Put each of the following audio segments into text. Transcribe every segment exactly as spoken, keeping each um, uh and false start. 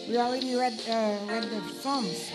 We already read, uh, read the Psalms.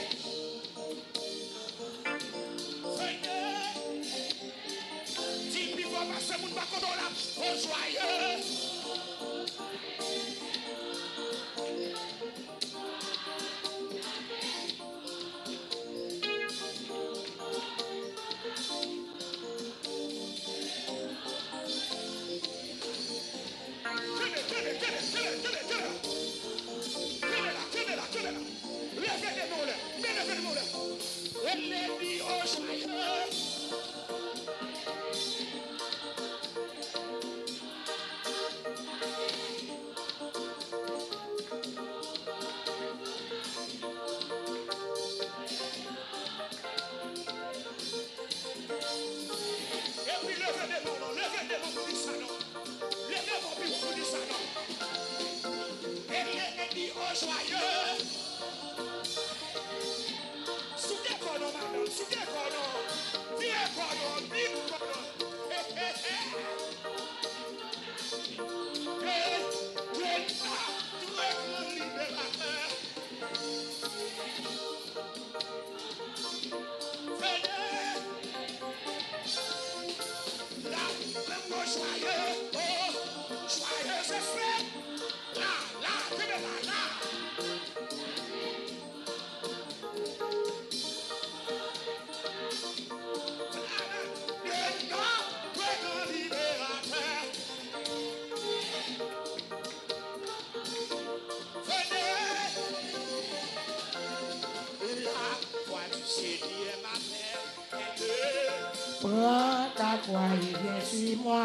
Prends ta croix et viens sur moi.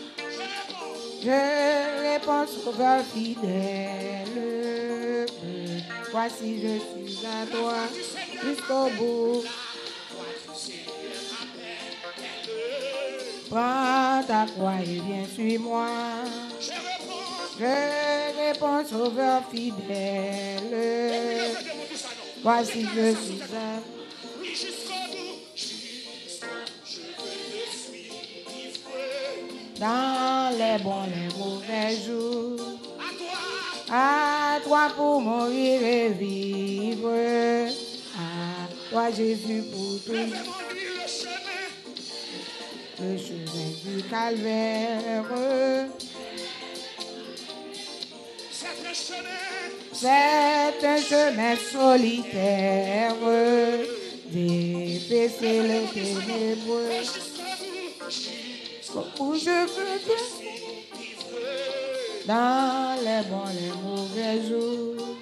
Je réponds sauveur fidèle. Voici je suis à toi jusqu'au bout. Prends ta croix et viens sur moi. Je réponds sauveur fidèle. Voici je suis à toi. Dans les bons, les mauvais jours, à toi pour mourir et vivre, à toi Jésus pour tout. Le chemin du calvaire, c'est un chemin solitaire, d'épaisser le ténébreux. Où je veux bien, dans les bons, les mauvais jours.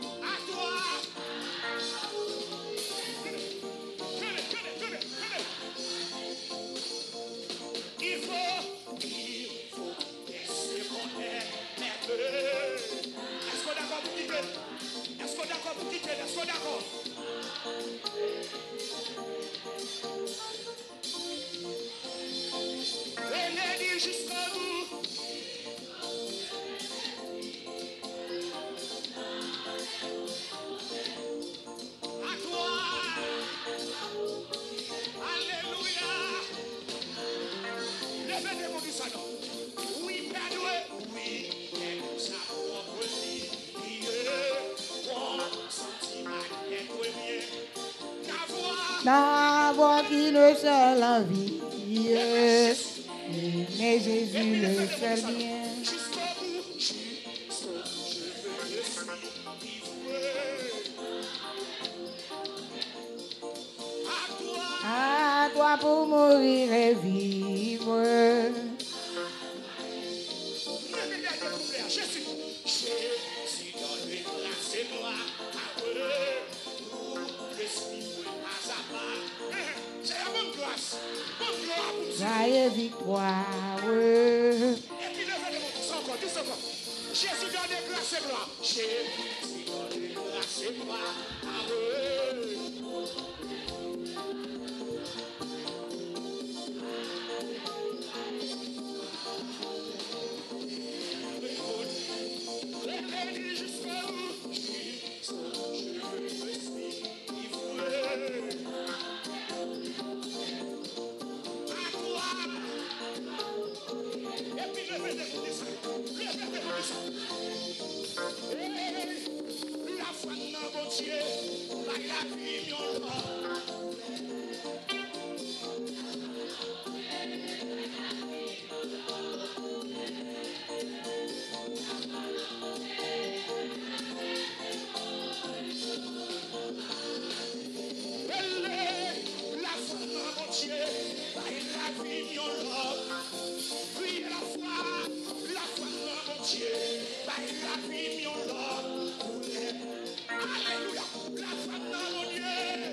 Il faut, il faut laisser mon être. Est-ce qu'on est d'accord pour quitter? Est-ce qu'on est d'accord pour quitter? Est-ce qu'on est d'accord? Jusqu'au bout. À toi. Alléluia. Levez les mains du salon. Oui, Père Dieu. Oui, Père sa propre vie. Ton sentiment est premier. Ta voix. Ta voix qui le seul en vie. Mais Jésus le fait bien. Jusqu'au bout, jusqu'au bout, je suis livré. À toi, à toi pour mourir et vivre. Jésus, Jésus donne grâce et gloire à eux. Pour l'esprit pas à part. C'est la bonne grâce. Bonne gloire pour ça. Joyeux victoire. Et puis levez les mains, encore, dis encore. Jésus donne grâce et gloire. Jésus donne grâce et gloire à eux. La foi Dieu, by la vie, mon Lord. La foi, mon Dieu, by la vie, mon Lord. Priez la foi, la foi, mon Dieu, by la vie, mon Lord. Alléluia, la foi, mon Dieu.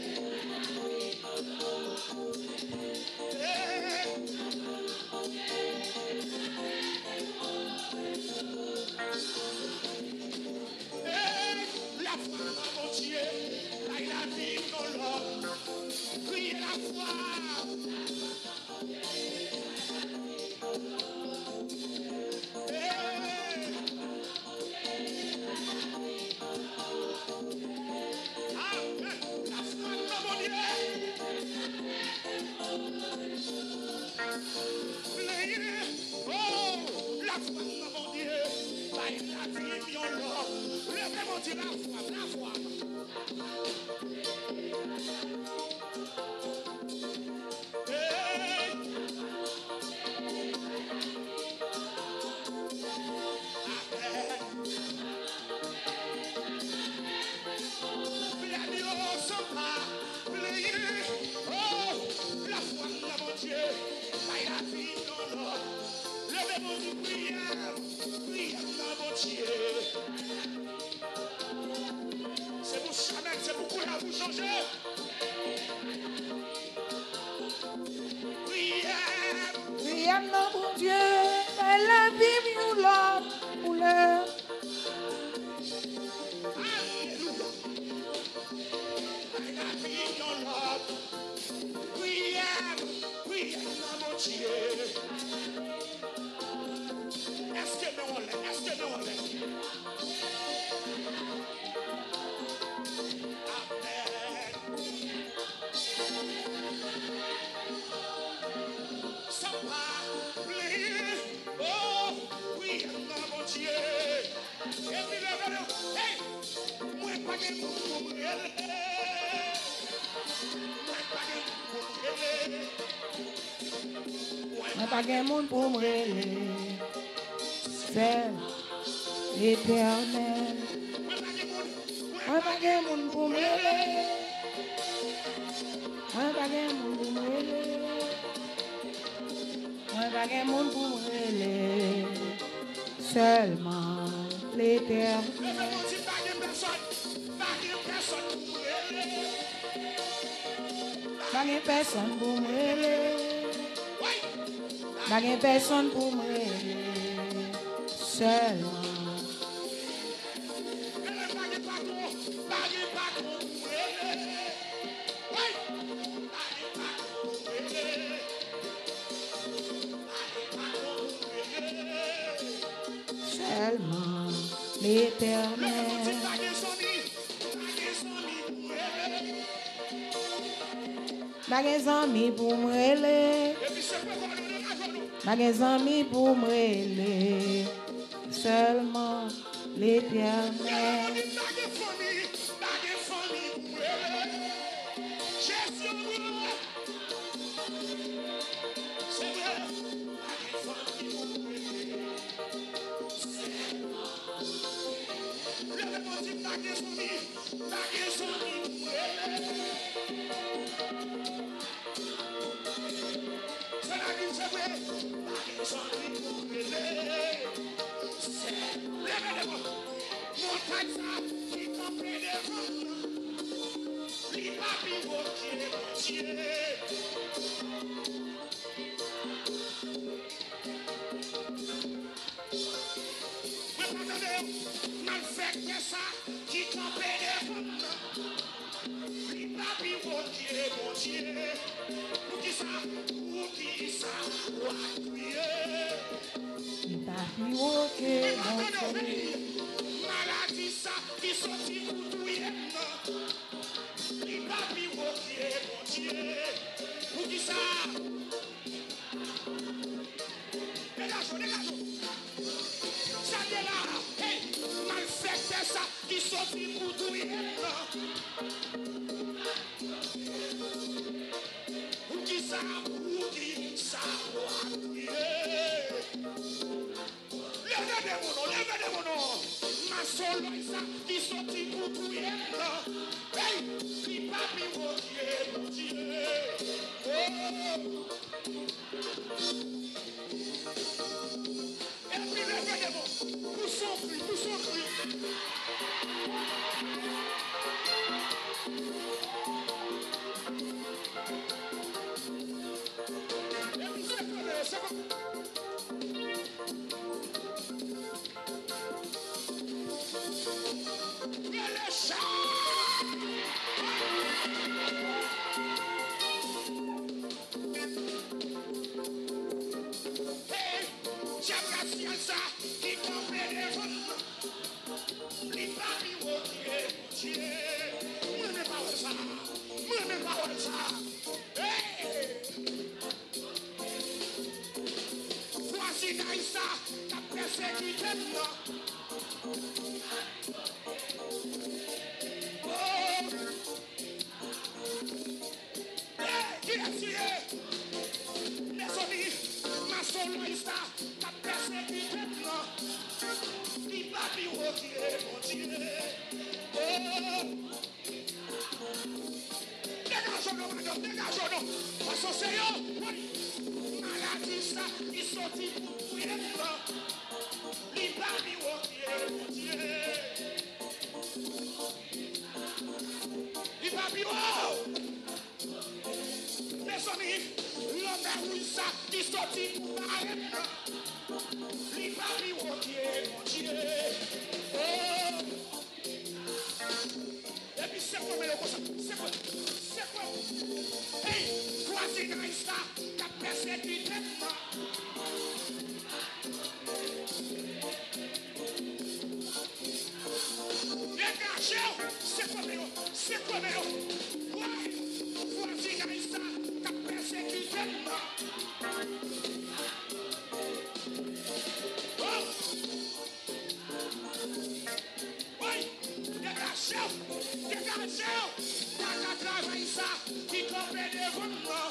La foi, mon Dieu, by la vie, mon Lord. Priez la foi. C'est pour Chanel, c'est pour Koula, vous changez. Prière, non, mon Dieu, by la vie, mon Lord, pour le. Alléluia. By la vie, mon Lord. Prière, prière, non, mon Dieu. Est-ce que nous on l'est? Est-ce que nous on l'est? Amen. Sans pas plier. Oh, oui, mon Dieu. Et puis le vélo. Hey, moi pas de pour brûler. Moi pas de pour brûler. Moi pas de monde pour me réveiller. C'est l'éternel. Moi pas de monde pour me réveiller. Moi pas de monde pour me réveiller. Moi pas de monde pour me réveiller. Seulement l'éternel. Pas de personne pour me réveiller. Pas de personne pour me réveiller. Seulement. Seulement l'éternel. Pas des amis pour me réveiller. Pas des amis pour me réveiller. Seulement l'éternel. sorti pour tout y être. Pour qui ça, pour qui ça, levez des monos, levez des monos. Ma soul, ça, qui sorti pour tout y être. Hey, qui papi, mon Dieu, mon Dieu. Oh. Et puis levez des mots, pour son cri, pour son cri. Et puis c'est comme, c'est comme. Et le chat. Ça qui comprend les autres, les papis vont tirer, tirer. Moi, je ne pas ça. Moi, je ne pas ça. Hey! Voici Naïssa, ta persécuté. Oh! Hey! Qui a tiré? Les amis, ma soloista, ta persécuté. Qui papi vont tirer, vont tirer. Oh! Dégageons-nous, madame, dégageons-nous. Parce que c'est eux, oui. Maladie, ça, ils sont dit pour tout être. Les papi vont tirer, vont tirer. Les papi, oh! Mes amis, l'homme est ça, ils sont dit pour être. Les papi vont tirer, vont tirer. Oh! Et puis c'est quoi, mais c'est quoi? C'est quoi? Hey, voici Naïsta, ta persécuté. Dégagez-vous! C'est quoi, mais c'est quoi, mais ouais! Voici Naïsta, ta persécuté. Oh! Oui! Dégagez-vous! Dégagez-vous! T'as qu'à travailler ça, qui comprend des roulements.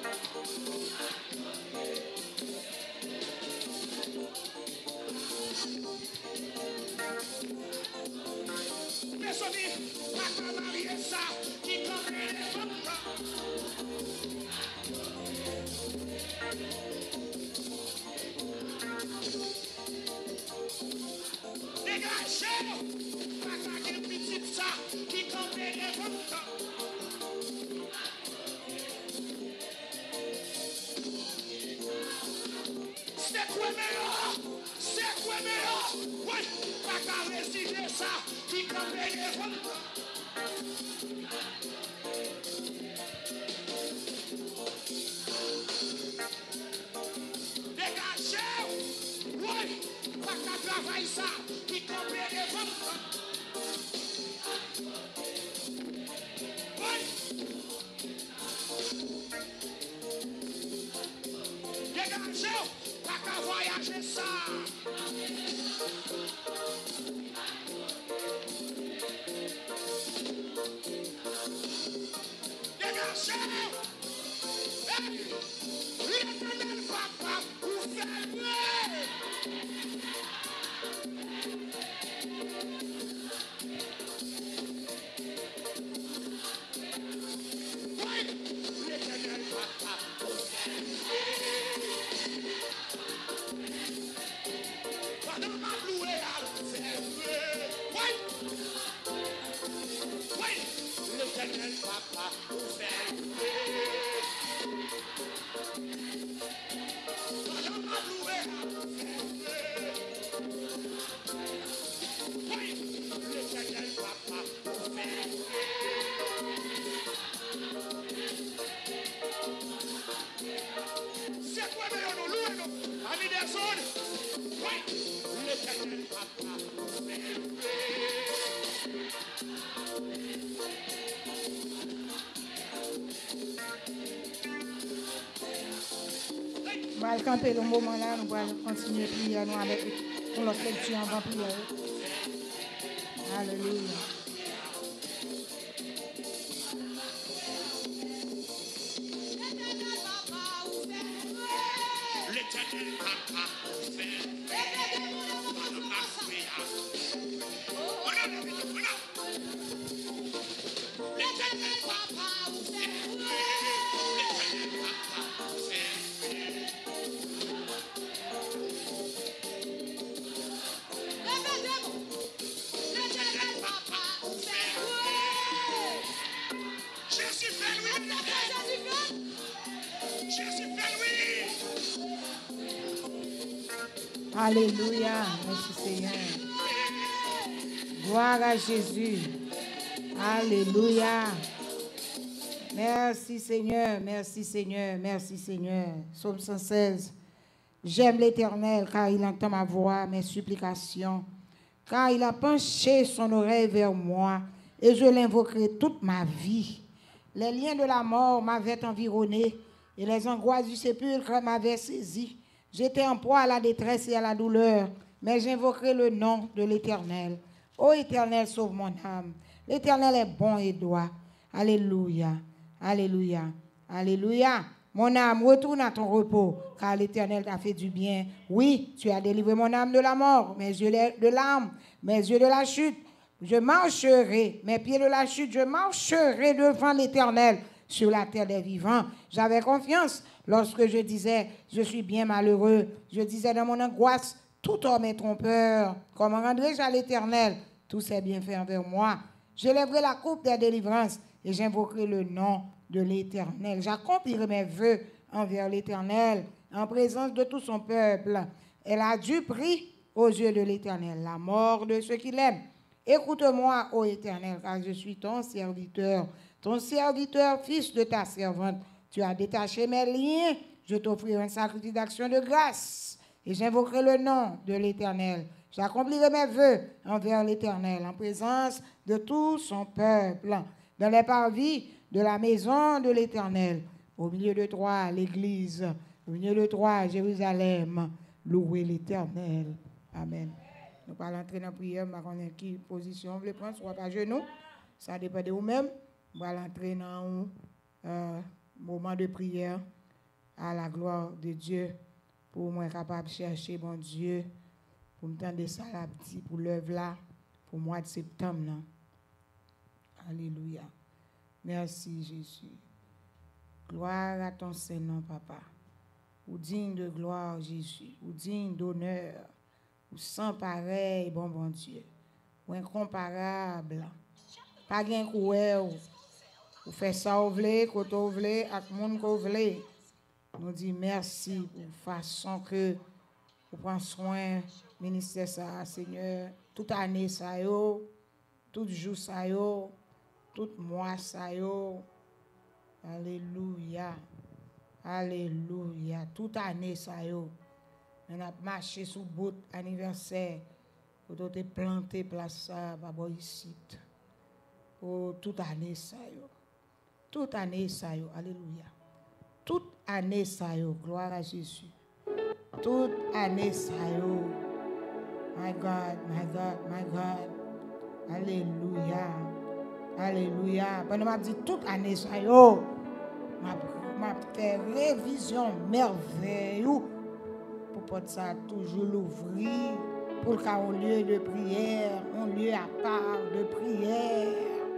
Mes amis, t'as qu'à marier ça, qui comprend des roulements. Dégagez-vous! T'as qu'à une petite ça, qui comprend des roulements. C'est quoi meilleur? C'est quoi meilleur? Oui, pas qu'à résister ça, qui comprend des roulements. Dégagez-vous! Oui, pas qu'à travailler ça, qui comprend des roulements. Oui! Dégagez-vous! Pas qu'à voyager ça! Dégagez-vous! Hey! L'éternel papa vous fait lever! Oui! L'éternel papa vous fait lever! Pendant ma louée à vous faire lever! Oui! Oui! L'éternel papa vous fait lever! Pendant ma louée à vous faire lever! Oui! L'éternel papa vous fait lever! C'est quoi meilleur nous louer nous? Amis des zones! Oui! L'éternel papa vous fait lever! On va camper le moment là, nous allons continuer à prier nous avec pour l'autre lecture avant prière. Alléluia. L'éternel papa ouvert. L'éternel papa ouvert. L'éternel papa ouvert. L'éternel papa ouvert. Jésus fait lui. Jésus fait lui. Alléluia. Merci Seigneur. Gloire à Jésus. Alléluia. Merci Seigneur. Merci Seigneur. Merci Seigneur. Psaume cent seize. J'aime l'Éternel car il entend ma voix, mes supplications. Car il a penché son oreille vers moi et je l'invoquerai toute ma vie. Les liens de la mort m'avaient environné et les angoisses du sépulcre m'avaient saisi. J'étais en proie à la détresse et à la douleur, mais j'invoquerai le nom de l'Éternel. Ô Éternel, sauve mon âme. L'Éternel est bon et droit. Alléluia, alléluia, alléluia. Mon âme, retourne à ton repos, car l'Éternel t'a fait du bien. Oui, tu as délivré mon âme de la mort, mes yeux de l'âme, mes yeux de la chute. Je marcherai, mes pieds de la chute, je marcherai devant l'Éternel sur la terre des vivants. J'avais confiance lorsque je disais, je suis bien malheureux. Je disais dans mon angoisse, tout homme est trompeur. Comment rendrai-je à l'Éternel tous ses bienfaits envers moi? Je lèverai la coupe des délivrances et j'invoquerai le nom de l'Éternel. J'accomplirai mes vœux envers l'Éternel en présence de tout son peuple. Elle a du prix aux yeux de l'Éternel, la mort de ceux qui l'aiment. Écoute-moi, ô Éternel, car je suis ton serviteur, ton serviteur, fils de ta servante. Tu as détaché mes liens, je t'offrirai un sacrifice d'action de grâce et j'invoquerai le nom de l'Éternel. J'accomplirai mes vœux envers l'Éternel en présence de tout son peuple, dans les parvis de la maison de l'Éternel. Au milieu de toi, l'Église, au milieu de toi, Jérusalem, louez l'Éternel. Amen. Nous allons entrer dans la prière, je ne sais pas qui position on veut prendre, soit à genoux, ça dépend de vous-même. Nous allons entrer dans un euh, moment de prière à la gloire de Dieu pour moi capable de chercher mon Dieu, pour me tendre ça la petite pour l'œuvre là, pour le mois de septembre. Là. Alléluia. Merci Jésus. Gloire à ton Saint-Nom, Papa. Ou digne de gloire, Jésus. Ou digne d'honneur. Ou sans pareil, bon bon Dieu. Ou incomparable. Pas gain coué ou. Ou fait ça ou vle, côté ou vle, ak moun ko vle. Nous dit merci pour façon que vous prenez soin ministère ça, Seigneur. Toute année ça yo, tout jour ça yo, tout mois ça yo. Alléluia. Alléluia. Toute année ça yo. On a marché sous bout anniversaire. Pour te planter place ça, babo ici. Oh, toute année ça yo. Toute année ça yo. Alléluia. Toute année ça yo. Gloire à Jésus. Toute année ça yo. My God, my God, my God. Alléluia. Alléluia. Pendant m'a dit toute année ça yo. M'a fait révision merveille pour porter ça toujours l'ouvrir pour le cas un lieu de prière, un lieu à part de prière.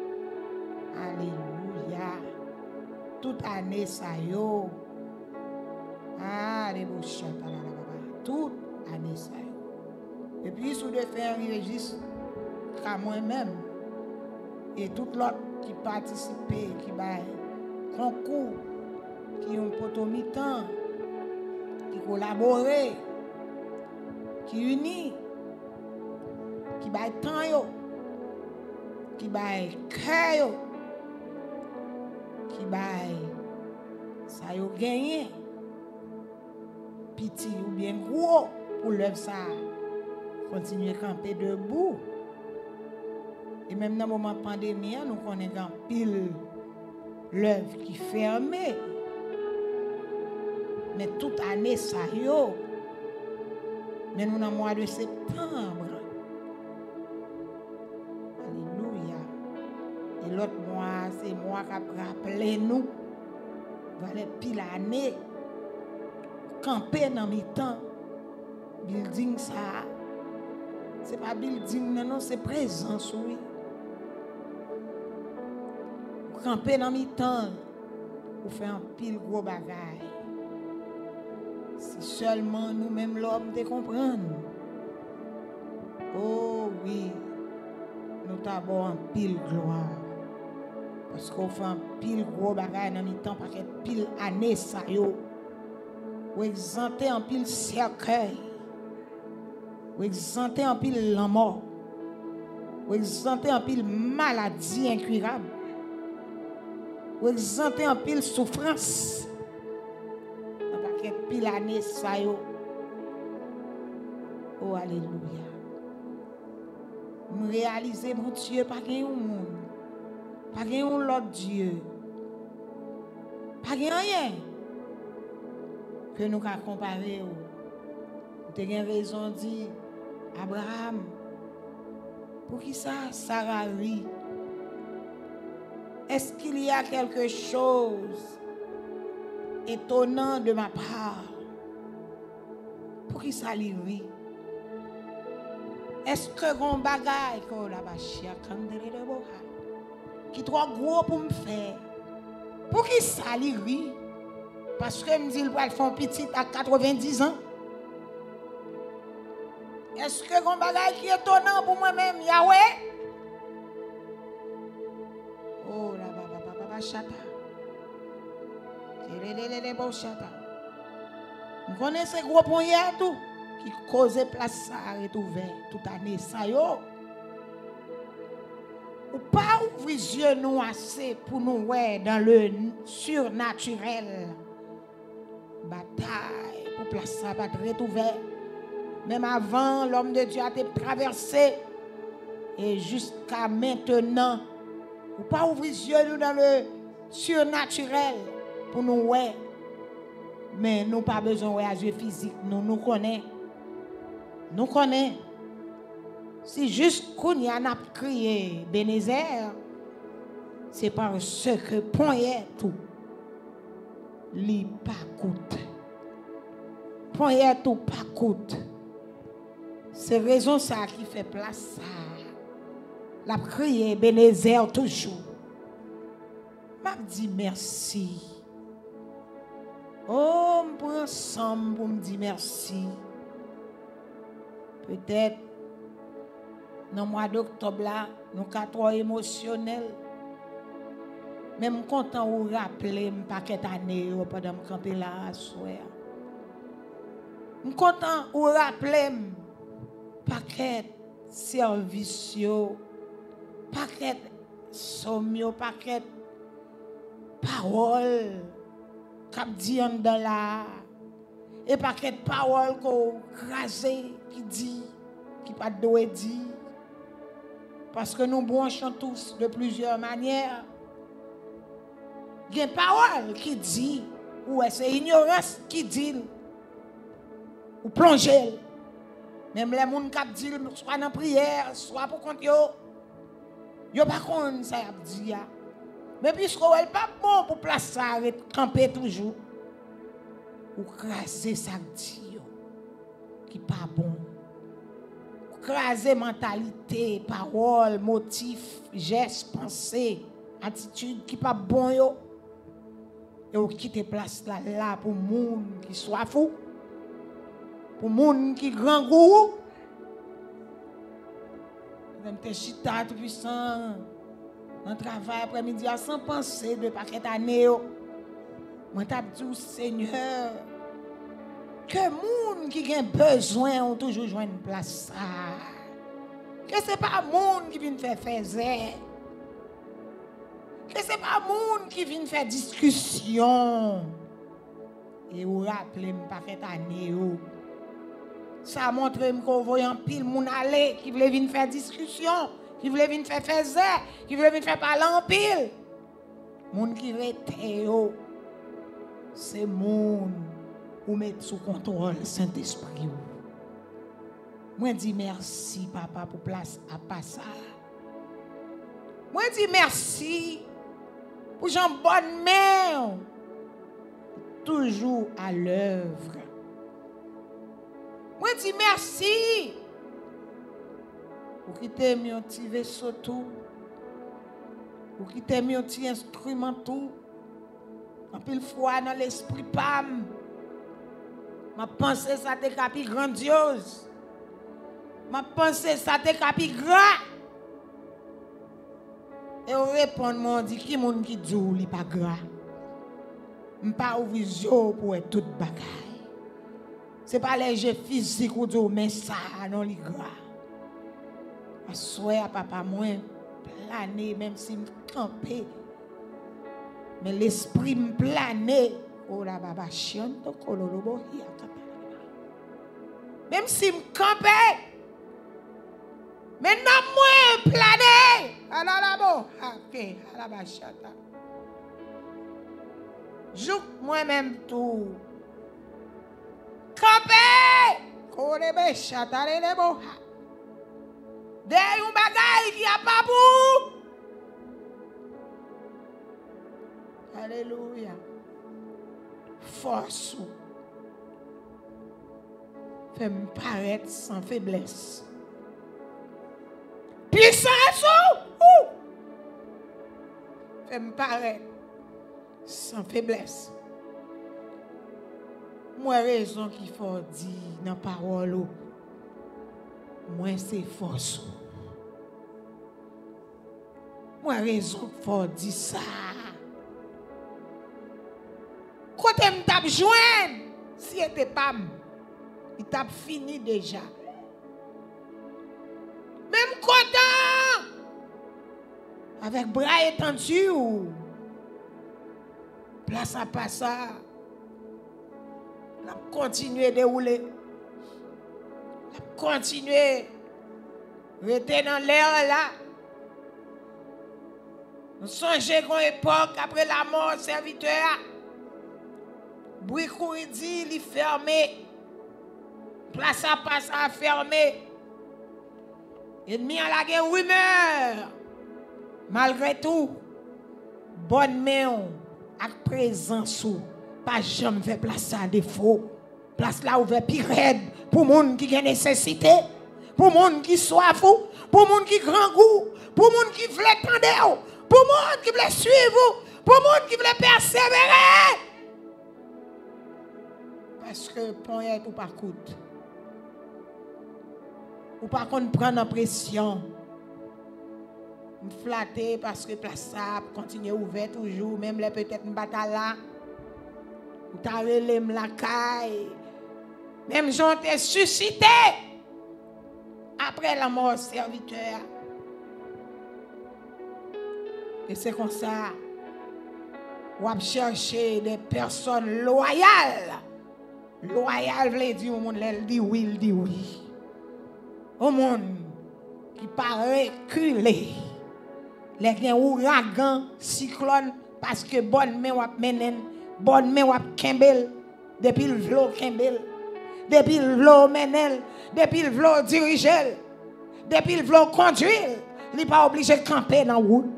Alléluia. Toute année ça yo. Ah, les bouches toute année ça yo. Et puis sous de faire un registre à moi-même et tout l'autre qui participait, qui va concours, qui ont potomitan, qui collaboré, qui unis, qui bail temps yo, qui bail cœur yo, qui bail ça yo gagné, petit ou bien gros pour l'œuvre ça, continuer à camper debout. Et même dans le moment de la pandémie, nous connaissons pile l'œuvre qui fermée. Mais toute année, ça y est. Mais nous, dans le mois de septembre, Et l'autre mois, c'est moi qui rappelé nous. Voilà pile année. Camper dans mes temps. Building ça. C'est pas building, non, non, c'est présence, oui. Camper dans mes temps. Pour faire un pile gros bagage. Si seulement nous-mêmes l'homme te comprendre. Oh oui. Nous t'avons un pile gloire. Parce qu'on fait un pile gros bagage dans mes temps, parce que pile année ça yo. Ou exempter en pile cercueil. Ou exempter en pile la mort. Ou exempter en pile maladie incurable. Ou exempter en pile souffrance. Parce que pile année ça yo. Oh alléluia. Me réaliser mon Dieu pas gain un monde. Pas gain un l'autre Dieu. Pas gain rien que nous ca comparer. Tu as raison dit Abraham. Pour qui ça Sarah rit? Est-ce qu'il y a quelque chose étonnant de ma part? Pour qui ça lui rit? Est-ce que mon bagage qui est trop gros pour me faire? Pour qui ça lui rit? Parce que me dit il va faire un petit à quatre-vingt-dix ans. Est-ce que mon bagage qui est étonnant pour moi-même, Yahweh? Oh là baba baba baba chata. Lelelele bo chata. Vous connaissez gros point hier tout qui cause place ça est ouvert toute année ça yo. Ou pas ouvrir yeux nous assez pour nous voir dans le surnaturel. Bataille pour place ça pas être ouvert. Même avant l'homme de Dieu a été traversé et jusqu'à maintenant. Ou pas ouvrir yeux nous dans le surnaturel pour nous voir. Mais nous pas besoin de yeux physiques, nous nous connaissons. Nous connaissons. Si juste qu'on y a crié Bénézer, c'est parce que point tout, li pas coûte. Point tout pas coûte. C'est raison ça qui fait place ça. La crié Bénézer toujours. M'a dit merci. Oh, me prend ensemble pour me dire merci. Peut-être dans le mois d'octobre là, nous sommes trop émotionnels. Même content ou rappeler me paquet année pendant me camper là à soir. Me content ou rappeler me paquet service yo, paquet somme, paquet parole cap dit dans la et paquet parole qu'on crasé qui dit qui pas doit dire parce que nous branchons tous de plusieurs manières. Il y a une parole qui dit ou c'est ignorance qui dit ou plonger. Même les gens qui disent soit dans la prière, soit pour compte yo, yo pas connait ça dit. Mais puisque elle pas bon pour placer ça et camper toujours. Ou craser ça dit yo qui pas bon. Ou craser mentalité, parole, motif, geste, pensée, attitude qui pas bon yo. Et ou quitter place là là pour monde qui soit fou. Pour monde qui grand gourou. Même te chita tout puissant. Dans travail après-midi sans penser de paquet année. Moi t'a dit Seigneur que monde qui a besoin ont toujours joindre une place ça. Que c'est pas monde qui vient faire faire. Que c'est pas monde qui vient faire discussion. Et vous rappelez me paquet année. Ça montre qu'on voit un pile moun aller qui veut venir faire discussion, qui veut venir faire faire, qui veut venir faire parler en pile. Moun qui rete yo, c'est moun ou mettre sous contrôle Saint-Esprit. Moi dis merci papa pour place à passer. Moi dis merci pour Jean bonne main. Toujours à l'œuvre. Moi dis merci pour qui t'aies mis un petit vaisseau tout. Pour qui t'aies mis un petit instrument tout. En pile fois dans l'esprit pam. Ma pensée ça t'est capi grandiose. Ma pensée ça t'est capi grand. Et on répond moi dit qui monde qui dit li pas grand. M'pas ouvrir yo pour être toute bagaille. C'est pas les jeux physiques ou dire mais ça non li grand. Assoya papa moi planer même si me camper. Mais l'esprit me planer. Oh la baba chianto kololobo hiya. Même si me camper. Mais non moi planer. Alors là bon, OK, la bachata. Jouk moi-même tout. Camper. Kolebe chata le bo. De yon bagay qui a pas pour. Alléluia. Force. Fais-moi paraître sans faiblesse. Puissance. Fais-moi paraître sans faiblesse. Moi, raison qu'il faut dire dans la parole. Moi, c'est force. Moi, raison qu'il faut dire ça. Quand tu m'as joint, si tu n'étais pas, il t'a fini déjà. Même content, avec bras étendus, place à pas ça, la continuer à dérouler, la continuer, rester dans l'air là. Nous songeons qu'une époque, après la mort, serviteur, Bricouri dit, il est fermé. Place à pas ça fermé. Ennemi à la guerre, rumeur. Malgré tout, bonne main, avec présence, pas jamais fait place à défaut. Place là ouvert pire pour monde qui a nécessité, pour monde qui soif, pour monde qui grand goût, pour monde qui veut tendre, pour monde qui veut suivre, pour monde qui veut persévérer. Parce que pour être ou pas coûte. Ou pas qu'on prend en pression. Me flatter parce que place ça continue ouvert toujours, même les peut-être une bataille là. Ou ta relève la caille. Même j'en t'ai suscité après la mort serviteur. Et c'est comme ça. On va chercher des personnes loyales. Loyal veut dire au monde, elle dit oui, il dit oui. Au monde qui paraît reculé. Les gens ouragan, cyclone, parce que bonne main wap menen, bonne main wap kembel, depuis le vlo kembel, depuis le vlo menel, depuis le vlo dirigel, depuis le vlo conduire, il n'est pas obligé de camper dans la route.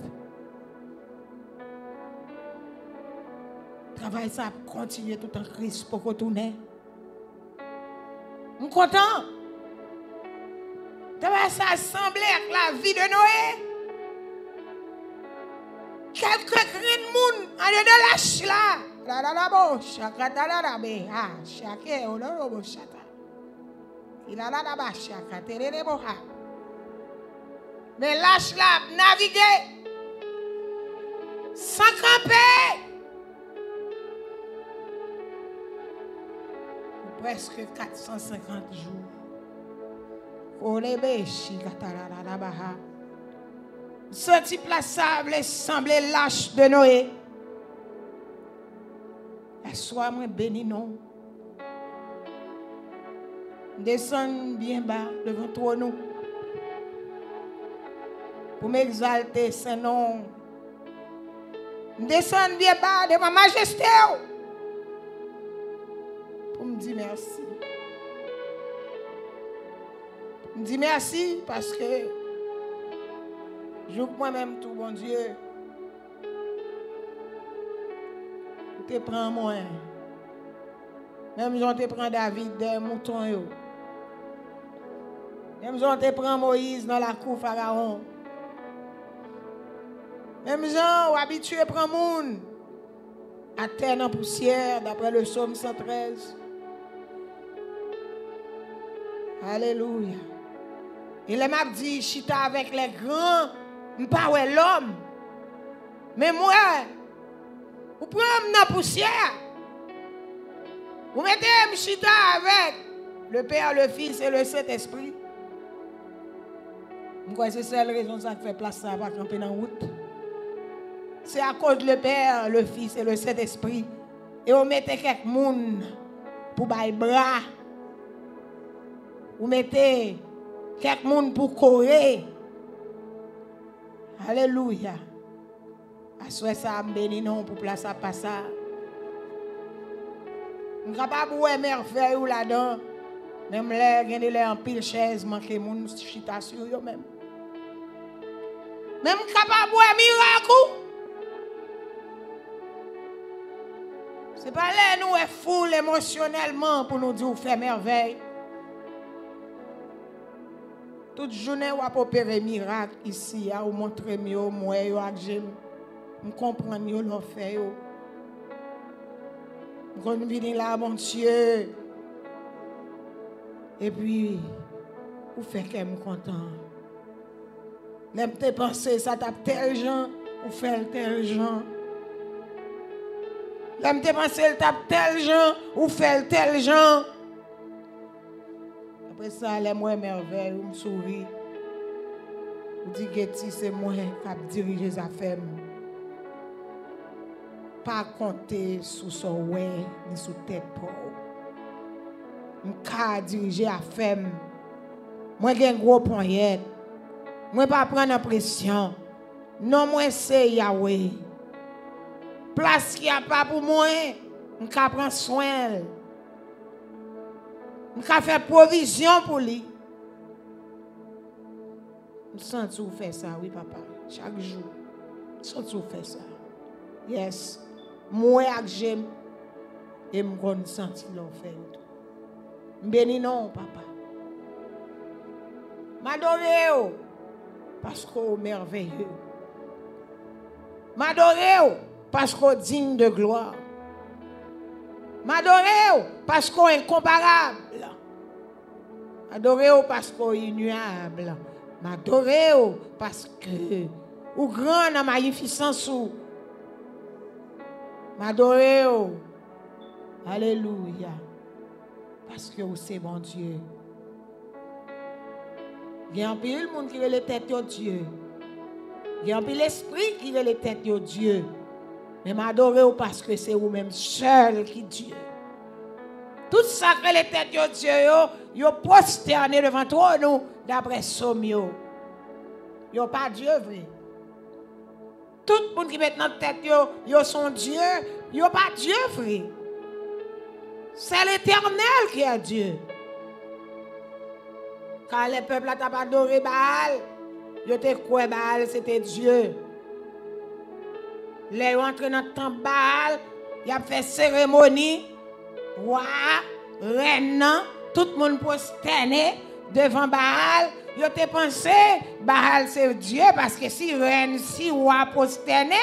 Travail ça continue tout en crise pour retourner. Je suis content. Travail ça semblait avec la vie de Noé. Quelques grains de monde en de lâche là. La la la bo, chaka ta la la be, ha, chake o la bo chata. Il a la la ba chaka te le bo ha. Mais lâche là naviguer sans camper. Presque quatre cent cinquante jours. Olebe chika la la la ba ha. Senti plaçable semblait lâche de Noé. Sois moi béni non. Descends bien bas devant toi nous. Pour m'exalter ce nom. Descends bien bas devant majesté. Pour me dire merci. Me dire merci parce que Joue moi-même tout, bon Dieu. Tu te prends moi. Même si on te prend David des moutons. Yo. Même si on te prend Moïse dans la cour Pharaon. Même si on habitué à prendre moun à terre en poussière, d'après le psaume cent treize. Alléluia. Et les m'a dit, chita avec les grands, pas ouais l'homme. Mais moi, vous prenez la poussière. Vous mettez chita avec le Père, le Fils et le Saint-Esprit. Je crois que c'est la raison ça qui fait place ça va camper dans la route. C'est à cause de le Père, le Fils et le Saint-Esprit. Et vous mettez quelques monde pour bailler bras. Vous mettez quelques monde pour courir. Alléluia. À ce ça béni non pour place à passer. Je ne suis pas de merveille ou là-dedans. Même les gens qui ont en pile chaise, manquent moun chita sur eux même. Même capable de miracle. Ce n'est pas là nous sommes fous émotionnellement pour nous dire faire merveille. Toute journée, on va opérer miracle ici, on va montrer mieux, moi, on comprend mieux l'on fait. On vient là, mon Dieu. Et puis, vous faites qu'elle me content. L'aime te penser, ça tape tel gens, vous faites tel gens. L'aime te penser, elle tape tel gens, vous faites tel gens. Après ça, les moi merveille, vous me souris. Vous dites que c'est moi qui dirige les affaires. Pas compter sous son ouais, ni sous tête pour. Je peux diriger affaires. Moi, j'ai un gros point. Moi, pas prendre pression. Non, moi, c'est Yahweh. Place qui a pas pour moi, je peux prendre soin. Je peux faire provision pour lui. Je sens que vous faites ça, oui, papa. Chaque jour. Je sens que vous faites ça. Yes. Moi, j'aime. Et je me sens que vous faites. Je bénis non, papa. M'adore parce qu'on est merveilleux. M'adore parce qu'on est digne de gloire. M'adore parce qu'on est incomparable. M'adore parce qu'on est ignorable. M'adore parce que ou grand en magnificence ou m'adore. Alléluia. Parce que c'est bon Dieu. Il y a un peu de monde qui veut les têtes de Dieu. Il y a un peu l'esprit qui veut les têtes de Dieu. Mais m'adorer parce que c'est vous-même seul qui Dieu. Tout ça que les têtes de Dieu, ils ont prosterné devant toi, nous, d'après Somme. Ils n'ont pas Dieu vrai. Tout le monde qui met dans la tête, ils sont Dieu, ils n'ont pas Dieu vrai. C'est l'Éternel qui est Dieu. Quand les peuples n'ont pas adoré Baal, ils ont quoi Baal, c'était Dieu. Les rentrés dans le temple Baal, ils ont fait cérémonie, roi, reine, tout le monde prosterné devant Baal. Ils ont pensé, Baal c'est Dieu, parce que si reine, si roi prosterné,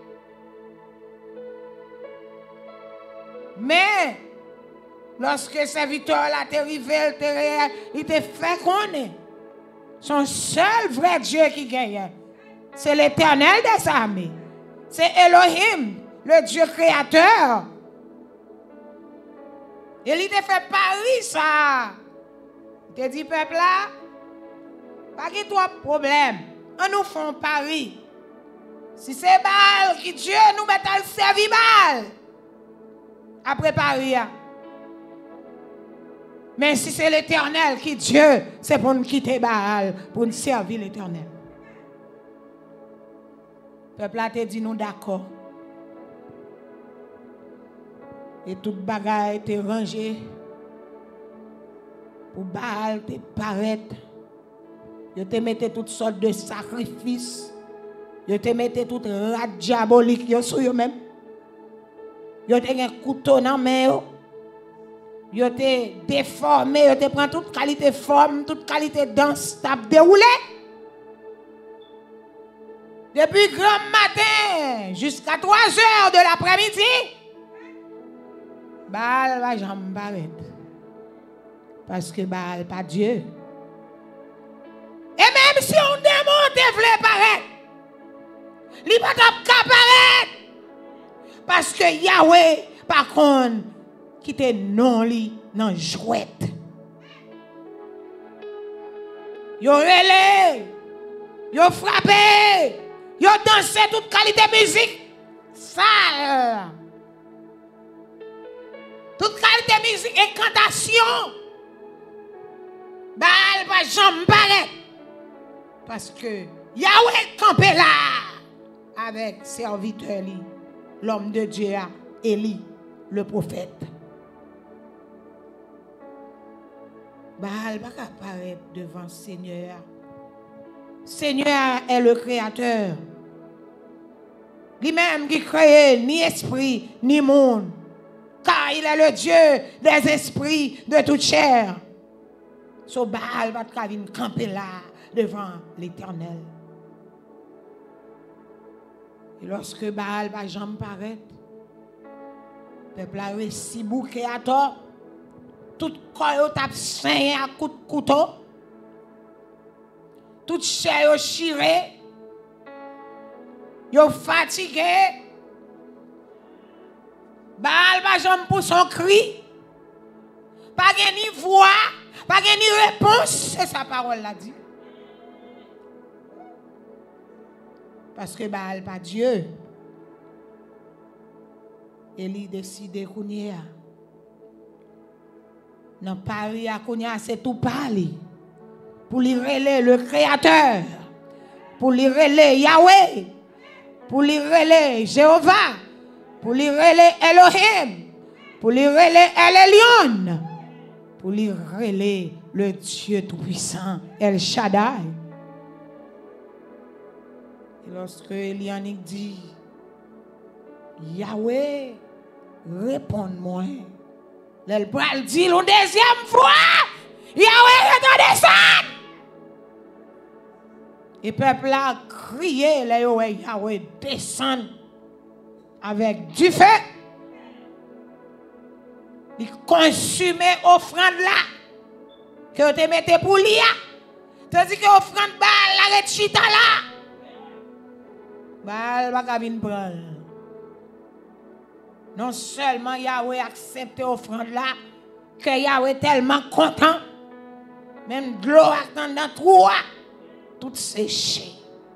mais lorsque le serviteur l'a arrivé, il te fait connaître. Son seul vrai Dieu qui gagne, c'est l'Éternel des armées. C'est Elohim, le Dieu créateur. Et il te fait pari ça. Il te dit, peuple là, pas qu'il y ait trop de problème. On nous fait pari. Si c'est Baal qui Dieu nous met à le servir Baal. Après pari. Mais si c'est l'Éternel qui Dieu, c'est pour nous quitter Baal, pour nous servir l'Éternel. Le peuple a te dit nous d'accord. Et toute bagaille était rangée pour Baal te paraître. Yo te mette toutes sortes de sacrifices. Yo te mette toute rat diabolique yo sur yo même. Yo te un couteau dans main yo. Yo te déformé, yo te prend toute qualité forme, toute qualité danse, t'a déroulé. Depuis grand matin jusqu'à trois heures de l'après-midi. Baal va jamais paraître. Parce que Baal pas Dieu. Et même si on démon te voulait paraître, il pas capable paraître. Parce que Yahweh, par contre, qui te non li nan jouette. Yo relé, yo frappé, yo dansé toute qualité musique. Sale. Toute qualité musique, incantation. Baal pas jamais paraître. Parce que Yahweh campé là avec serviteur li, l'homme de Dieu Élie, le prophète. Baal va apparaître devant le Seigneur. Seigneur est le créateur. Lui-même qui crée ni esprit ni monde. Car il est le Dieu des esprits de toute chair. So Baal va camper là devant l'Éternel. Et lorsque Baal va jamais paraître, le peuple a réussi bouquet à tort. Tout corps tape saigné à coup de couteau. Toute chair chiré. Yo fatigué. Baal va jamais pour son cri. Pas ni voix, pas ni réponse, c'est sa parole l'a dit. Parce que Baal pas Dieu. Élie décide qu'on y a. Dans Paris, c'est tout parler. Pour lui relayer le Créateur. Pour lui relayer Yahweh. Pour lui relayer Jéhovah. Pour lui relayer Elohim. Pour lui relayer El Elyon. Pour lui relayer le Dieu Tout-Puissant, El Shaddai. Et lorsque Elianique dit, Yahweh, réponds-moi. L'Elbral dit la deuxième fois, Yahweh est descend. Et le peuple a crié, Yahweh descend avec du feu. Il consume l'offrande là que tu mettez pour l'I A. Tandis que l'offrande Baal la chita là. Baal va venir prendre. Non seulement Yahweh accepte l'offrande là, que Yahweh est tellement content, même de l'eau attendant trop, tout séché.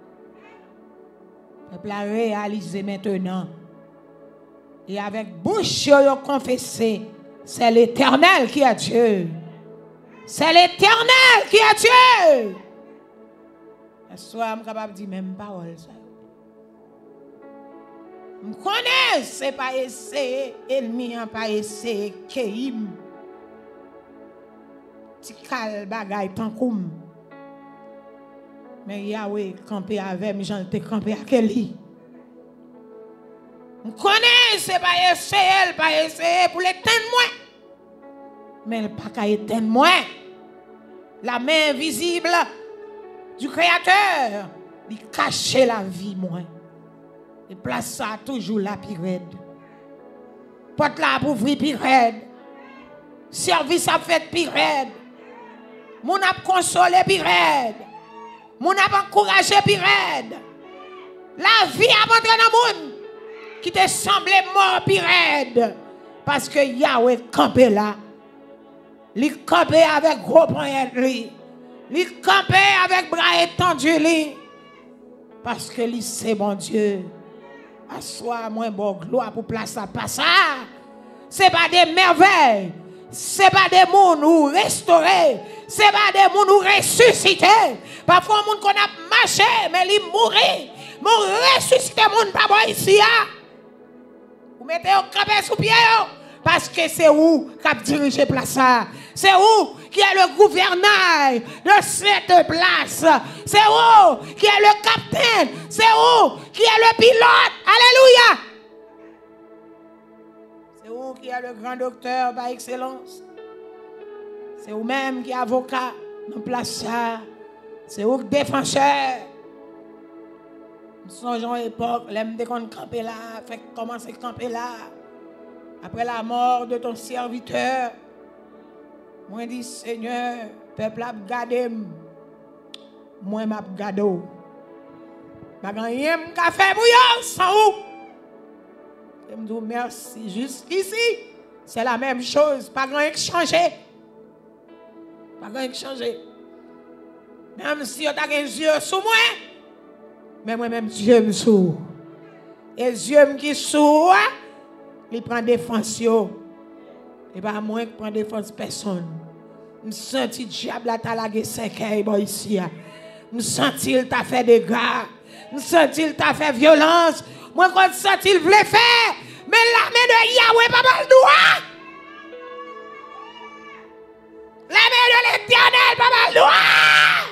Le peuple a réalisé maintenant. Et avec bouche, il a confessé, c'est l'Éternel qui est Dieu. C'est l'Éternel qui est Dieu. Ce soir, je suis capable de dire même parole. Je connais, ce n'est pas essayer, ennemi n'a pas essayé, Keim. Tikal bagay tankoum. Mais Yahweh campé avec moi, j'en ai campé avec lui. Je connais, ce n'est pas essayer, pas essayer pour l'éteindre moi. Mais il n'a pas qu'à éteindre moi. La main invisible du Créateur, il cache la vie moi. Et place ça toujours la pirède. Porte là pour ouvrir pirède. Service a fait pirède. Mon a consolé pirède. Mon a encouragé pirède. La vie a montré dans le monde qui te semblait mort pirède. Parce que Yahweh campé là. Il campé avec gros poignet lui. Il campé avec bras étendus. Parce que lui c'est mon Dieu. Assois moins bon gloire pour place à pas ça. C'est pas des merveilles. C'est pas des mondes ou restaurés. C'est pas des mondes ou ressuscités. Parfois monde qu'on a marché mais il mourir. Mon ressuscité monde pas bon ici. Vous mettez au campé sous pied parce que c'est où qu'a dirigé place ça. C'est où qui est le gouvernail de cette place. C'est où qui est le capitaine. C'est où qui est le pilote. Alléluia. C'est où qui est le grand docteur par excellence. C'est où même qui est avocat dans place ça. C'est où défenseur. Nous songeons à l'époque, l'aime de qu'on camper là, fait commencer à camper là. Après la mort de ton serviteur, moi dis Seigneur, peuple a gardé, moi m'a gardé. Pas rien m'a fait pour yo sans ou. Je me dis merci jusqu'ici, c'est la même chose, pas rien qui changé. Pas rien qui changé. Même si on a des yeux sous moi, mais moi-même Dieu me sous. Et Dieu me qui sous, il prend défense. Et pas moi qui prend défense personne. Je sens le diable a talagué cinq ans ici. Je sens qu'il t'a fait des dégâts. Je sens qu'il t'a fait violence. Moi, quand je sens qu'il voulait faire, mais l'armée de Yahweh pas mal droit. L'armée de l'Éternel pas mal droit.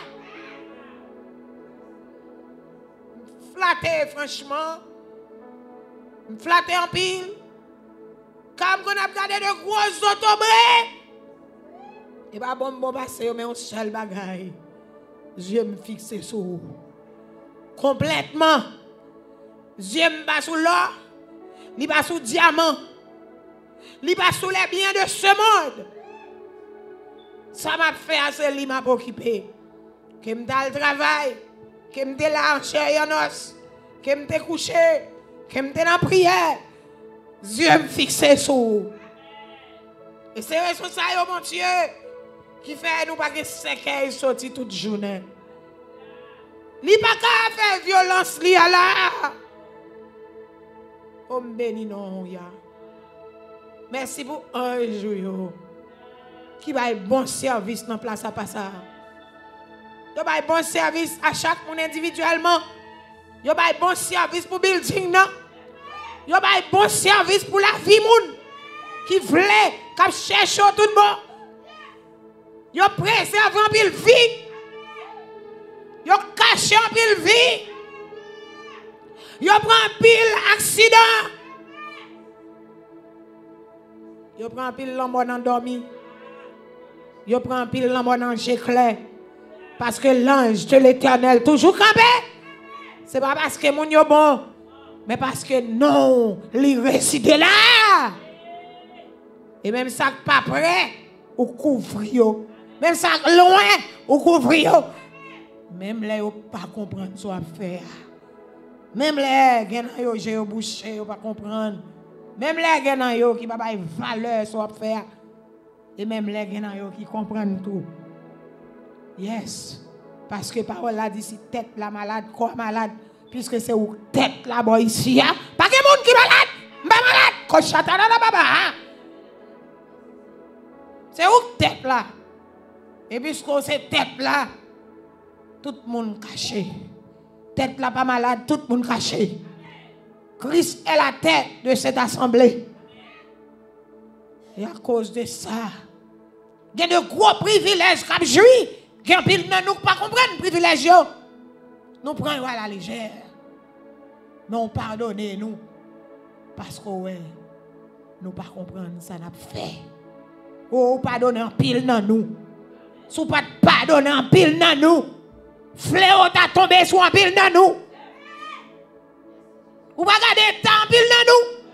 Flatter, franchement. Flatter en pile. Comme on a regardé de gros autobrés. Et pas bon, bon, passer, mais on seul bagaille. Dieu me fixe sur vous. Complètement. Dieu me pas sous l'or. Ni pas sous diamant. Ni pas sous les biens de ce monde. Ça m'a fait assez, li m'a occupé. Que me dans le travail. Que me là en chair et en os. Que me couché. Que me dans la prière. Dieu me fixe sur vous. Et c'est responsable, mon Dieu, qui fait nous pas que séquelles sorti toute journée. Li pas qu'à faire violence li à là. Oh béni non ya. Merci pour un jour qui va bon service dans place à passer. Yo va bon service à chaque monde individuellement. Yo va bon service pour building non. Yo va bon service pour la vie moun qui voulait qui cherche tout le monde. Yo préserve en pile vie. Yo cache en pile vie. Yo prend pile accident. Yo prend pile l'homme endormi. Yo prend pile l'homme en éclair. Parce que l'ange de l'Éternel toujours campé. C'est pas parce que mon yo bon, mais parce que non, il réside là. Et même ça pas prêt, ou couvrir. Même ça loin, ou couvrir. Même les yo pas comprendre ce qu'on fait. Même les gens yo j'ai bouché, yo pas comprendre. Même les gens yo qui pas pas valeur ce qu'on fait. Et même les gens yo qui comprennent tout. Yes. Parce que parole là dit si tête la malade, corps malade, puisque c'est où tête là bas ici. Pas que monde qui malade, pas malade, cochata là baba. C'est où tête là. Et puisque c'est tête là, tout le monde caché. Tête là pas malade, tout le monde caché. Christ est la tête de cette assemblée. Et à cause de ça, il y a de gros privilèges comme juif. Qui en pile nous pas comprendre privilège. Nous prenons à la légère. Mais on pardonne nous. Parce que ouais, nous pas comprendre ça n'a fait. Oh, pardonne en pile dans nous. Si pas pardonner en pile dans nous. Fléau t'a tombé sur en pile dans nous. Ou pas garder temps en pile dans nous.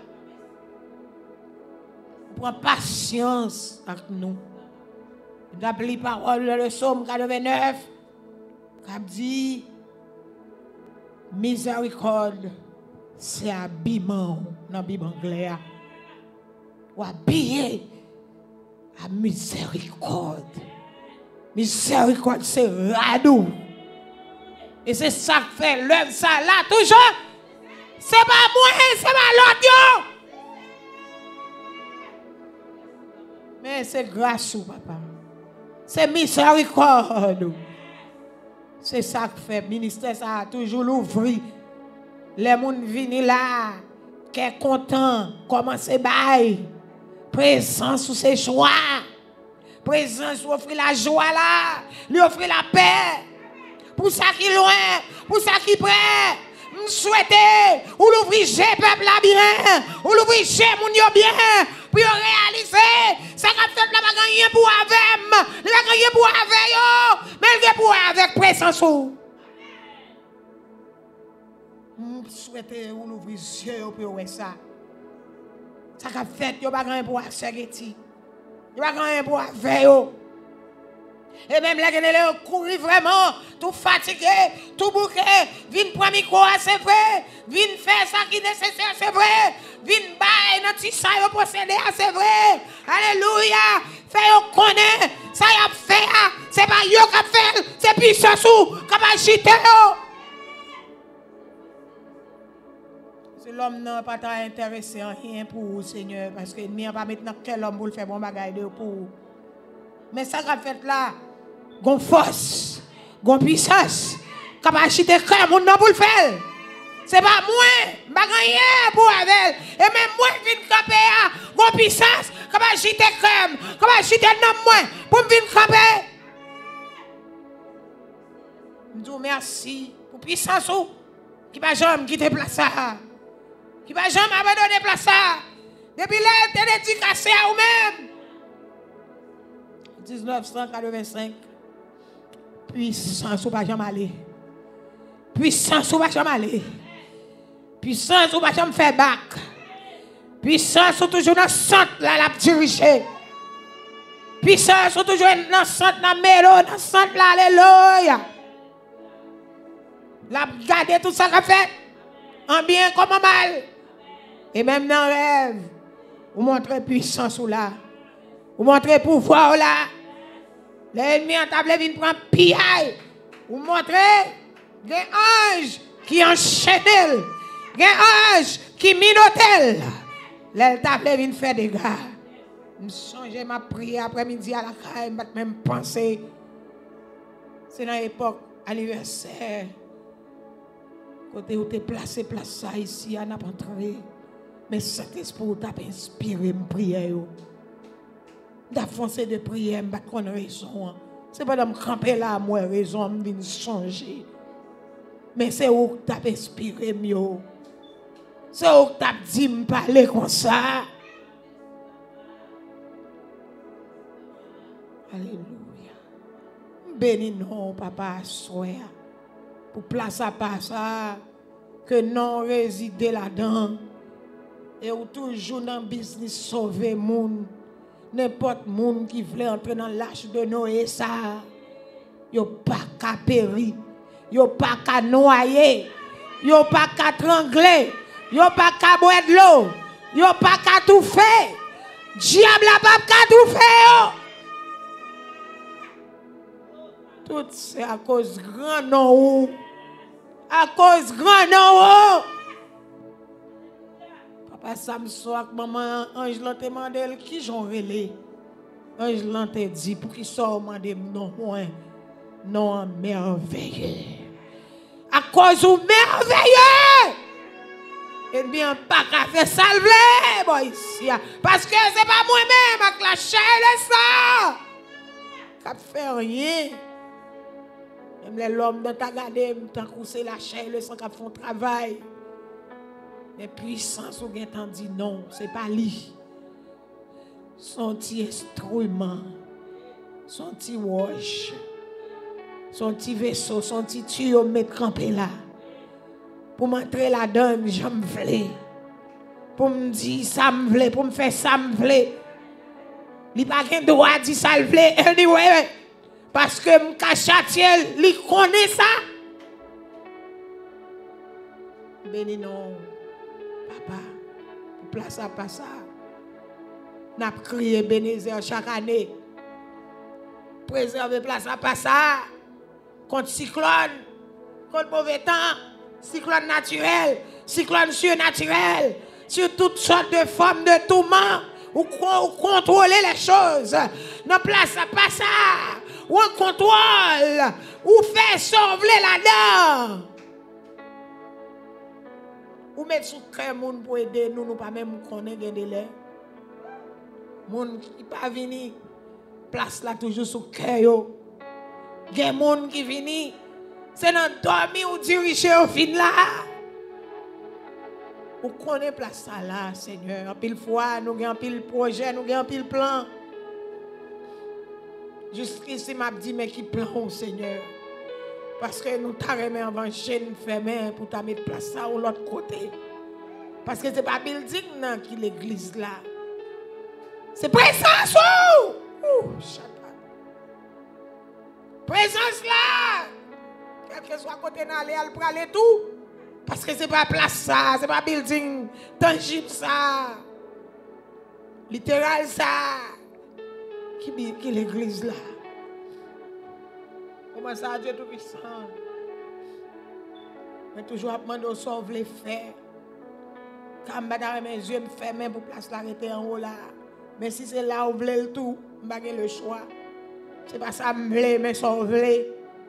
Prends patience avec nous. D'après la parole de le psaume quatre-vingt-neuf, qui dit miséricorde, c'est habillement dans la Bible anglaise. Ou habillé à miséricorde. Miséricorde, c'est radou. Et c'est ça que fait l'œuvre, ça là, toujours. C'est pas moi, c'est pas l'autre. Mais c'est grâce au papa. C'est miséricorde. C'est ça que fait. Le ministère, ça a toujours l'ouvrir. Les gens viennent là, qui sont contents, comment c'est bail. Présence sous ses choix. Présence, lui offrir la joie là. Lui offrir la paix. Pour ça qui est loin. Pour ça qui est près. Je souhaite ou l'ouvrir peuple là bien. Ou l'ouvrir moun yo bien. Pour réaliser. Ça qu'a fait là pas gagner pour avec. Il va gagner pour avec yo. Mais il va pour avec présence. Je souhaite ou l'ouvrir yeux pour voir ça. Ça qu'a fait yo pas gagner pour avec. Il va gagner pour avec yo. Et même là, il courir vraiment, tout fatigué, tout bouqué, vin prendre micro, c'est vrai, vin faire ça qui est nécessaire, c'est vrai, vin bailler dans petit ça, posséder, c'est vrai. Alléluia. Fait yo connaît, ça y a fait, c'est pas yo qui a fait, c'est puissance ou qui a agité yo. Si l'homme n'a pas intéressé en rien pour vous, Seigneur, parce que l'ennemi n'a pas maintenant quel homme pour le faire bon bagage pour vous. Mais ça qu'a fait là, gon force, gon puissance, capacité cœur mon non pour le faire. C'est pas moi, pas rien pour avec. Et même moi vinn camper a gon puissance, capacité cœur, capacité non moi pour vinn camper. Je dis merci pour puissance ou qui va jamais quitter place ça. Qui va jamais abandonner place ça. Depuis là, tu es dédicacé à vous-même. dix-neuf cent quatre-vingt-cinq. Puissance ou pas jamais aller. Puissance ou pas jamais aller. Puissance ou pas jamais faire bac. Puissance ou toujours dans le centre là la diriger. Puissance ou toujours dans le centre dans mélo dans le centre là alléluia. La garder tout ça qu'a fait en bien comme en mal. Et même dans le rêve, vous montrez puissance ou là. Vous montrez pouvoir là. L'ennemi en table vient prendre piaille. Vous montrez des anges qui enchaînent. Des anges qui minotent. Les table vient faire des gars. Je change ma prière après-midi à la caille. Je même penser. C'est dans l'époque anniversaire. Côté où tu es placé, place ça ici, à n'a pas entré. Mais cet esprit t'a inspiré ma prière. D'avancer de prière, je n'ai pas raison. Ce n'est pas de me camper là, moi, raison, je viens changer. Mais c'est où tu as inspiré mieux. C'est où tu as dit me parler comme ça. Alléluia. Bénis non, papa, soeur. Pour place à pas ça, que non réside là-dedans. Et où toujours dans le business sauver moun. N'importe monde qui veut entrer dans l'âge de Noé, ça, yo pas qu'à périr, yo pas qu'à noyer, yo pas qu'à trangler, yo pas qu'à boire de l'eau, yo pas qu'à tout faire. Diable a pas qu'à tout faire. Tout c'est à cause grand nom, à cause grand nom. Papa Samson avec maman Ange l'ont demandé qui j'en relé. Ange l'ont dit pour qui sort demandé non moins non merveilleux. À cause du merveilleux. Eh bien pas qu'à faire salver boy ici parce que c'est pas moi-même avec la chair et ça. Qu'a fait rien. Même l'homme dans ta garder tant que c'est la chair le sang qui font travail. Les puissances ou bien dit non, c'est pas lui. Son petit instrument, son petit wash, son petit vaisseau, son petit tuyau mettre campé là. Pour m'entrer là-dedans, j'aime vle. Pour me dire ça me vle, pour me faire ça me vle. Il pas qu'un droit dire ça le vle anyway. Parce que me cachatiel, il connaît ça. Béni non. Papa, pour place à pas ça. N'a crié Bénézer chaque année. Préserver place à pas ça. Contre cyclone, contre mauvais temps, cyclone naturel, cyclone surnaturel, sur toutes sortes de formes de tourments, ou, ou contrôler les choses. Dans place à pas ça. Ou on contrôle, ou fait sauver là-dedans. Ou mettre sous cœur moun pour aider nous, nous pas même connaître des délais. Moun qui pas vini place là toujours sous cœur. Il y a des gens qui viennent, c'est dans dormir ou diriger au fin là. Vous connaissez place ça là, Seigneur. En pile fois, nous avons un pile projet, nous avons un pile plan. Jusqu'ici, m'a dit, mais qui plan, Seigneur? Parce que nous t'arrêtons avant de nous fermer pour te mettre place ça ou l'autre côté. Parce que ce n'est pas building non, qui l'église là. C'est présence. Ouh, présence là. Quel que soit côté d'aller, elle prend aller tout. Parce que ce n'est pas place ça, ce n'est pas building tangible ça. Littéral ça. Qui qui l'église là? Comment ça, Dieu Tout-Puissant? Mais toujours à demander au sauve les faire. Quand madame mes yeux me ferment pour place l'arrêter en haut là. Mais si c'est là où vous voulez le tout, je n'ai pas le choix. Ce n'est pas ça que je veux, mais ça je veux.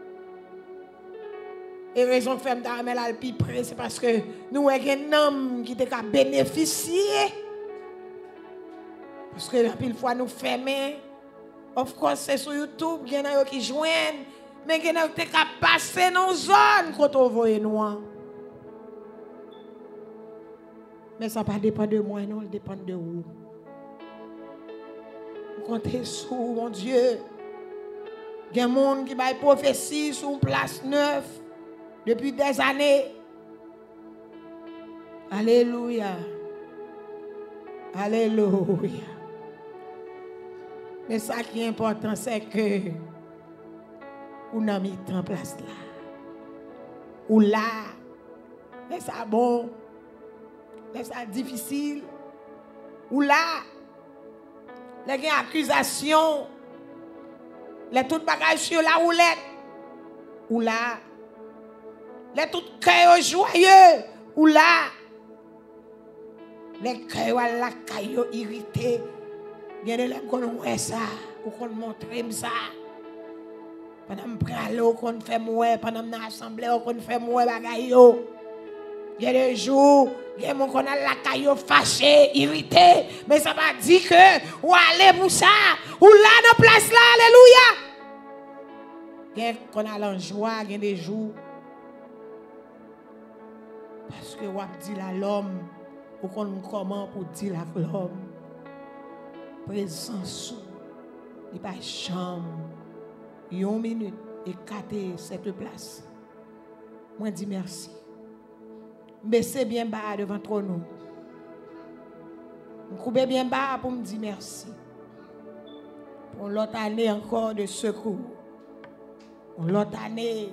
Et raison que femme d'armée là le plus près, c'est parce que nous avons un homme qui t'a bénéficié. Parce que la pile fois nous fermons. Of course, c'est sur YouTube, il y en a qui joignent, mais il y en a qui passer dans la zone quand on voit nous. Mais ça ne dépend pas dépendre de moi, non, ça dépend de vous. Vous comptez sur mon Dieu. Il y a des gens qui ont prophétie sur une place neuve depuis des années. Alléluia. Alléluia. Mais ça qui est important, c'est que on a mis en place là. Ou là, mais ça bon, mais ça difficile. Ou là, les accusations, les toutes bagages sur la roulette. Ou là, les toutes cœurs joyeux. Ou là, les cœurs à la caillou irrités. Il y a des gens qui ont ça, qui ont montré ça. Pendant que je prends qu'on fait moi, pendant que je assemblée, qu'on fait moi, bagayo. Il y a des jours, il y a des gens qui ont la caillou fâché, irrité. Mais ça va dire que, ou aller pour ça, ou là dans place là, alléluia. Il y a des gens qui ont la joie, il y a des jours. Parce que on dit à l'homme, ou qu'on comment pour dire à l'homme. Présence, il n'y a pas de chambre. Une minute et quatre cette place. Moi, je dis merci. Mais c'est bien bas devant nous. Je coupe bien bas pour me dire merci. Pour l'autre année encore de secours. Pour l'autre année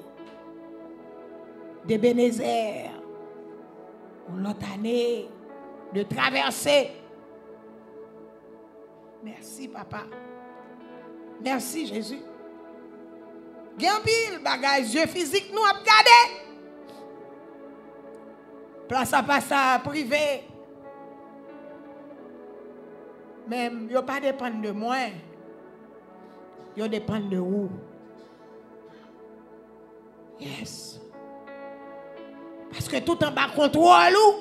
de Bénézère. Pour l'autre année de traverser. Merci, papa. Merci, Jésus. Gambile, bagage, yeux physique, nous avons gardé. Place à passer à privé. Même, yo pas dépend de moi. Yo dépend de vous. Yes. Parce que tout en bas contrôle ou.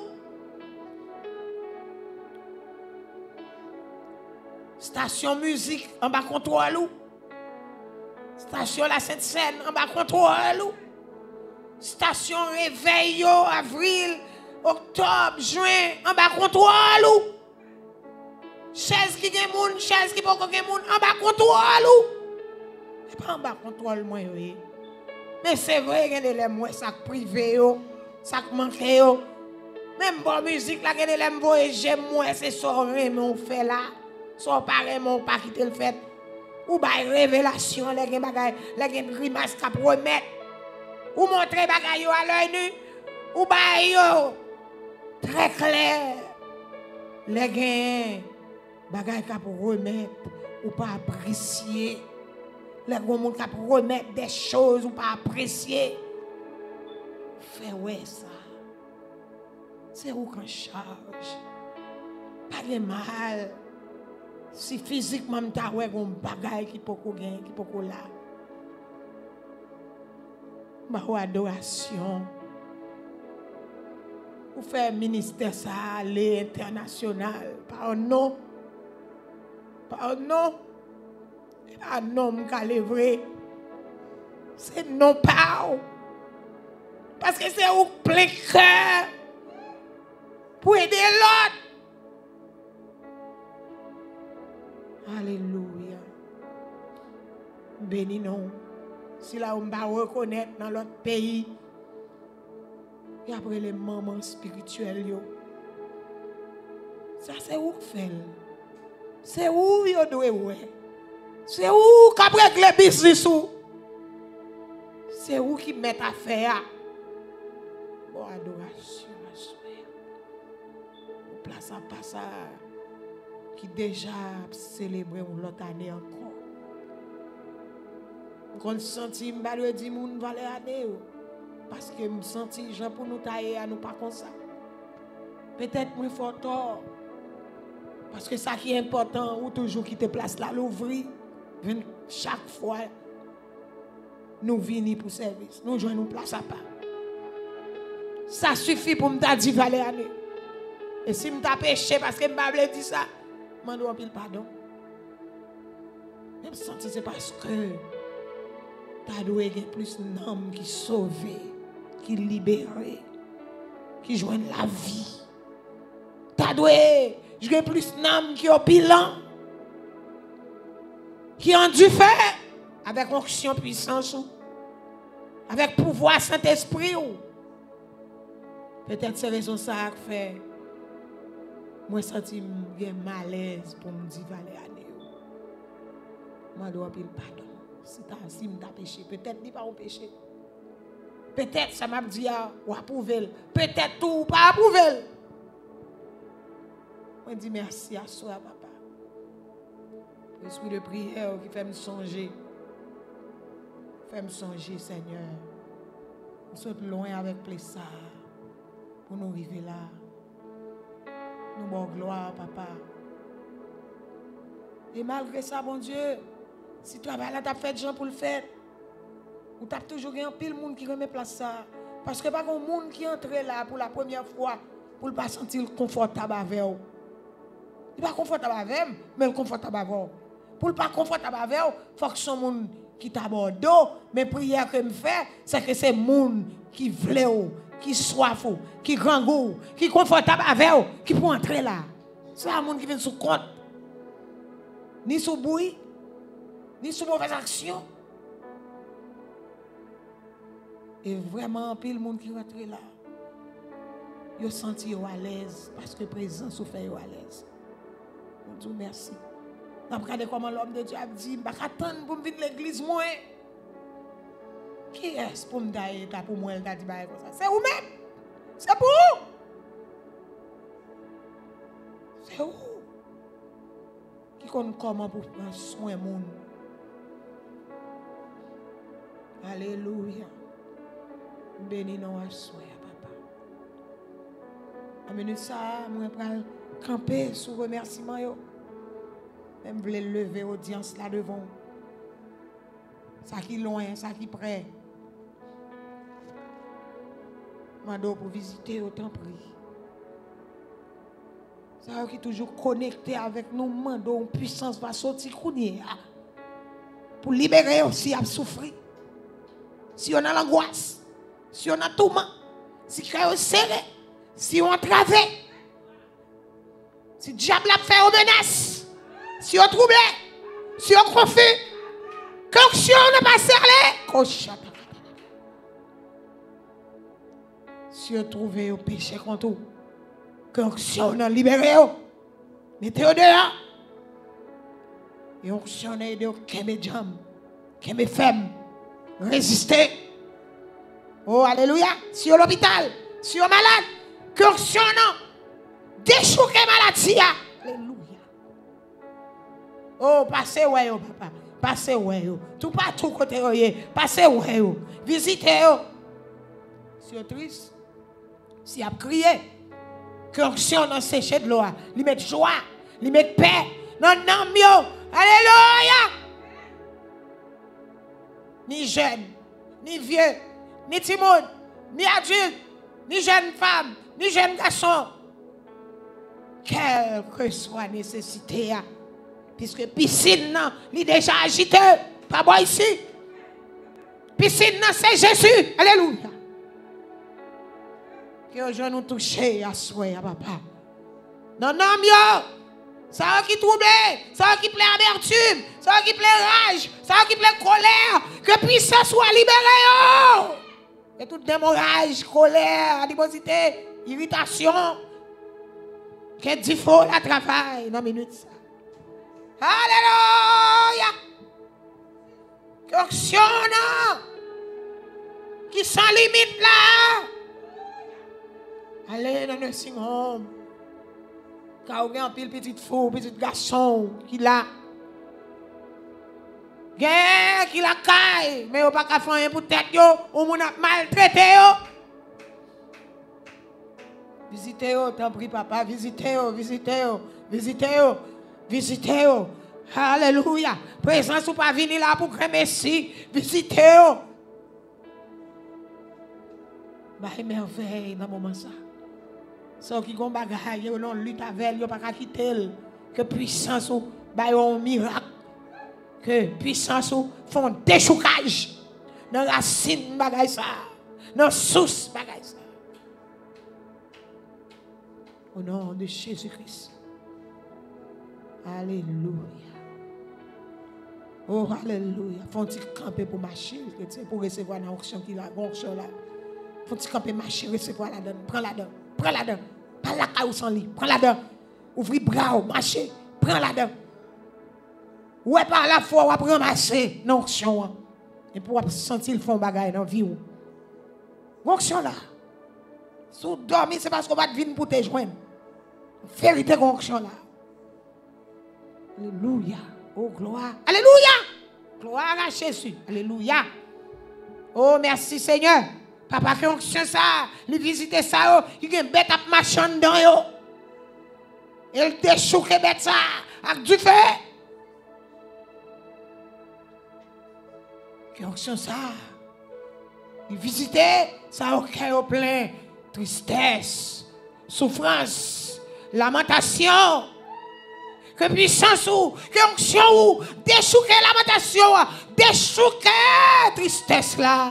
Station musique en bas contrôle ou. Station la Sainte-Seine en bas contrôle ou. Station réveil avril, octobre, juin en bas contrôle ou. Chaise qui gen moun, chaise qui pas gen moun en bas contrôle ou. C'est pas en bas contrôle moi oui. Mais c'est vrai que les moi ça privé yo, ça manque yo. Même bonne musique là que les moi j'aime moi c'est ça on fait là. So pareillement pas quitter le fait ou bay révélation les gen bagay les gen grimace qu'a promettre ou montrer bagay yo à l'œil nu ou bay yo très clair les gen bagay qu'a remettre ou pas apprécier les gros monde qu'a remettre des choses ou pas apprécier fait ouais ça c'est où qu'on charge pas de mal. Si physiquement tu as un bagage qui peut gagner, qui peut là. Ma adoration. Pour faire ministère ça aller international par non. Par non. Ce n'est pas un homme qui a livré. C'est non pas. Parce que c'est au plein cœur pour aider l'autre. Alléluia. Béni non. Si là on va reconnaître dans l'autre pays, et après les mamans spirituelles, ça c'est où fait. C'est où yo doit ouais. C'est où qu'après les business ou. C'est où qui met à faire. Bon adoration, place à passage qui déjà célébré l'autre année encore. Qu'on senti m'ba de di moun valé année parce que me senti gens pour nous tailler à nous pas comme ça. Peut-être moins fort tort. Parce que ça qui est important ou toujours qui te place là l'ouvrir chaque fois nous venons pour service. Nous joignons place à part. Ça suffit pour me dire valé année. Et si me t'a péché parce que me dit ça, je dois pile pardon. Même senti c'est parce que tu dois avoir plus d'hommes qui sauvent, qui libèrent, qui joignent la vie. Tu dois avoir plus d'hommes qui ont bilan, qui ont dû faire avec onction puissance, avec pouvoir Saint-Esprit. Peut-être c'est raison ça qui fait. Moi, je sens malaise pour me dire valé année. Je dois appeler pardon. Si tu as si péché, peut-être n'est pas un péché. Peut-être ça m'a dit ou approuver. Peut-être tout ou pas approuver. Je dis merci à soi, papa. L'esprit de prière qui fait me songer. Fait me songer, Seigneur. Nous sommes loin avec plaisir pour nous arriver là. Nous bon gloire, papa. Et malgré ça, bon Dieu, si tu as fait des gens pour le faire, ou tu as toujours un pile monde qui remet place ça. Parce que pas un monde qui entre là pour la première fois pour ne pas sentir confortable avec eux. Il n'est pas confortable avec eux, mais il est confortable avec eux. Pour ne pas confortable avec eux, il faut que ce monde qui t'aborde. Mais la prière que je fais, c'est que c'est le monde qui veut, qui soif, qui grand goût, qui est confortable avec eux, qui peut entrer là. C'est un monde qui vient sous compte. Ni sous bruit, ni sous mauvaise action. Et vraiment, puis le monde qui rentre là, ils sentent à l'aise parce que la présence fait à l'aise. On dit merci. Regardez comment l'homme de Dieu a dit, je ne vais pas attendre pour me venir à l'église, moi. Qui est-ce pour me dire pour moi, elle a dit comme ça? C'est vous-même. C'est pour vous. C'est vous. Qui connaît comment pour prendre soin du monde. Alléluia. Béni nous à soi, papa. A minute ça, moi je camper sous remerciement yo. Même voulais lever audience là devant. Ça qui loin, ça qui près. Mando pour visiter autant prix. Ça qui toujours connecté avec nous, mando une puissance va sortir pour libérer aussi à souffrir. Si on a l'angoisse, si on a tout mal, si on est serré, si on est travé, si le diable a fait aux menaces, si on est troublé, si on est confus, que si on n'est pas serré, si on trouve au péché contre vous, que si on est libéré, mettez-vous dehors. Et on si on est aidé, qu'est mes jambes, qu'est mes femmes. Résister. Oh, alléluia. Si on est à l'hôpital, si on est malade, que si on a déchouqué maladie. Alléluia. Oh, passez ouais, oh, papa. Passez ouais, oh. Tout partout côté, oh, passez ouais, oh. Visitez, oh. Si on est triste, si on a crié, que si on a séché de l'eau, lui met joie, lui met paix. Non, non, mieux. Alléluia. Ni jeune, ni vieux, ni timide, ni adulte, ni jeune femme, ni jeune garçon. Quelle que soit la nécessité, Puisque piscine, il est déjà agité. Pas moi ici. Piscine, c'est Jésus. Alléluia. Que je nous touche à souhait, à papa. Non, non, mieux. Ça qui trouble, ça qui plaît amertume, ça qui plaît rage, ça qui plaît colère. Que puissance soit libérée. Et toute démorage, colère, animosité, irritation. Que dit faux la travail dans minute ça. Alléluia. Que action qui sans limite là. Allez dans le nursing home. Quand on a un pile petit fou, petit garçon qui l'a. Gen qui la caille, mais on pas qu'à faire rien pour tête yo, ou mon a maltraité yo. Visitez yo, t'en prie papa, visitez yo, visitez yo, visitez yo, visitez yo. Alléluia. Présence ou pas venir là pour créer Messie, visitez yo. Bah merveille dans moment ça. Ceux qui ont bagaille, ils ont lutte avec, ils n'ont pas quitter. Que puissance ou bah un miracle. Que puissance ou font déchoucage. Dans la racine bagaille ça. Dans source bagaille ça. Au nom de Jésus-Christ. Alléluia. Oh alléluia. Font-ils camper pour marcher, pour recevoir une onction qui la onction là. Font-ils camper marcher, recevoir la donne, prends la donne. Prends la dent. Pas la caille sans lit. Prends la dent. Ouvre bras, marchez. Prends la dent. Ouais, par la foi, on va ramasser l'onction. Et pour sentir le fond bagaille dans la vie. L'onction là. Si vous dormez, c'est parce qu'on va venir pour te joindre. Vérité l'onction là. Alléluia. Oh, gloire. Alléluia. Gloire à Jésus. Alléluia. Oh, merci Seigneur. Papa fait onction ça, il visite ça, il y a une bête à marcher dedans yo. Il déchouque bête ça avec du feu. Qui onction ça. Il visite ça au cœur plein tristesse, souffrance, lamentation. Que puissance ou, que onction ou, déchouque lamentation, déchouque tristesse là.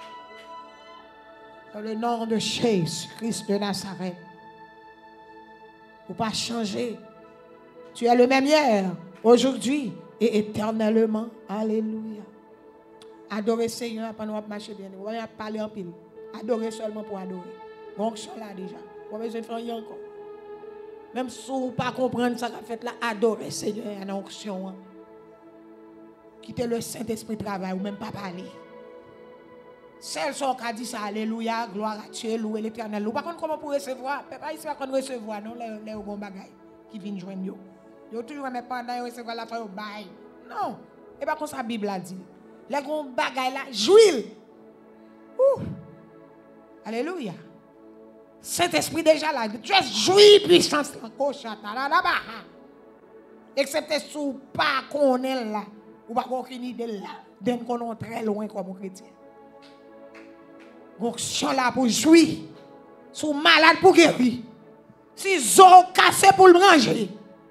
Dans le nom de Jésus-Christ de Nazareth. Pour pas changer. Tu es le même hier, aujourd'hui et éternellement. Alléluia. Adorez Seigneur pendant qu'on marche bien. On va parler en pile. Adorez seulement pour adorer. Donc, je suis là déjà. On va besoin de faire rien encore. Même si vous ne pas comprendre ça qu'a fait là, adorez Seigneur en onction. Quittez le Saint-Esprit travail ou même pas parler. Celles qui ont dit ça, alléluia, gloire à Dieu, louer l'éternel. Par contre, comment pour recevoir? Pas ici, pas recevoir, non, les bons bagailles qui viennent joindre yo. Yo toujours mais pendant yo recevoir la fin au bail. Non, et pas comme ça la Bible a dit. Les bons bagailles là, jouir. Ouh. Alléluia. Saint-Esprit déjà là, tu es jouir puissance là, cochata là là bas. Excepté sous pas qu'on est là, ou pas aucune idée là, d'un qu'on est très loin comme chrétien. Onction là pour jouir. Sous malade pour guérir. Si zo cassé pour le manger.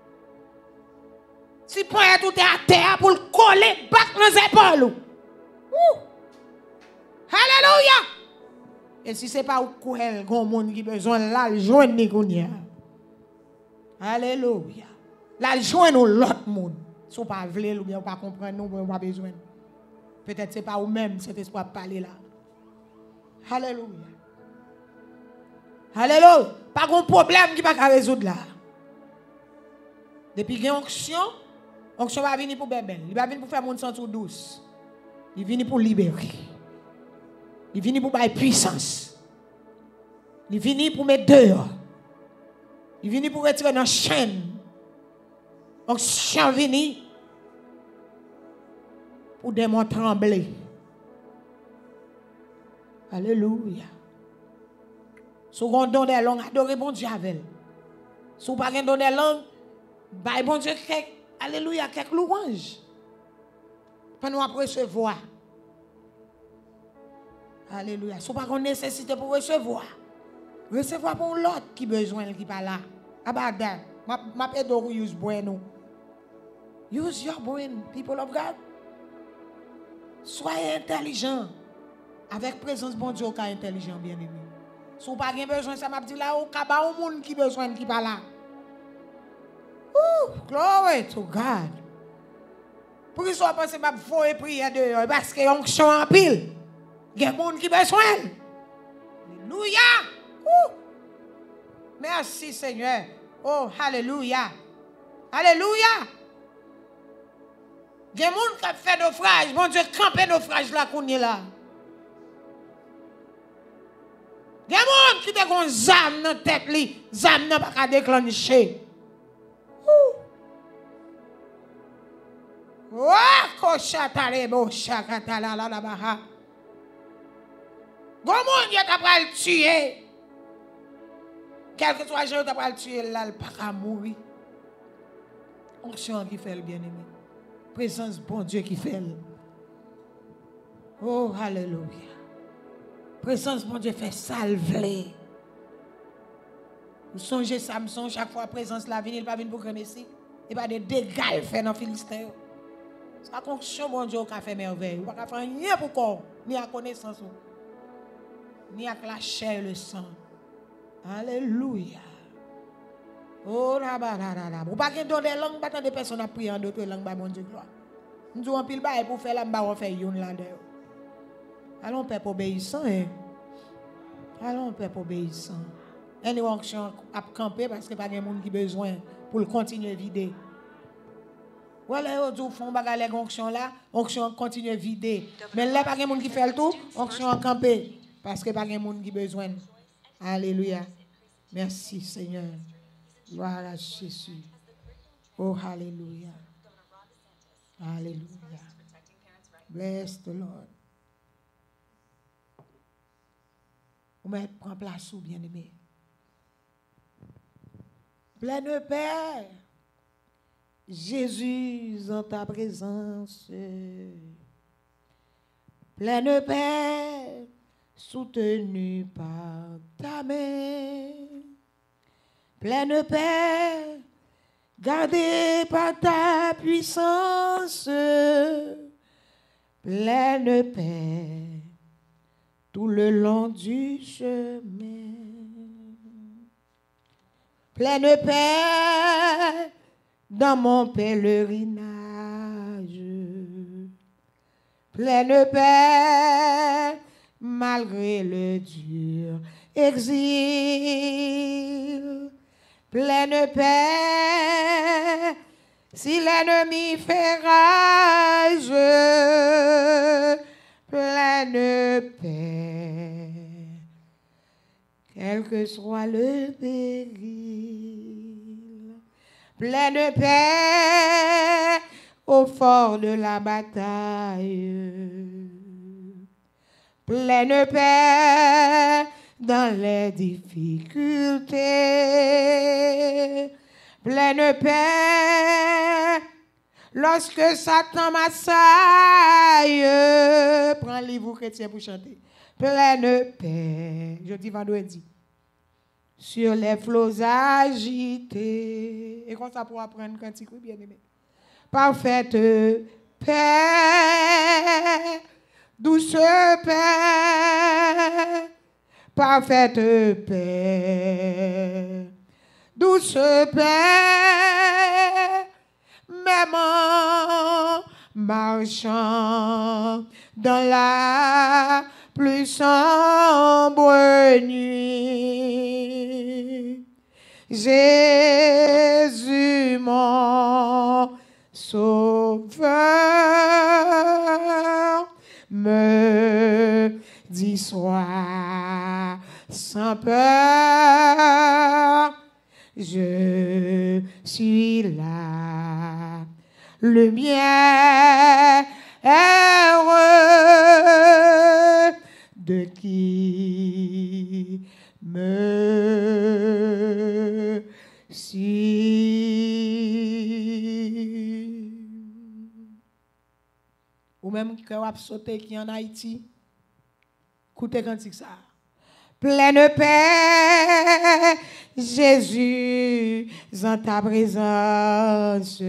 Si point tout est à terre pour le coller bac dans les épaules. Ouh. Alléluia. Et si ce n'est pas au quel grand monde qui a besoin là, le joindre ni. Alléluia. Là, le joindre l'autre monde. Si vous ne pas voulez ou bien pas comprendre, nous n'avons pas besoin. Peut-être ce n'est pas vous-même cet espoir de parler là. Alléluia. Alléluia. Pas de problème qui va pas résoudre là. Depuis qu'il y a une onction, l'onction va venir pour bébé. Il va venir pour faire mon sang douce. Il vient pour libérer. Il vient pour faire puissance. Il vient pour mettre dehors. Il vient pour retirer dans la chaîne. L'onction vient pour démon trembler. Alléluia. Si vous avez des langues, adorez bon Dieu avec elle. Si vous n'avez pas des langues, bah bon Dieu, alléluia, quelques louanges. Pour nous recevoir. Alléluia. Si vous n'avez pas de nécessité pour recevoir, recevoir pour l'autre qui a besoin, qui n'est pas là. Abada, ma pédorieuse bueno. Use your brain, people of God. Soyez intelligents. Avec présence bon Dieu, qui est intelligent, bien aimé. Si vous n'avez pas besoin, ça m'a dit là, il y a un monde qui a besoin qui pas là. Ouh, glory to God. Pour qu'ils soient pensés que je vais prier dehors, parce qu'ils ont onction en pile. Il y a un monde qui a besoin. Alléluia. Ouh. Merci Seigneur. Oh, alléluia. Alléluia. Il y a un monde qui a fait naufrage. Bon Dieu, camper naufrage là qu'on est là. Il y a un monde qui a une zame dans la tête, li, zame n'a pas déclencher. Oh, koshatale bo shakatala la la baha. Comment il t'a pas le tuer? Quel que soit le jour, t'as pas le tuer là, il pas qu'à mourir. Onction qui fait le bien-aimé. Présence bon Dieu qui fait le. Oh, alléluia. Présence bon Dieu fait salver. Vous songez Samson, chaque fois présence la vie, il pas venir pour remercier. Et pas de dégâts fait dans Philistin. C'est la fonction bon Dieu qui a fait merveille. Vous ne pouvez pas faire rien pour corps, ni à connaissance, ni à la chair et le sang. Alléluia. Oh là là là là. Vous ne pouvez pas donner des langues, pas des personnes à prier en d'autres langues, mon Dieu gloire. Nous avons pile bail pour faire la mba, on fait yon là dedans. Allons peuple obéissant, hein. Allons peuple obéissant. Et nous avons à camper parce que pas de monde qui besoin pour continuer à vider. Voilà, vous font bagarre les onctions là, onction continue à vider. Mais là, pas de monde qui fait le tout, onction à camper parce que pas de monde qui besoin. Alléluia. Merci Seigneur. Gloire à Jésus. Oh, alléluia. Alléluia. Bless the Lord. Vous mettez prendre place ou bien aimé. Pleine paix. Jésus en ta présence. Pleine paix. Soutenu par ta main. Pleine paix. Gardé par ta puissance. Pleine paix. Tout le long du chemin. Pleine paix dans mon pèlerinage. Pleine paix malgré le dur exil. Pleine paix si l'ennemi fait rage. Pleine paix, quel que soit le péril. Pleine paix au fort de la bataille. Pleine paix dans les difficultés. Pleine paix lorsque Satan m'assaille. Prends le livre chrétien pour chanter. Pleine paix. Jeudi, vendredi. Sur les flots agités. Et comme ça pour apprendre quand tu bien aimé. Parfaite paix. Douce paix. Parfaite paix. Douce paix. Même en marchant dans la plus sombre nuit, Jésus mon sauveur me dit sois sans peur, je suis là, le mien heureux de qui me suit. Ou même qui a sauté qui en Haïti, écoutez quand c'est ça. Pleine paix, Jésus, en ta présence.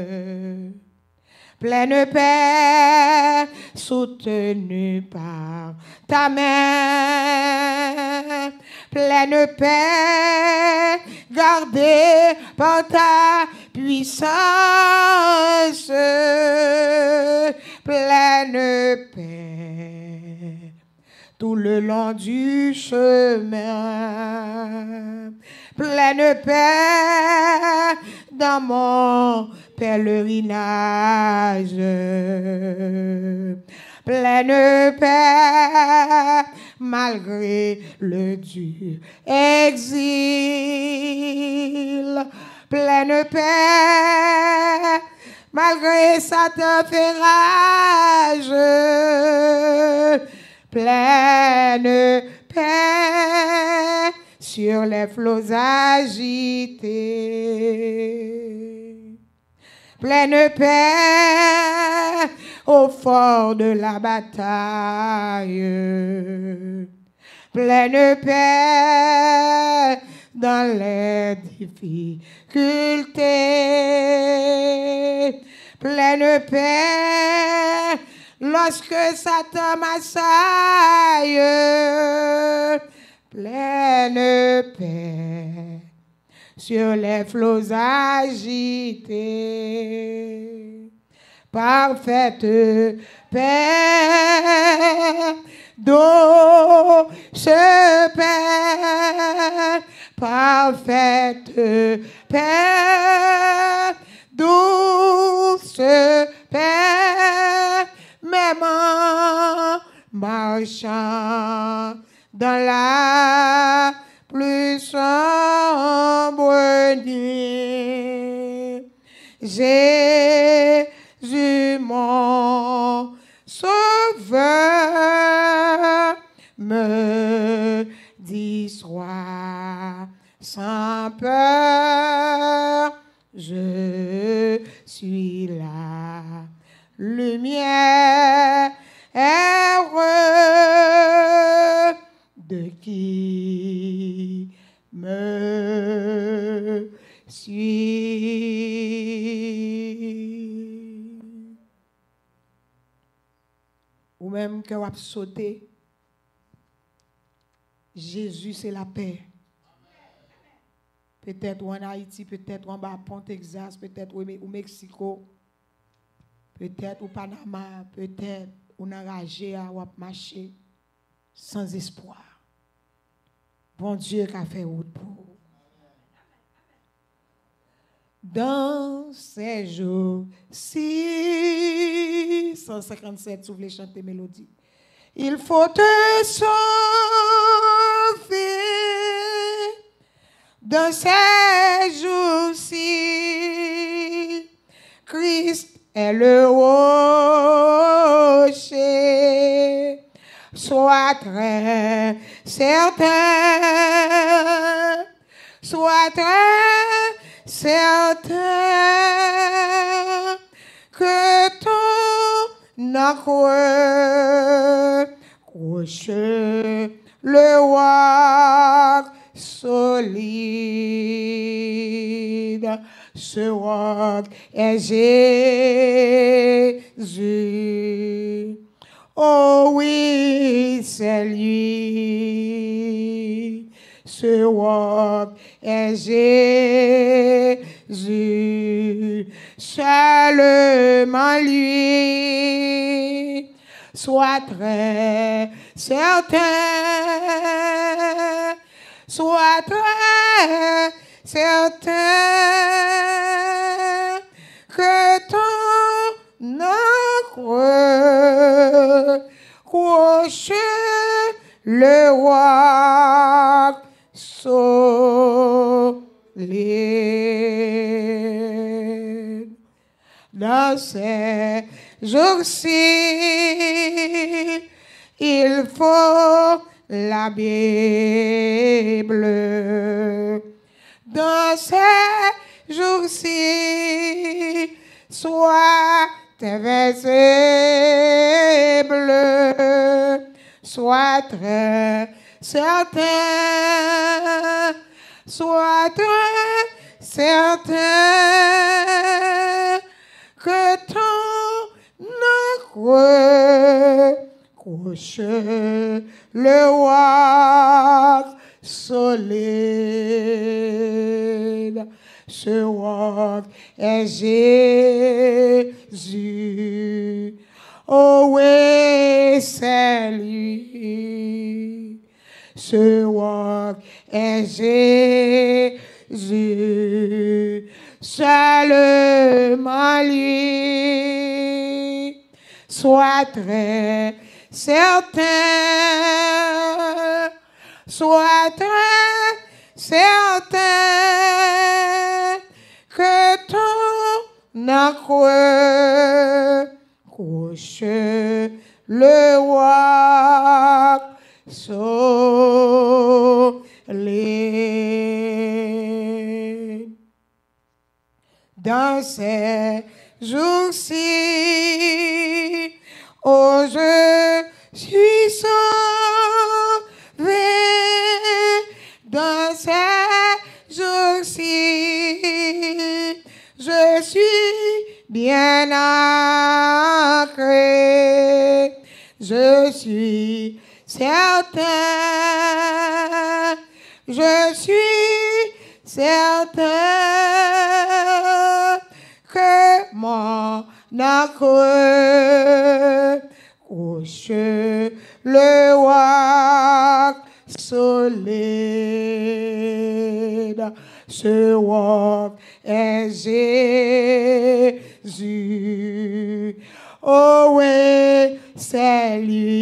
Pleine paix, soutenue par ta main. Pleine paix, gardée par ta puissance. Pleine paix, tout le long du chemin. Pleine paix dans mon pèlerinage. Pleine paix malgré le dur exil. Pleine paix malgré Satan fait rage. Pleine paix sur les flots agités. Pleine paix au fort de la bataille. Pleine paix dans les difficultés. Pleine paix lorsque Satan m'assaille. Pleine paix sur les flots agités. Parfaite paix, douce paix, parfaite paix, douce paix, même en marchant dans la plus sombre nuit. Jésus, mon sauveur, me dit sois sans peur, je suis la lumière de qui me suit. Ou même que vous avez sauté, Jésus c'est la paix. Peut-être en Haïti, peut-être en Bas-Pont, Texas, peut-être au Mexico, peut-être au Panama, peut-être on a enragé ou a marché sans espoir. Bon Dieu qui a fait route pour vous. Dans ces jours-ci, cent cinquante-sept, si vous voulez chanter mélodie, il faut te sauver. Dans ces jours-ci, Christ est le rocher. Sois très certain, sois très certain que ton accroche le roc solide. Ce roc est Jésus. Oh oui, c'est lui. Ce roc est Jésus. Seulement lui. Sois très certain. Sois très certain que ton accroche le roc solide. Dans ces jours-ci, il faut la Bible. Dans ces jours-ci, sois invincible, sois très certain, sois très certain que ton accroche le roc solide. Ce roc est Jésus. Oh oui, c'est lui. Ce roc est Jésus. Seulement lui. Sois très certain. Sois très certain que ton accroche le roc solide. Dans ces jours-ci, oh, je suis sauvé. Dans ces jours-ci, je suis bien ancré. Je suis certain, je suis certain que mon accroche le roc solide. Ce roc est Jésus. Oh oui, c'est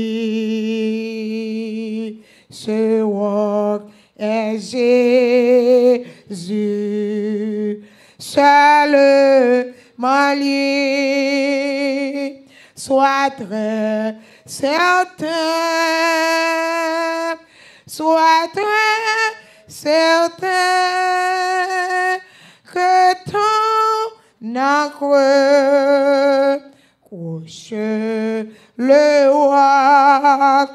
lui. Ce roc est Jésus. Seulement lui. Sois très certain. Sois très certain que ton accroche le roc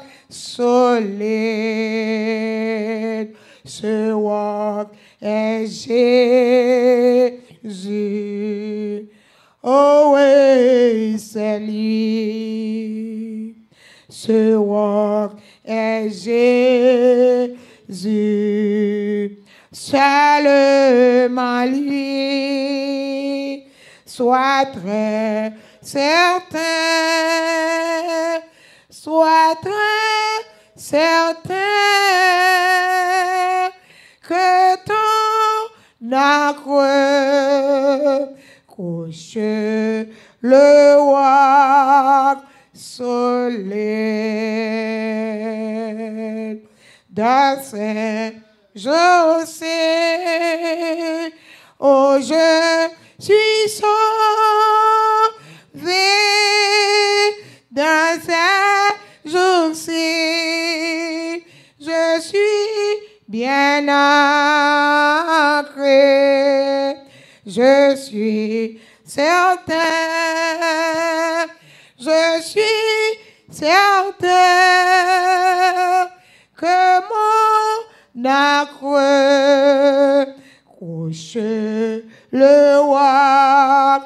solide. Ce roc est Jésus. Oh oui, c'est lui. Ce roc est Jésus. Seulement lui. Sois très certain. Sois très certain que ton accroche le roc solide. Dans ces jours-ci, oh, je suis sauvé. Dans ces jours-ci, je suis bien ancré. Je suis certain, je suis certain que mon accroche le roc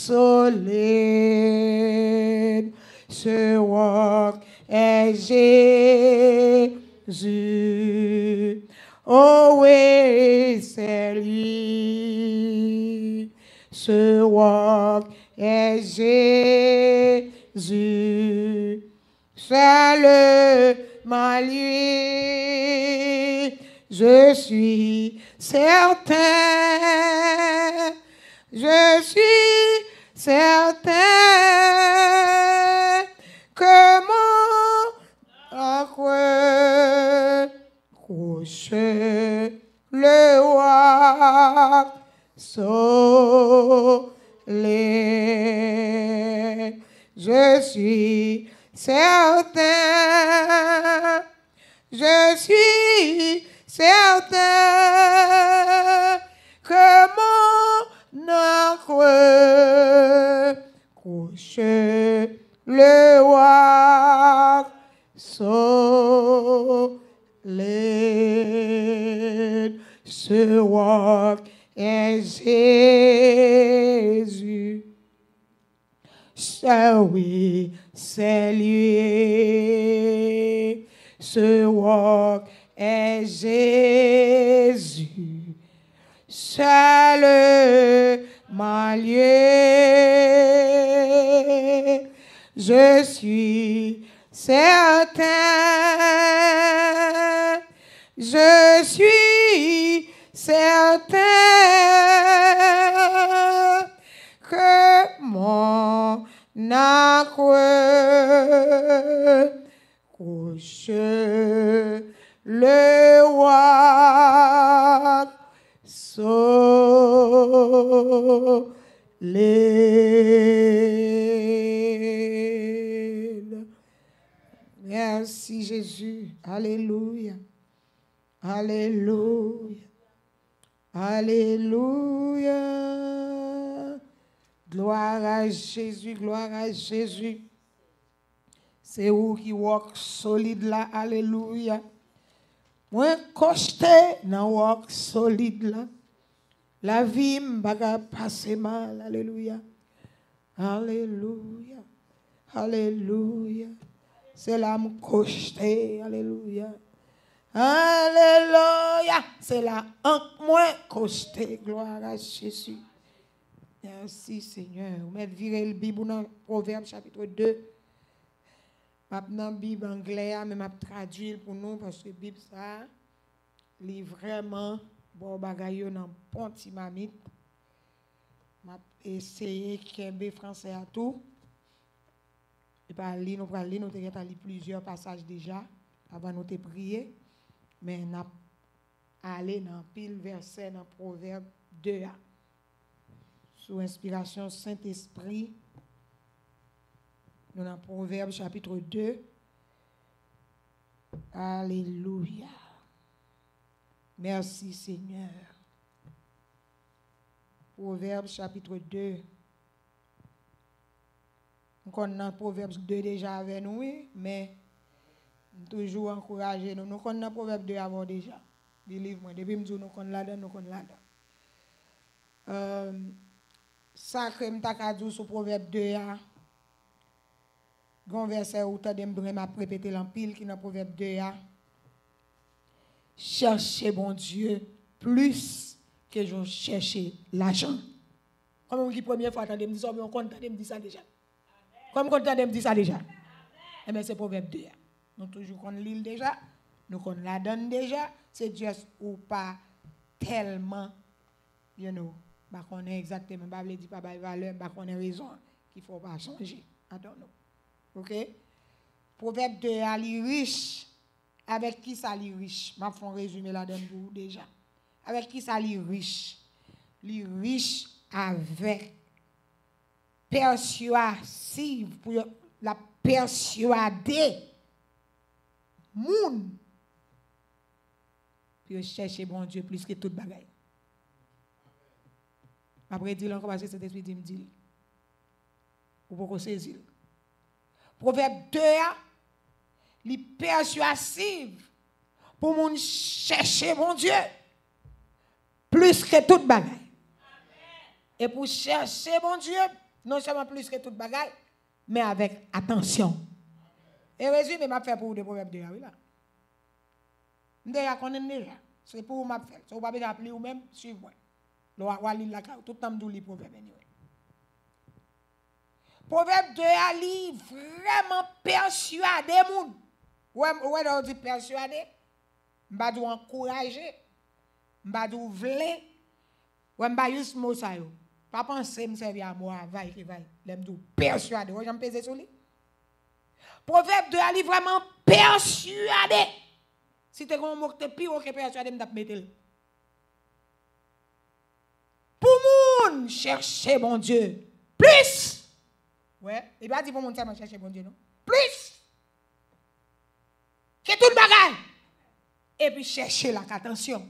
solide. Ce roc est Jésus. Oh oui, c'est lui. Ce roc est Jésus. Seulement lui. Je suis certain. Je suis certain que mon accroche le roc solide. Je suis certain, je suis certain que mon accroche le roc solide. roc est Jésus. C'est oui, c'est lui. Ce roc est Jésus. Seulement lieu. Je suis certain, je suis certain que mon accroche le roi solide. Merci Jésus. Alléluia. Alléluia. Alléluia. Gloire à Jésus, gloire à Jésus. C'est où qui walk solide là. Alléluia. Moi, costé dans walk solide là. La vie m'a passé mal. Alléluia. Alléluia. Alléluia. C'est là me costé. Alléluia. Alléluia. C'est là en moins costé. Gloire à Jésus. Merci Seigneur. Vous mettez virer le Bible dans Proverbe chapitre deux. Maintenant, la Bible anglaise, mais je traduit pour nous parce que la Bible, ça, est vraiment bon bagaille dans ponti mamite. Je essayer de français à tout. Et pas lire, nous allons lire, nous allons lire plusieurs passages déjà avant de nous prier. Mais nous allons aller dans pile verset dans Proverbe deux. Sous inspiration Saint-Esprit. Nous dans Proverbe chapitre deux. Alléluia. Merci Seigneur. Proverbe chapitre deux. Nous connaissons Proverbe deux déjà avec nous, mais toujours encourager nous. Nous connaissons Proverbe deux avant déjà. Believe-moi, depuis que nous connaissons là-dedans, nous connaissons là-dedans. Euh, ça que je t'ai dit sur Proverbe deux, un verset où tu as répété l'empile qui est dans Proverbe deux. Cherchez bon Dieu plus que je cherche l'argent. Comme la première fois, tu as dit ça, mais on compte me dire ça déjà. Comme on compte me dire ça déjà. Eh bien, c'est Proverbe deux. Nous toujours qu'on l'île déjà, nous qu'on la donne déjà. C'est juste ou pas tellement, you know, bah qu'on est exactement, bah veut dire pas bah valeur, bah qu'on est raison qu'il faut pas changer. I don't know. OK? Proverbe deux, ali riche. Avec qui ça li riche? M'a font résumé la donne pour déjà. Avec qui ça li riche? Li riche avec persuasive pour la persuader moun. Puis chercher bon Dieu plus que tout bagaille. Après dire encore parce que cet esprit dit me dit. Ou pour saisir. Proverbe deux li persuasive pour moun chercher mon Dieu plus que toute bagaille. Et pour chercher mon Dieu, non seulement plus que toute bagaille, mais avec attention. Et résumé m'a fait pour vous de Proverbe deux oui là. Déjà connaît déjà, c'est pour vous m'a fait. So pas besoin appeler ou même suivre moi. Le wa lire la tout le temps dou li proverbe anyway. Proverbe deux a li vraiment persuadé moun. Ouais, ouais, on dit persuadé, m'ba dou encourager, m'ba dou vle, ouais m'ba juste mot ça yo. Pas penser me servir à moi, vaille que vaille. L'aime dou persuadé, ouais j'aime peser sur lui. Proverbe deux a li vraiment persuadé. Si tu as mot que pire que persuadé m't'a mettre. Pour moun chercher bon Dieu, plus. Ouais, il va dire pour moun seulement chercher bon Dieu non. Plus. Que tout le bagage. Et puis chercher la attention.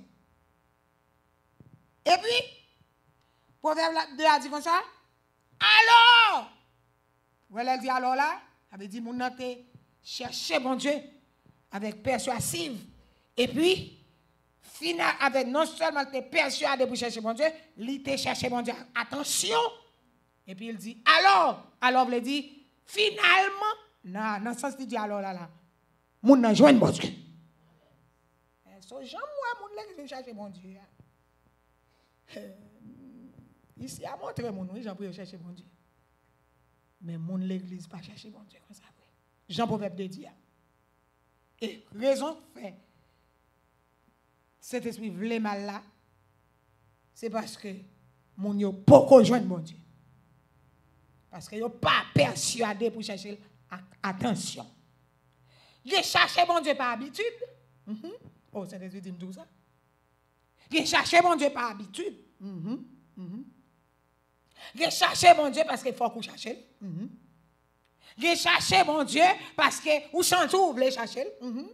Et puis, Proverbe deux a dit comme ça. Alors, vous elle dit alors là, avait dit mon nante chercher bon Dieu avec persuasive. Et puis, final avec non seulement te persuadé pour chercher mon Dieu, il te cherché mon Dieu. Attention. Et puis il dit, alors, alors il dit, finalement, non, dans le sens il dit alors là, là, moun nan joindre mon Dieu. So, j'aime moi, moun l'église chercher mon Dieu. Ici, à montrer mon nom, j'en peux chercher mon Dieu. Mais mon l'église pas chercher mon Dieu comme ça. Jean proverbe de dire. Et raison fait, cet esprit voulait mal là, c'est parce que mon yo pas joindre mon Dieu. Parce que yo pas persuadé pour chercher attention. J'ai cherché mon Dieu par habitude. Mm-hmm. Oh, cet esprit dit tout ça. J'ai cherché mon Dieu par habitude. Mm-hmm. Mm-hmm. J'ai cherché mon Dieu parce qu'il faut qu'on cherche. Mm-hmm. J'ai cherché mon Dieu parce que vous sentez vous voulez chercher. Mm-hmm.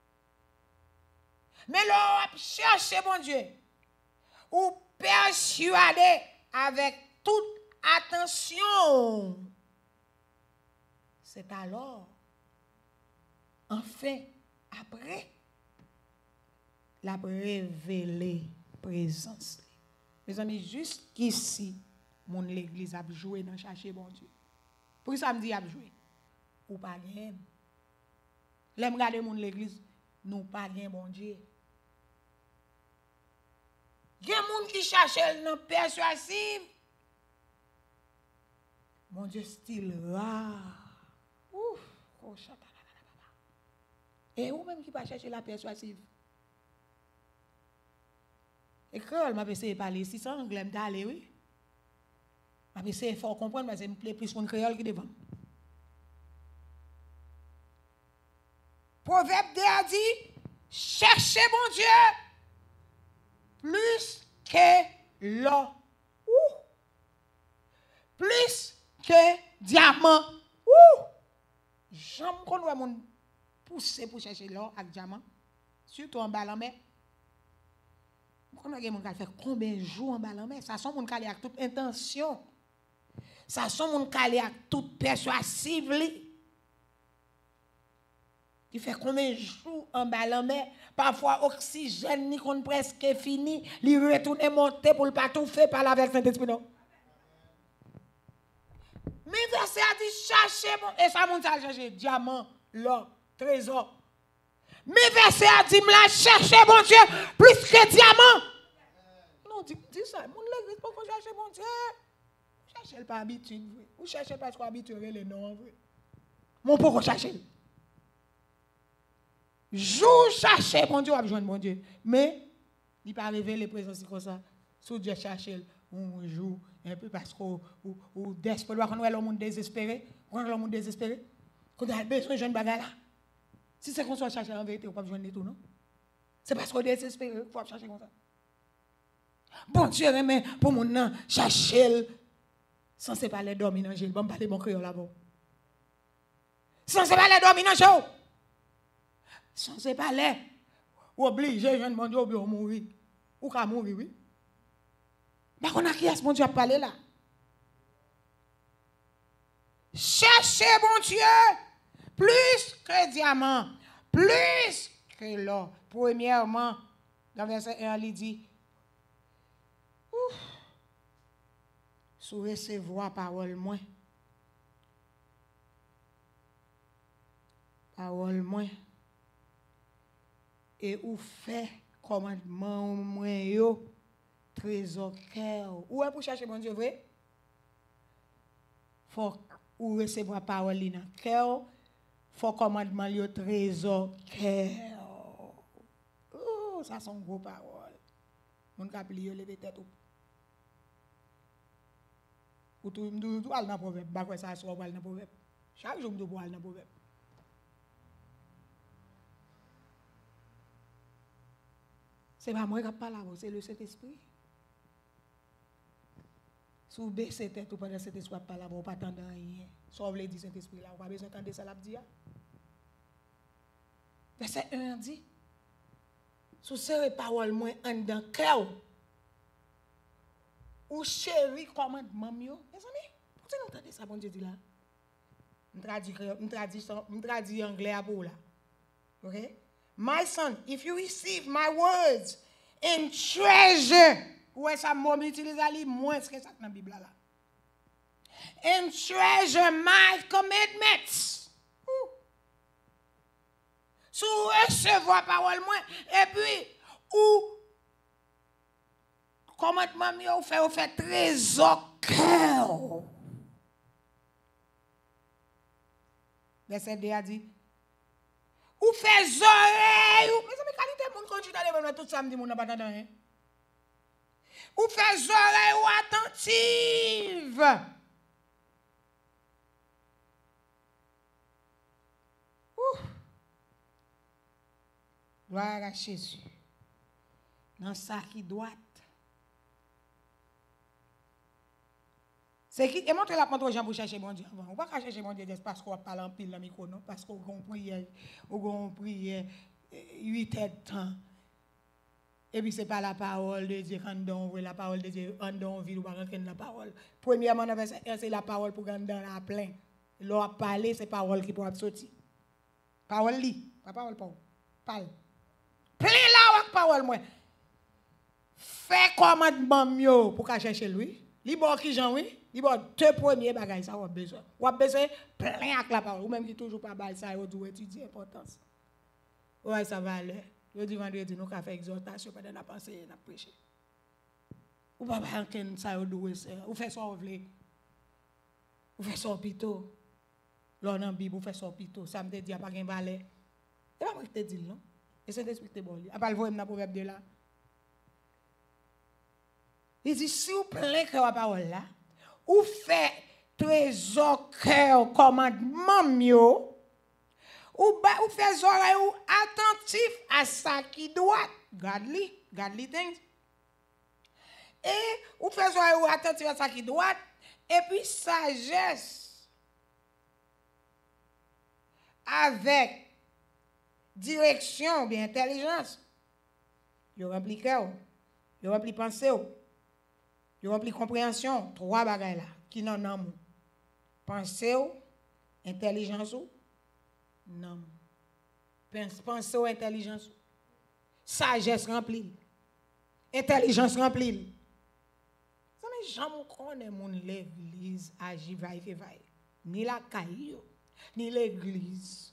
Mais là, chercher mon Dieu, ou persuader avec toute attention. C'est alors, enfin, après, la révéler présence. Mes amis, jusqu'ici, mon l'église a joué dans chercher mon Dieu. Pour ça me dit a joué. Ou pas rien. L'aime regarder mon l'église, nous pas rien mon Dieu. Il y a des gens qui cherchent dans persuasif. Mon Dieu style rare. Ouf, oh, et ou même qui pas chercher la persuasive. Et quand m'a essayé de parler si ça anglais m'a d'aller oui. M'a essayé fort comprendre parce que me plaît plus mon créole qui devant. Proverbe a dit cherchez mon Dieu plus que l'or. Ouh. Plus que diamant. Ouh. J'aime qu'on voit mon pousser pour chercher l'or avec diamant. Surtout en bas en mer. Quand on a fait combien de jours en bas en mer, ça sont mon calé avec toute intention. Ça sont mon calé avec toute persuasive. Il fait combien de jours en bas en mer, parfois oxygène ni qu'on presque fini, il retourne monter pour ne pas tout faire par la avec Saint-Esprit. Mais verset a dit chercher mon et ça mon ça chercher diamant, l'or, trésor. Mais verset a dit me la chercher mon Dieu plus que diamant. Non, dis, dis ça, mon l'église pas chercher mon Dieu. Chercher pas habitude, ou chercher parce qu'on habitué les noms vrai. Mon pas chercher. Jour chercher mon Dieu, on va joindre mon Dieu. Mais il pas révéler présence comme ça. Si Dieu chercher un jour un peu parce qu'on ou désespéré quand on est le monde désespéré, quand on est le monde désespéré, quand on a besoin de jeune bagarre là. Si c'est qu'on soit chercher en vérité, on pas joindre tout non. C'est parce qu'on est désespéré qu'il faut chercher comme ça. Bon Dieu mais pour mon nom chercher sans c'est pas les dominants, je vais parler mon créole là-bas. Sans c'est pas les dominants, sans c'est pas les obligé jeune mon Dieu ou mourir ou qu'à mourir oui. Mais on a qui est mon Dieu à parler là? Cherchez mon Dieu plus que diamant, plus que l'or. Premièrement, dans verset un, il dit ouf, sous recevoir parole moins. Parole moins. Et ou fait commandement moins yo trésor cœur. Où est pour chercher mon Dieu vrai? Faut ou recevoir parole dans cœur, faut commandement yo trésor cœur. Oh, ça sont gros paroles. Mon cap li yo lever tête ou. Ou tout me tout al dans proverbe, ba quoi ça soit al dans proverbe. Chaque jour me do al dans proverbe. C'est pas moi qui parle là, c'est le Saint-Esprit. Si vous baissez tête ou pendant cet esprit parle là, vous pas attendre rien. Sauf les dit Saint-Esprit là, vous pas besoin d'entendre ça l'a dit. Verset un dit sous ces paroles moins en dans cœur. Ou chéri commandement yo. Mes amis, pourquoi vous entendez ça bon Dieu dit là? Me traduit me traduit me traduit anglais à pour là. OK? My son, if you receive my words and treasure, ouais, ça m'a utilisé ali moins que ça dans la Bible là. And treasure my commandments. Sous recevoir parole moi et puis ou commandement mi ou fait ou fait trésor cœur. Verset deux a dit ou fait oreilles ou mais ça me qualité mon quand tu t'allais tout samedi mon pas dans rien. Ou fait oreilles ou attentives. Gloire à Jésus. Dans ça qui doit. C'est qui et montre la montre aux gens pour chercher mon Dieu avant. On va pas chercher mon Dieu parce qu'on parle en pile dans micro non parce qu'on compris on prière huit heures de temps. Et puis c'est pas la parole de Dieu quand on veut la parole de Dieu en don ville ou pas rentrer dans la parole. Premièrement c'est la parole pour gagner dans la plein. L'on parler c'est parole qui pour sortir. Parole li, pas parole pas. Parle. Plein là avec parole moi. Fais commandement mieux pour qu'à chercher lui. Li bon qui Jean oui, li bon deux premiers bagages ça on besoin. On besoin plein avec la parole ou même qui toujours pas bail ça on doit étudier importance. Ouais ça va aller. Le dit vendredi nous ca faire exhortation pendant la pensée n'a prêcher. Ou pas banken ça on doit faire. Ou fait ça on veut. Ou fait ça plutôt. Là dans Bible ou fait ça plutôt. Ça me dit pas gain valeur. Et pas moi qui te dit non. Et c'est respecté bon. A pas le voir dans proverbe de là. Il dit si vous plein cœur la parole là, ou fait trésor cœur commandement mieux, ou ba ou fait oreille ou attentif à ça qui doit godly, godly things. Et ou fait oreille ou attentif à ça qui doit et puis sagesse avec direction, bien intelligence. Yo rempli cœur, yo rempli pensée, yo rempli compréhension, trois bagages là qui nan nan. Pensée, intelligence ou non. Pensée ou intelligence. Sagesse rempli. Intelligence rempli. Ça mais jamais connaît mon l'église agit va et va. Ni la caille, ni l'église.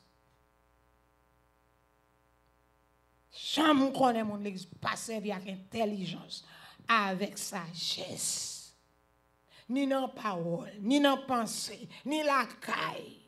Jamais connaît mon l'église pas servi avec intelligence, avec sagesse. Ni dans parole, ni dans pensée, ni la caille.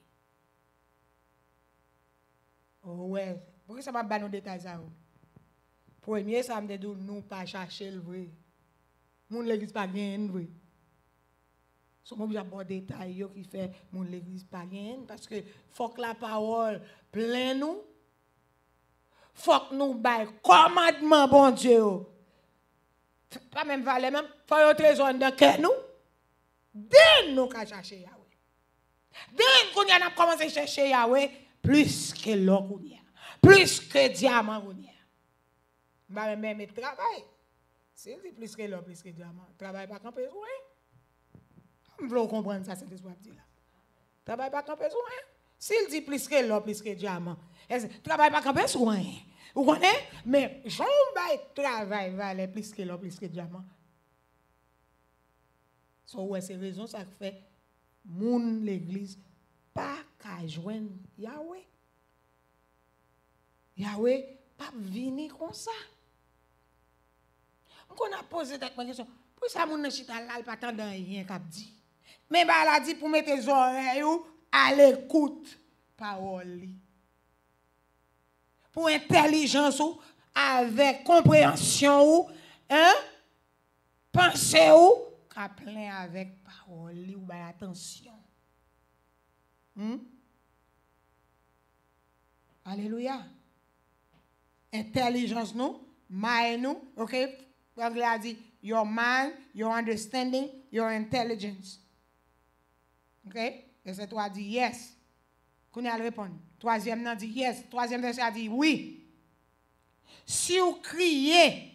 Oh ouais, pourquoi ça m'a pas nos détails ça? Premier, ça me dit nous pas chercher le vrai. Mon l'église pas gain vrai. So moi j'ai bon détail qui fait mon l'église pas gain parce que faut que la parole plein nous. Faut que nous bail commandement bon Dieu. Pas même valer même faut un trésor dans cœur nous. Dès nous qu'à chercher Yahweh. Dès qu'on y a commencé à chercher Yahweh plus que l'or qu'on y a. Plus que diamant qu'on y a. Bah même travail. C'est plus que l'or plus que diamant. Travail pas camper besoin. On veut comprendre ça c'est ce que dit là. Travail pas camper besoin. S'il dit plus que l'or plus que diamant. Travail pas camper besoin. Vous connaissez? Mais j'en vais travail valer plus que l'or plus que diamant. So ouais c'est raison ça fait moun l'église pas qu'à joindre Yahweh. Yahweh pas venir comme ça. On a posé cette question. Pour ça moun chita là pas tendre rien qu'a dit. Mais bah elle a dit pour mettre les oreilles à l'écoute parole. Pour intelligence ou avec compréhension ou hein pensée ou qu'a plein avec parole ou bah attention. Hmm? Alléluia. Intelligence nous, mind nous, OK? L'anglais a dit your mind, your understanding, your intelligence. OK? Verset trois dit yes. Qu'on a répondre. Troisième nan dit yes. Troisième verset a dit oui. Si vous criez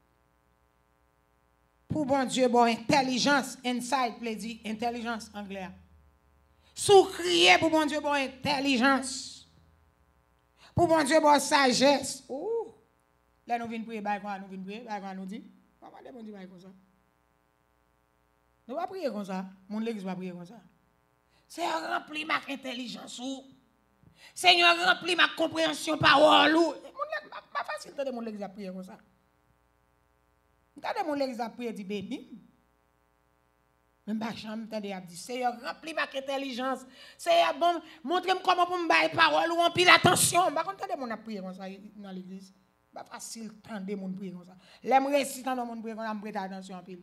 pour bon Dieu, bon intelligence, insight, plaît dit intelligence anglais. Si vous criez pour bon Dieu, bon intelligence, Pour mon Dieu, bon sagesse. Ouh. Là, nous venons prier, nous venons prier, nous dit. Comment on dit comme ça? Nous ne pas prier comme ça. Mon l'église va prier comme ça. Seigneur, remplis ma intelligence. Seigneur, remplis ma compréhension parole. C'est pas facile de mon l'église à prier comme ça. Quand mon l'église à prier, dit béni. Même pas chambre, t'as dit, Seigneur, remplis ma intelligence. Seigneur, bon, montrez-moi comment pour me bailler parole ou remplir l'attention. Par contre, t'as mon à prier comme ça dans l'église. Pas facile de mon prier comme ça. L'aime réciter dans mon prier comme ça, me prêter attention en pile.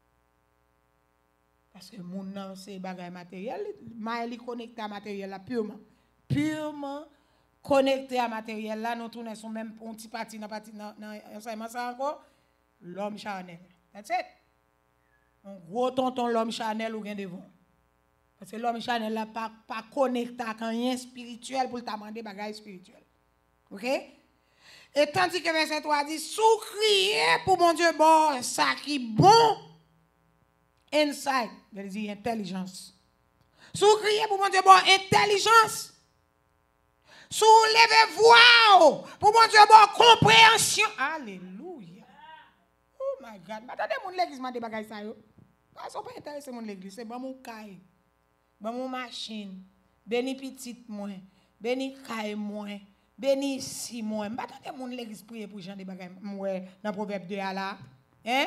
Parce que mon nom, c'est bagage matériel. Je suis connecté à matériel là, purement. Purement connecté à matériel là. Nous tournons sur même un petit parti dans l'enseignement, ça encore. L'homme charnel. That's it. Un gros tonton l'homme charnel ou bien devant. Parce que l'homme charnel là, pas, pas connecté à rien spirituel pour te demander bagage spirituel. OK? Et tandis que verset trois dit, sous-crier pour mon Dieu, bon, ça qui bon. Insight, veut dire intelligence. Sous-crier pour mon Dieu, bon, intelligence. Sous-lever voix, pour mon Dieu, bon, compréhension. Alléluia. Oh my God. Attendez, mon l'église m'a dit bagay ça yo. Parce qu'on pas intéressé mon l'église, c'est bon mon caille. Bon mon machine. Béni petite moins. Béni caille moins. Béni ici moins. Attendez, mon l'église prier pour Jean de bagay moi dans proverbe deux à là. Hein?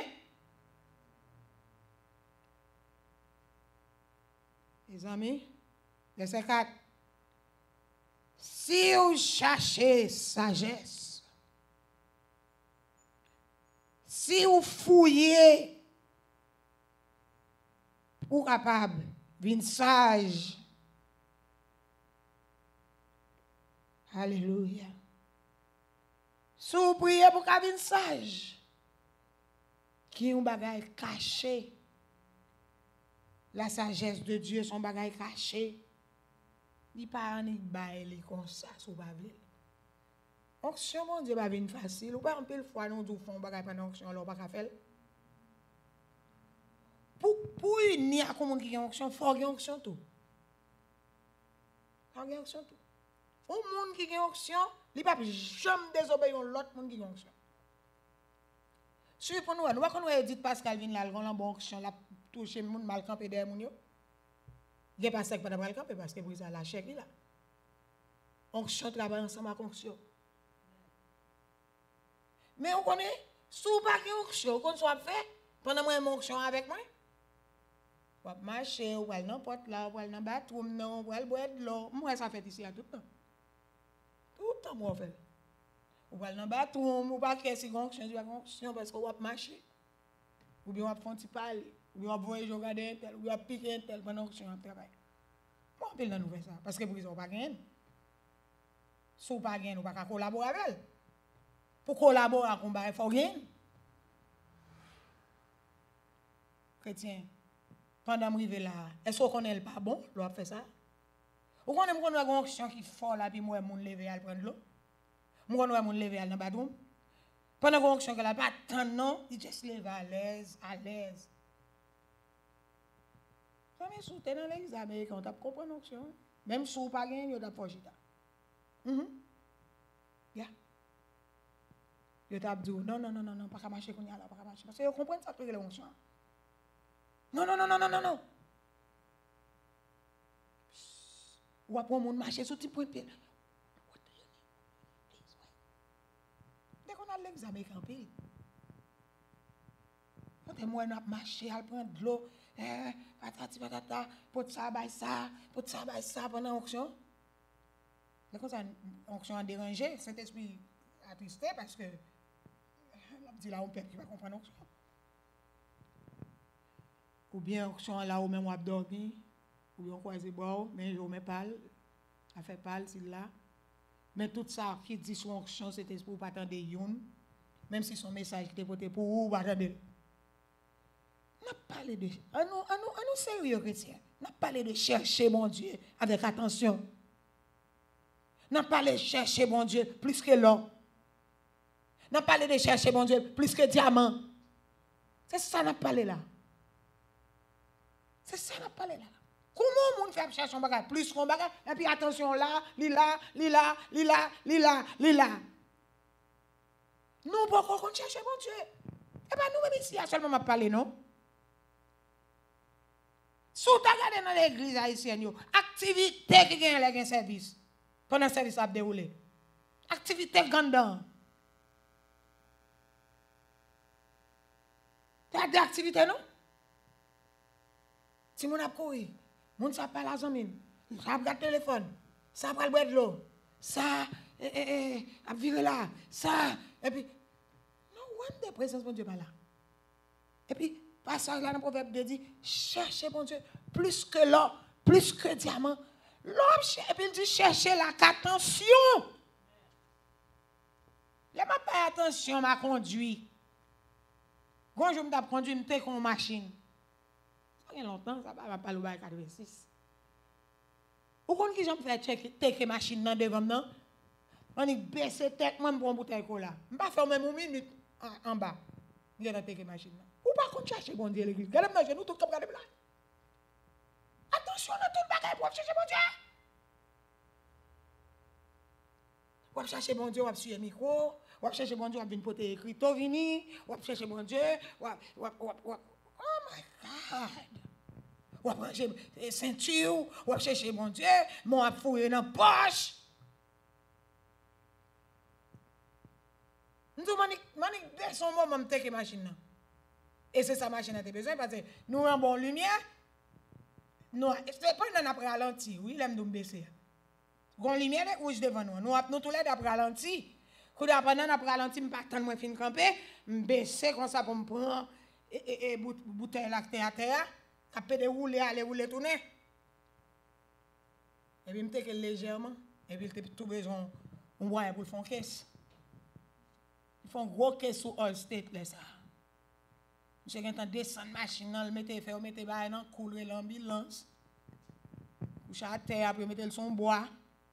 Les amis, verset quatre. Si vous cherchez sagesse, si vous fouillez, pour capable d'une sage. Alléluia. Si vous priez pour capable d'une sage, qui est un bagage caché. La sagesse de Dieu, son bagage caché. Il pas en bail comme ça, sous bavle. Onction, mon Dieu, va venir facile. Ou pas un peu le fois, nous, nous faisons bagage pendant onction, alors pas faire. Pour, pour unir à comment qui a onction, il faut qu'il y ait onction tout. Il faut qu'il y ait onction tout. Un monde qui a onction, il ne peut jamais désobéir l'autre monde qui a onction. Si pour nous, nous va nous dit Pascal vient là, on a bon onction là. Toucher moun mal campé derrière moun yo. Gen pas sec pas mal campé parce que vous a la chèque là. Onction travaille ensemble avec onction. Mais on connaît sous pas que onction qu'on soit fait pendant moi onction avec moi. On va marcher, on va n'importe là, on va dans bathroom non, on va boire de l'eau. Moi ça fait ici à tout le temps. Tout le temps moi fait. On va dans bathroom, on va que si onction, onction parce qu'on va marcher. Ou bien on va faire un petit parler. Ou bien voyer regarder un tel, ou bien piquer un tel pendant que je suis en travail. Moi, je ne fais ça. Parce que vous n'avez pas gagné. Si vous n'avez pas gagné, vous ne pouvez pas collaborer avec elle. Pour collaborer avec elle, il faut gagner. Chrétien, pendant que je suis là, est-ce qu'on connaît pas bon? L'on fait ça. Vous connaissez qu'on a une action qui est folle, puis moi, je me lever à prendre l'eau. Moi, je me lever à dans le bateau. Pendant que l'action qu'elle n'a pas tant non, il juste lève à l'aise, à l'aise. Jamais sous t'es dans l'église américaine, on t'a compris l'action. Même si vous pas gagné, vous avez pas chita. Mhm. Ya. Vous t'a dit non non non non non, pas qu'à marcher qu'on y a là, pas qu'à marcher parce que vous comprenez ça que l'action. Non non non non non non non. Ou après mon marcher sous petit point pied. Dès qu'on a l'église américaine pays. Quand moi on a marché, à prendre de l'eau. Eh, patati patata, pour ça, bah ça, pour ça, bah ça pendant l'onction. Mais quand ça, l'onction a dérangé, Saint-Esprit a tristé parce que, on dit là, on peut qui va comprendre l'onction. Ou bien l'onction là, où même on a dormi, ou bien on croise bois, mais on met pâle, a fait pâle, c'est là. Mais tout ça qui dit sur l'onction, c'était pour pas attendre yon, même si son message était porté pour vous, pas attendre. On a parlé de, à nous, à nous, à nous sérieux chrétiens, on a parlé de chercher mon Dieu avec attention. On a parlé de chercher mon Dieu plus que l'or. On a parlé de chercher mon Dieu plus que diamant. C'est ça qu'on a parlé là. C'est ça qu'on a parlé là. Comment on fait chercher son bagage plus qu'on bagage et puis attention là, li là, li là, li là, li là, li là. Nous pas qu'on cherche mon Dieu. Et pas nous même ici seulement m'a parler non. Si tu regardes dans l'église haïtienne, activité qui gagne les service pendant le service a déroulé. Activité grandeur. Tu as des activités non? Si mon a couru, mon ça parle à zone, ça regarde téléphone, ça prend le boire de l'eau, ça eh eh eh a viré là, ça et puis non one de présence mon Dieu pas là. Et puis pasteur là dans le proverbe de dit cherchez mon Dieu plus que l'or, plus que diamant. L'homme et puis il dit cherchez la attention. Là m'a pas attention m'a conduit. Quand je me conduit me avec une machine. Ça fait longtemps ça va pas le bail quatre-vingt-six. Ou quand qui j'aime faire check take machine dans devant non. On dit baisser tête moi pour une bouteille cola. Me pas faire même une minute en bas. Il y a dans take machine. Ou pas qu'on chercher bon Dieu l'église. Regardez moi nous tout comme regarder là. Attention dans tout le bagage pour chercher bon Dieu. Ou chercher bon Dieu, ou sur le micro, ou chercher bon Dieu, ou venir porter écrit to vini, ou chercher bon Dieu, ou ou ou oh my God. Ou chercher ceinture, ou chercher bon Dieu, mon fouiller dans poche. Nous mani mani son moment me take machine. Et c'est sa machine a besoin parce que nous en bonne lumière. Non, c'est pas dans après ralenti, oui, l'aime nous baisser. Gon lumière rouge devant nous. Nous nous tous les d'après ralenti. Quand après nous après ralenti, me pas tant moins fin camper, me baisser comme ça pour me prendre et et bouteille lactée à terre, après de rouler aller rouler tourner. Et puis me take légèrement et puis il tout besoin on voit pour faire caisse. Ils font gros caisse sur all state là ça. Monsieur quand on descend machine, le mettez faire mettez bail dans couler l'ambulance. Couche à terre après mettez le son bois.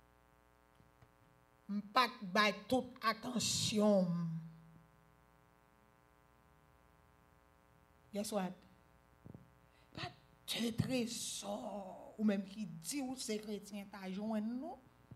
Pas bail toute attention. Guess what? Pas de trésor ou même qui dit ou c'est chrétien ta joindre nous.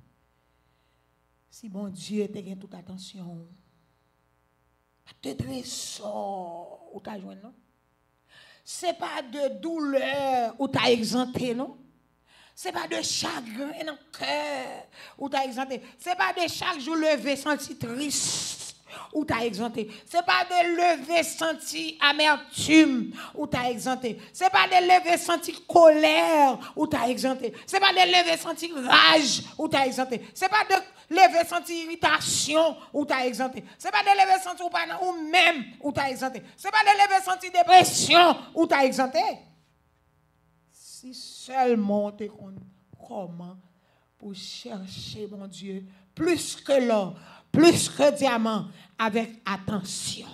Si bon Dieu te gagne toute attention. Pas de trésor ou ta joindre non. C'est pas de douleur ou ta exempté non. C'est pas de chagrin dans le cœur ou t'as exempté. C'est pas de chaque jour lever senti triste ou t'as exempté. C'est pas de lever senti amertume ou t'as exempté. C'est pas de lever senti colère ou t'as exempté. C'est pas de lever senti rage ou t'as exempté. C'est pas de lever senti irritation ou t'as exempté. C'est pas de lever senti ou pas ou même ou t'as exempté. C'est pas de lever senti dépression ou t'as exempté. Si seulement tu connais comment pour chercher mon Dieu plus que l'or, plus que diamant, avec attention.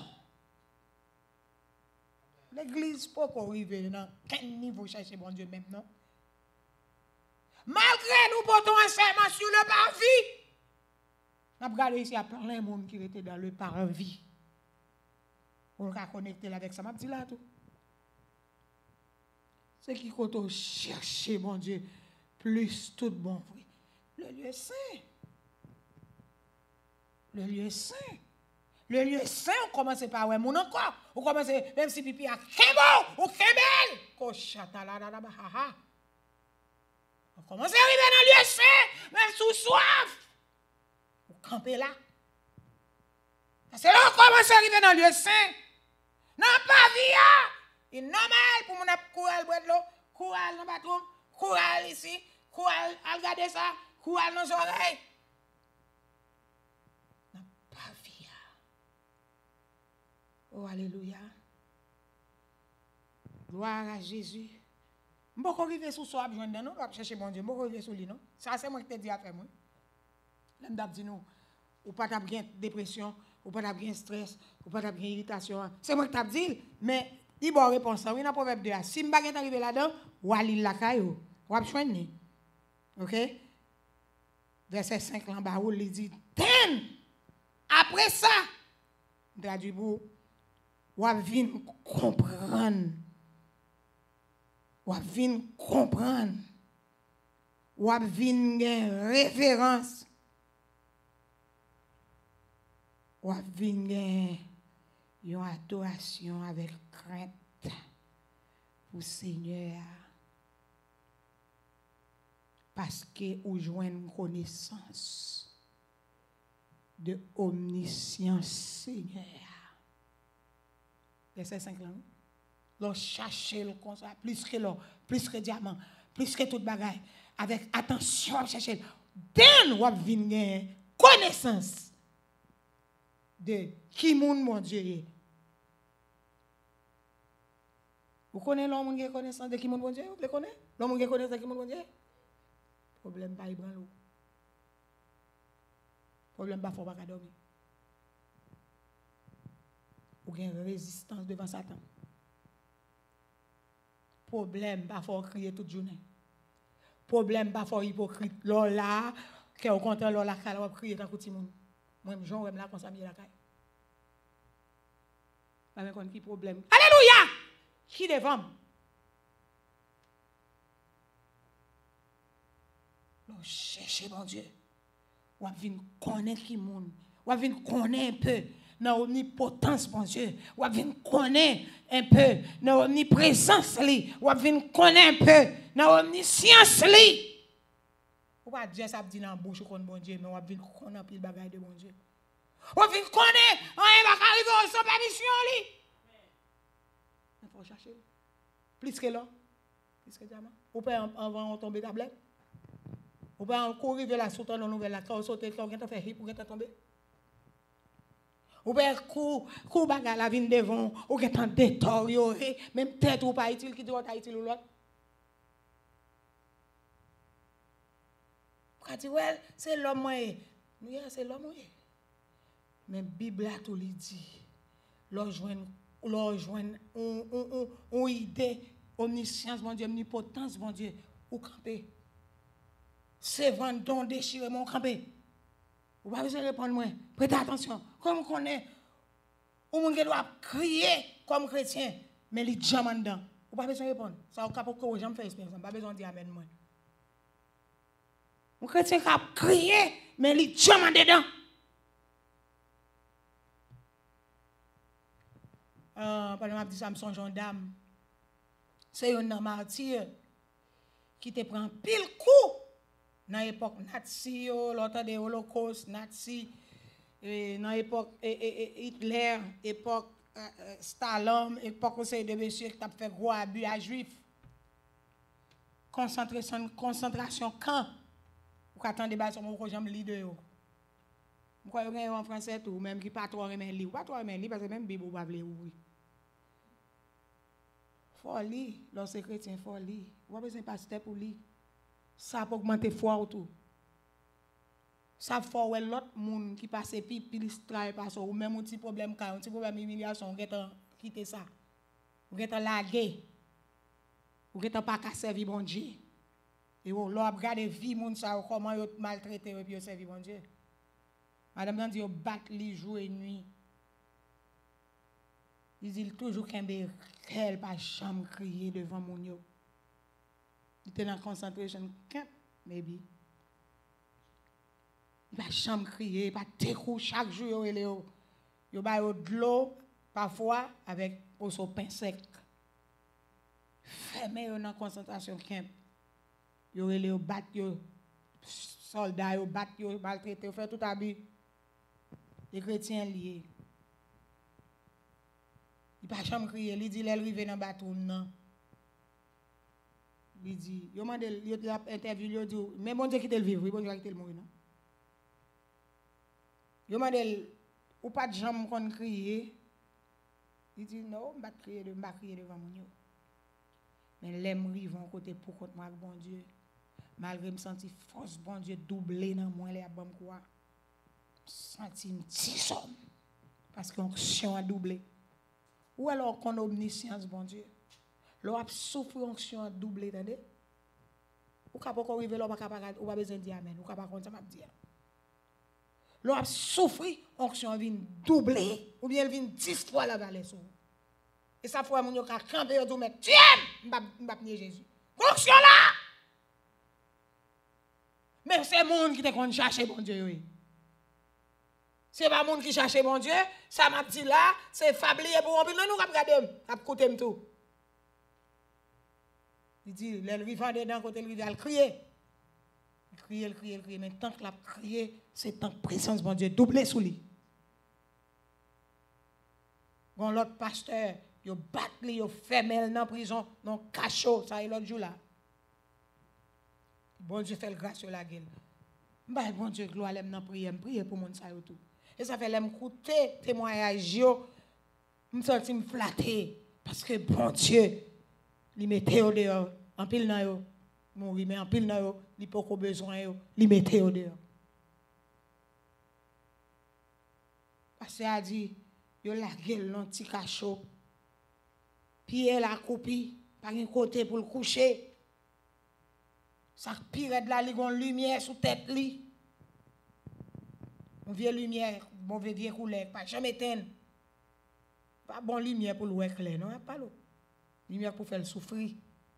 L'église peut pas arriver dans quel niveau chercher mon Dieu même non. Malgré nous portons un serment sur le parvis, nous avons regardé ici à plein de monde qui était dans le parvis. On va connecter avec ça, m'a dit là tout. C'est qui qu'on chercher, mon Dieu, plus tout bon. Le lieu saint. Le lieu saint. Le lieu saint, on commence par ouais, mon encore. On commence, même si pipi a kembo ou kembel. Kochata la la la ha ha. On commence à arriver dans le lieu saint, même sous soif. On camper là. C'est là qu'on commence à arriver dans le lieu saint. Non, pas via. Il est normal pour mon courir boire de l'eau, courir dans le bathroom, courir ici, courir à regarder ça, courir dans les oreilles. N'a pas via. Oh, alléluia. Gloire à Jésus. Je ne peux pas arriver sous soi, je vais chercher mon Dieu, je ne peux pas arriver sous lui, non? Ça, c'est moi qui te dis après moi. Je me dis, non, ou pas d'avoir dépression, ou pas d'avoir stress, ou pas d'avoir irritation. C'est moi qui te dis, mais. Il va répondre ça. Oui, dans le proverbe deux. Si je suis arrivé là-dedans, ou à l'île la caillou. Ou à choisir. OK? Verset cinq, là bas, il dit, ten! Après ça, traduit pour, ou à venir comprendre. Ou vin comprendre. Ou vin gen référence. Ou vin gen une adoration avec crainte pour Seigneur. Parce que ou joue une connaissance de omniscience Seigneur. Verset cinq là. L'on cherche le comme ça, plus que l'or, plus que diamant, plus que toute bagaille. Avec attention, chercher. Den ou vin connaissance de qui moun mon Dieu. Vous connaissez l'homme qui a connaissance de qui moun mon Dieu? Vous le connaissez? L'homme qui a connaissance de qui moun mon Dieu? Problème pas ibran l'eau. Problème pas faut pas dormir. Ou gain résistance devant Satan. Problème pas faut crier toute journée. Problème pas faut hypocrite. Là là, que au contraire là la va crier tant que petit monde. Moi je j'aime là comme ça la caille. Pas même qui problème. Alléluia! Qui devant? L'on cherche mon Dieu. Ou vinn connaître qui monde. Ou vinn connaître un peu dans omnipotence mon Dieu. Ou vinn connaître un peu dans omniprésence li. Ou vinn connaître un peu dans omniscience li. Ou pas Dieu ça dit dans bouche kon bon Dieu mais ou vinn connaître pile bagaille de bon Dieu. Ou vinn connaître rien va arriver sans permission li. Il faut chercher. Plus que là. Plus que diamant. Ou pas avant tomber tablette. Ou pas courir vers la soute dans nouvelle la quand sauter quand on fait hip pour qu'on tomber. Ou pas cou cou bagarre la vinn devant ou qu'on détérioré même tête ou pas utile qui doit être utile ou l'autre. Quand tu vois c'est l'homme moi. Oui, c'est l'homme moi. Mais Bible a tout lui dit. Leur joindre leur joindre on on on idée omniscience mon Dieu omnipotence mon Dieu ou camper. C'est vendon déchiré mon campé. Vous pas besoin de répondre moi. Prêtez attention. Comme on connaît, ou moun qui doit crier comme chrétien, mais il jamais dedans. Vous pas besoin de répondre. Ça au cap que j'aime faire expérience. Pas besoin de dire amen moi. Un chrétien qui a crié, mais il jamais dedans. Euh, pendant m'a dit ça me son gendarme. C'est un martyr qui te prend pile coup. Dans l'époque nazi, l'autre de l'Holocauste, nazi, dans l'époque Hitler, l'époque Staline, l'époque où c'est de monsieur qui a fait gros abus à juifs. Concentration, concentration camp. Vous attendez des sur mon projet leader. Vous croyez en français tout, même qui pas trop aimer lire, pas trop aimer lire parce que même Bible pas veut ouvrir. Faut lire, lorsque chrétien faut lire. Vous avez besoin de pasteur pour lire. Ça peut augmenter foi autour. Ça faut ouais l'autre monde qui passe puis puis travail passe ou même un petit problème un petit problème humiliation on quitter ça. Ou geta laguer. Ou geta pas qu'à servir bon Dieu. Et ou l'on regarder vie monde ça comment yo maltraiter et puis servir bon Dieu. Madame nan dit yo battre li jour et nuit. Il dit toujours qu'un bel pas chambre crier devant mon yo. Il était dans concentration camp, maybe. Il va chambre crier, pas décou chaque jour il est il va de l'eau parfois avec pour son pain sec. Fermé dans concentration camp. Yo il bat yo soldats yo bat yo maltraité fait tout habit. Les chrétiens liés. Il pas chambre crier, il dit elle rive dans bateau non. Il dit, yo mande yo interview yo dit mais bon Dieu qui te le vivre, bon Dieu qui te le mourir non. Yo mande ou pas de jambe kon crier. Il dit non, m'pa crier de m'pa crier devant mon yo. Mais l'aime rivon côté pour contre moi bon Dieu. Malgré me senti force bon Dieu doubler dans moi les abam quoi. Senti une petite somme parce que onction a doublé. Ou alors qu'on omniscience bon Dieu. L'on a souffert onction doublé, attendez. Ou capable qu'on arrive là pas capable ou pas besoin de dire amen, ou capable comme ça m'a dire. L'on a souffert onction vient doubler ou bien elle vient dix fois la valeur sur. Et ça faut mon yo ka camper yo mettre tiens, m'pa m'pa nier Jésus. Fonction là. Mais c'est monde qui te kon chercher bon Dieu oui. C'est pas monde qui cherche mon Dieu, ça m'a dit là, c'est fablier pour on nous cap regarder, cap côté tout. Il dit les vivant dedans côté lui il crier. Il crier, il crier, il crier, mais tant que l'a crier, c'est tant que présence bon Dieu doublé sous lui. Bon l'autre pasteur, yo bat li, yo fermé dans prison, dans cachot, ça est l'autre jour là. Bon Dieu fait le grâce sur la gueule. Bah bon Dieu gloire l'aime dans prière, prier pour mon ça tout. Et ça fait l'aime écouter témoignage yo, me senti me flatter parce que bon Dieu li mettait au dehors, en pile nan yo, mourir mais en pile nan yo, li pas besoin yo, li mettait au dehors. Parce que a dit yo la gueule dans petit cachot. Pied la coupi, par un côté pour le coucher. Ça pire de la li gon lumière sous tête li. Une vieille lumière, bon vieille couleur, pas jamais éteindre. Pas bon lumière pour le clair, non, pas l'eau. Lumière pour faire le souffrir.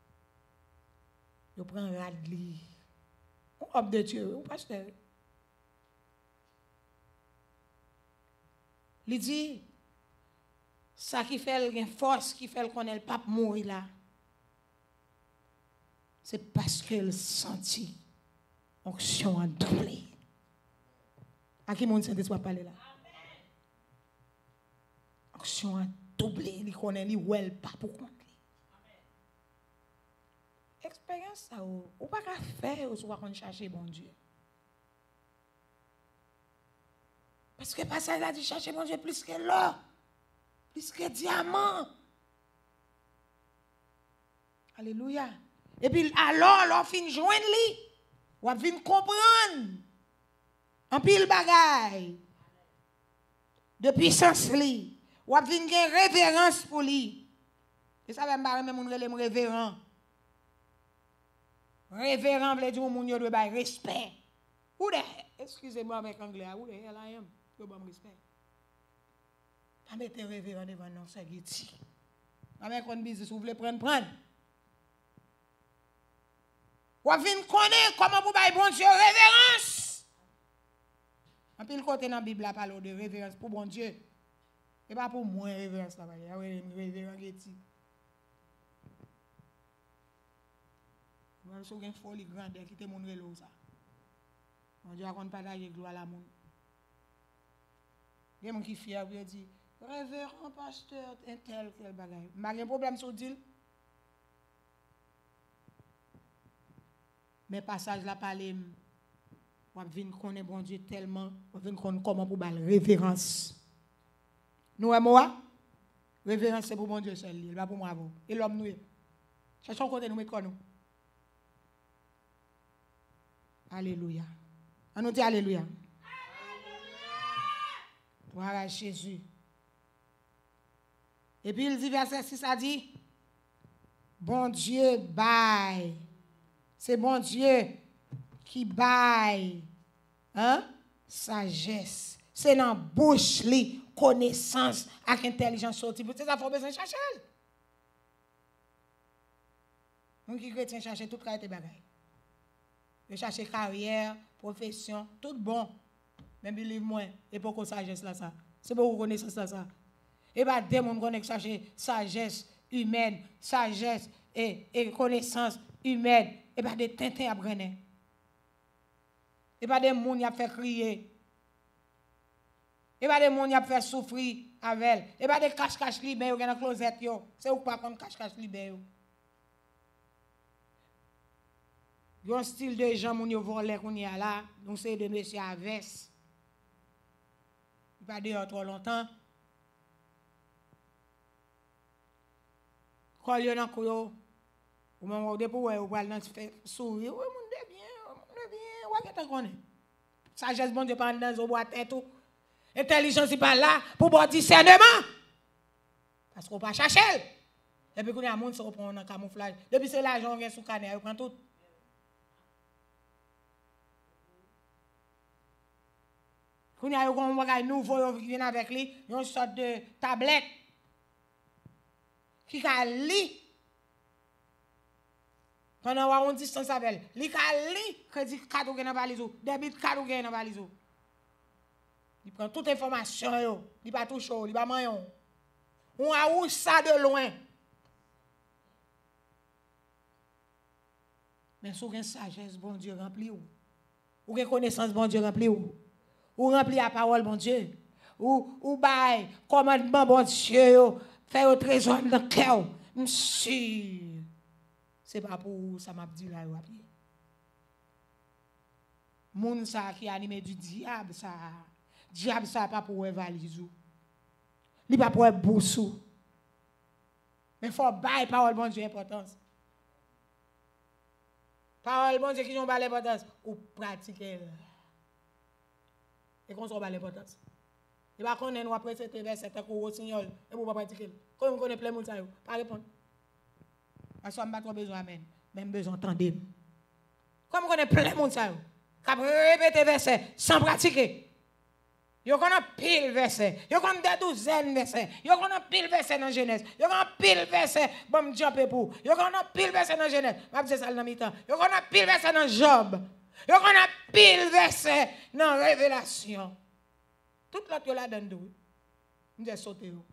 Je prends rad li. On homme de Dieu, on pasteur. Il dit, ça qui fait une force, qui fait qu'on est le pape mourir là, c'est parce qu'elle sentit onction en doublé. À qui mon Saint-Esprit parler là? Onction en doublé, il connaît, il ouais pas pour compter. Expérience ça, ou pas qu'à faire, ou soit qu'on cherche bon Dieu. Parce que passage là dit chercher mon Dieu plus que l'or, plus que diamant. Alléluia. Et puis alors, l'on fin joindre li, ou a fin comprendre en pile bagaille de puissance li, ou a fin gen révérence pour lui. Et ça va me barrer même mon relève révérend. Révérend veut dire moun yo doit bay respect. Ou de, excusez-moi avec anglais, ou de hell I am, yo bon respect. Pas mettre révérend devant non c'est guiti. Pas mettre kon business ou voulez prendre prendre. Ou vinn connaître comment pour bay bon Dieu révérence. En pile côté dans la Bible la parle de révérence pour bon Dieu. Et pas pour moi révérence là, révérend guiti. Moi, je suis une folie grande qui te montre l'eau ça. Mon Dieu, on partage gloire à la monde. Il y a des gens qui fier, qui dit, révérend pasteur, un tel, tel bagaille. Je n'ai pas de problème sur le deal. Mais passage là, parler, on vient connaître bon Dieu tellement, on vient connaître comment pour la révérence. Nous, moi, révérence c'est pour bon Dieu seul, il va pour moi. Et l'homme nous, cherchons côté nous mettre nous. Alléluia. On nous dit Alléluia. Voilà Jésus. Et puis il dit verset six, ça dit, bon Dieu baille. C'est bon Dieu qui baille. Hein? Sagesse. C'est dans la bouche, li, connaissance, avec intelligence sortie. C'est ça, il faut besoin de chercher. Nous qui chrétiens chercher toute qualité de bagaille. Je cherche carrière, profession, tout bon. Même livre moi, et pourquoi sagesse là ça? C'est pour connaissance là ça. Et bien, des gens qui chercher sagesse humaine, sagesse et, et connaissance humaine, et bien des tintins à prendre. Et bien des gens qui fait crier. Et bien des gens qui fait souffrir avec elle. Et bien des cache-cache libres dans la closette. C'est ou pas qu'on cache-cache libre. Il y a un style de gens qui volent qu'on y a là, donc c'est de monsieur Aves. Il va dire trop longtemps. Quand il y a un coup, au moment où vous allez faire sourire, oui, mon Dieu, bien, mon Dieu, bien, où est-ce qu'on est? Sagesse, bon Dieu, pas dans une boîte et tout. Intelligence, n'est pas là pour avoir discernement. Parce qu'on ne peut pas chercher. Et puis, quand il y a un monde qui se reprend en camouflage, depuis c'est l'argent, on vient sous canne, on prend tout. Quand il y a un bagage nouveau qui vient avec lui, il y a une sorte de tablette. qui a li pendant on distance avec li ka li crédit carte ou dans valise ou débit carte ou dans valise ou il prend toute information yo il pas touche il pas mayon on a ou ça de loin mais sous une sagesse bon Dieu rempli ou ou une connaissance bon Dieu rempli ou ou rempli la parole bon Dieu ou ou bail commandement bon Dieu yo fait au trésor dans le cœur monsieur c'est pas pour ça m'a dit là yo après moun ça qui animé du diable ça diable ça pas pour valisou li pas pour boussou mais faut bail parole bon Dieu importance parole bon Dieu qui ont pas l'importance ou pratiquer et qu'on soit pas l'importance il va connaître nous après cette verset tant qu'on signal et pour pas pratiquer comme on connaît plein monde ça yo pas répondre parce qu'on pas trop besoin amen même besoin entendre comme on connaît plein monde ça yo cap répéter verset sans pratiquer yo connaît pile verset yo connaît des douzaines verset yo connaît pile verset dans Genèse yo connaît pile verset bon jumper pour yo connaît pile verset dans Genèse m'a dit ça dans mi-temps yo connaît pile verset dans Job yo connaît pile verset dans Révélation tout l'autre yo la donne d'où m'dé sauter yo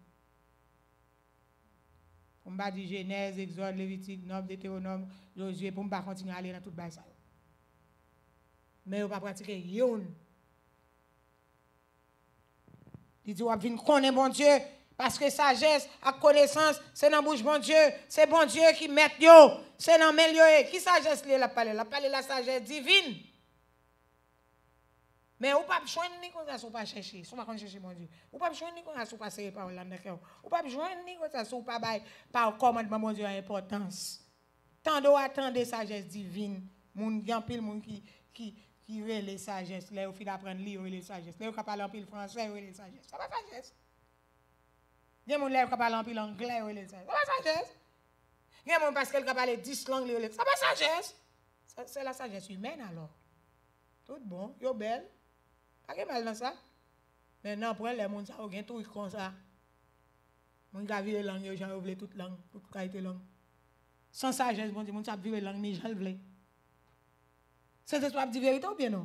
on va dire Genèse Exode Lévitique Nombre Deutéronome Josué pour pas continuer à aller dans tout bail ça mais on pas pratiquer yon. Il dit, on vient connaître bon Dieu, parce que sagesse et connaissance, c'est dans la bouche bon Dieu, c'est bon Dieu qui met yo, c'est dans le qui sagesse li la parler, la parler la sagesse divine. Mais ou pas joindre ni comme ça, ou pas chercher, ou pas chercher mon Dieu. Ou pas joindre ni comme ça, ou pas serrer par là dans ou pas joindre ni comme ça, ou pas bail par commandement mon Dieu a importance. Tant d'eau attendre sagesse divine, moun grand pile moun qui qui qui relève sagesse, là au fin d'apprendre lire relève sagesse, là au cap parler en pile français relève sagesse. Ça va sagesse. Gen moun là au cap parler en pile anglais relève sagesse. Ça va sagesse. Gen moun parce qu'elle cap parler dix langues relève. Ça va sagesse. C'est la sagesse humaine alors. Tout bon, yo belle. Pas que mal dans ça. Maintenant pour les moun ça au gen tout comme ça. Moun ka vire langue yo jan vle toute langue, toute qualité langue. Sans sagesse bon Dieu moun ça vire langue ni jan vle. C'est ce que tu dis vérité ou bien non?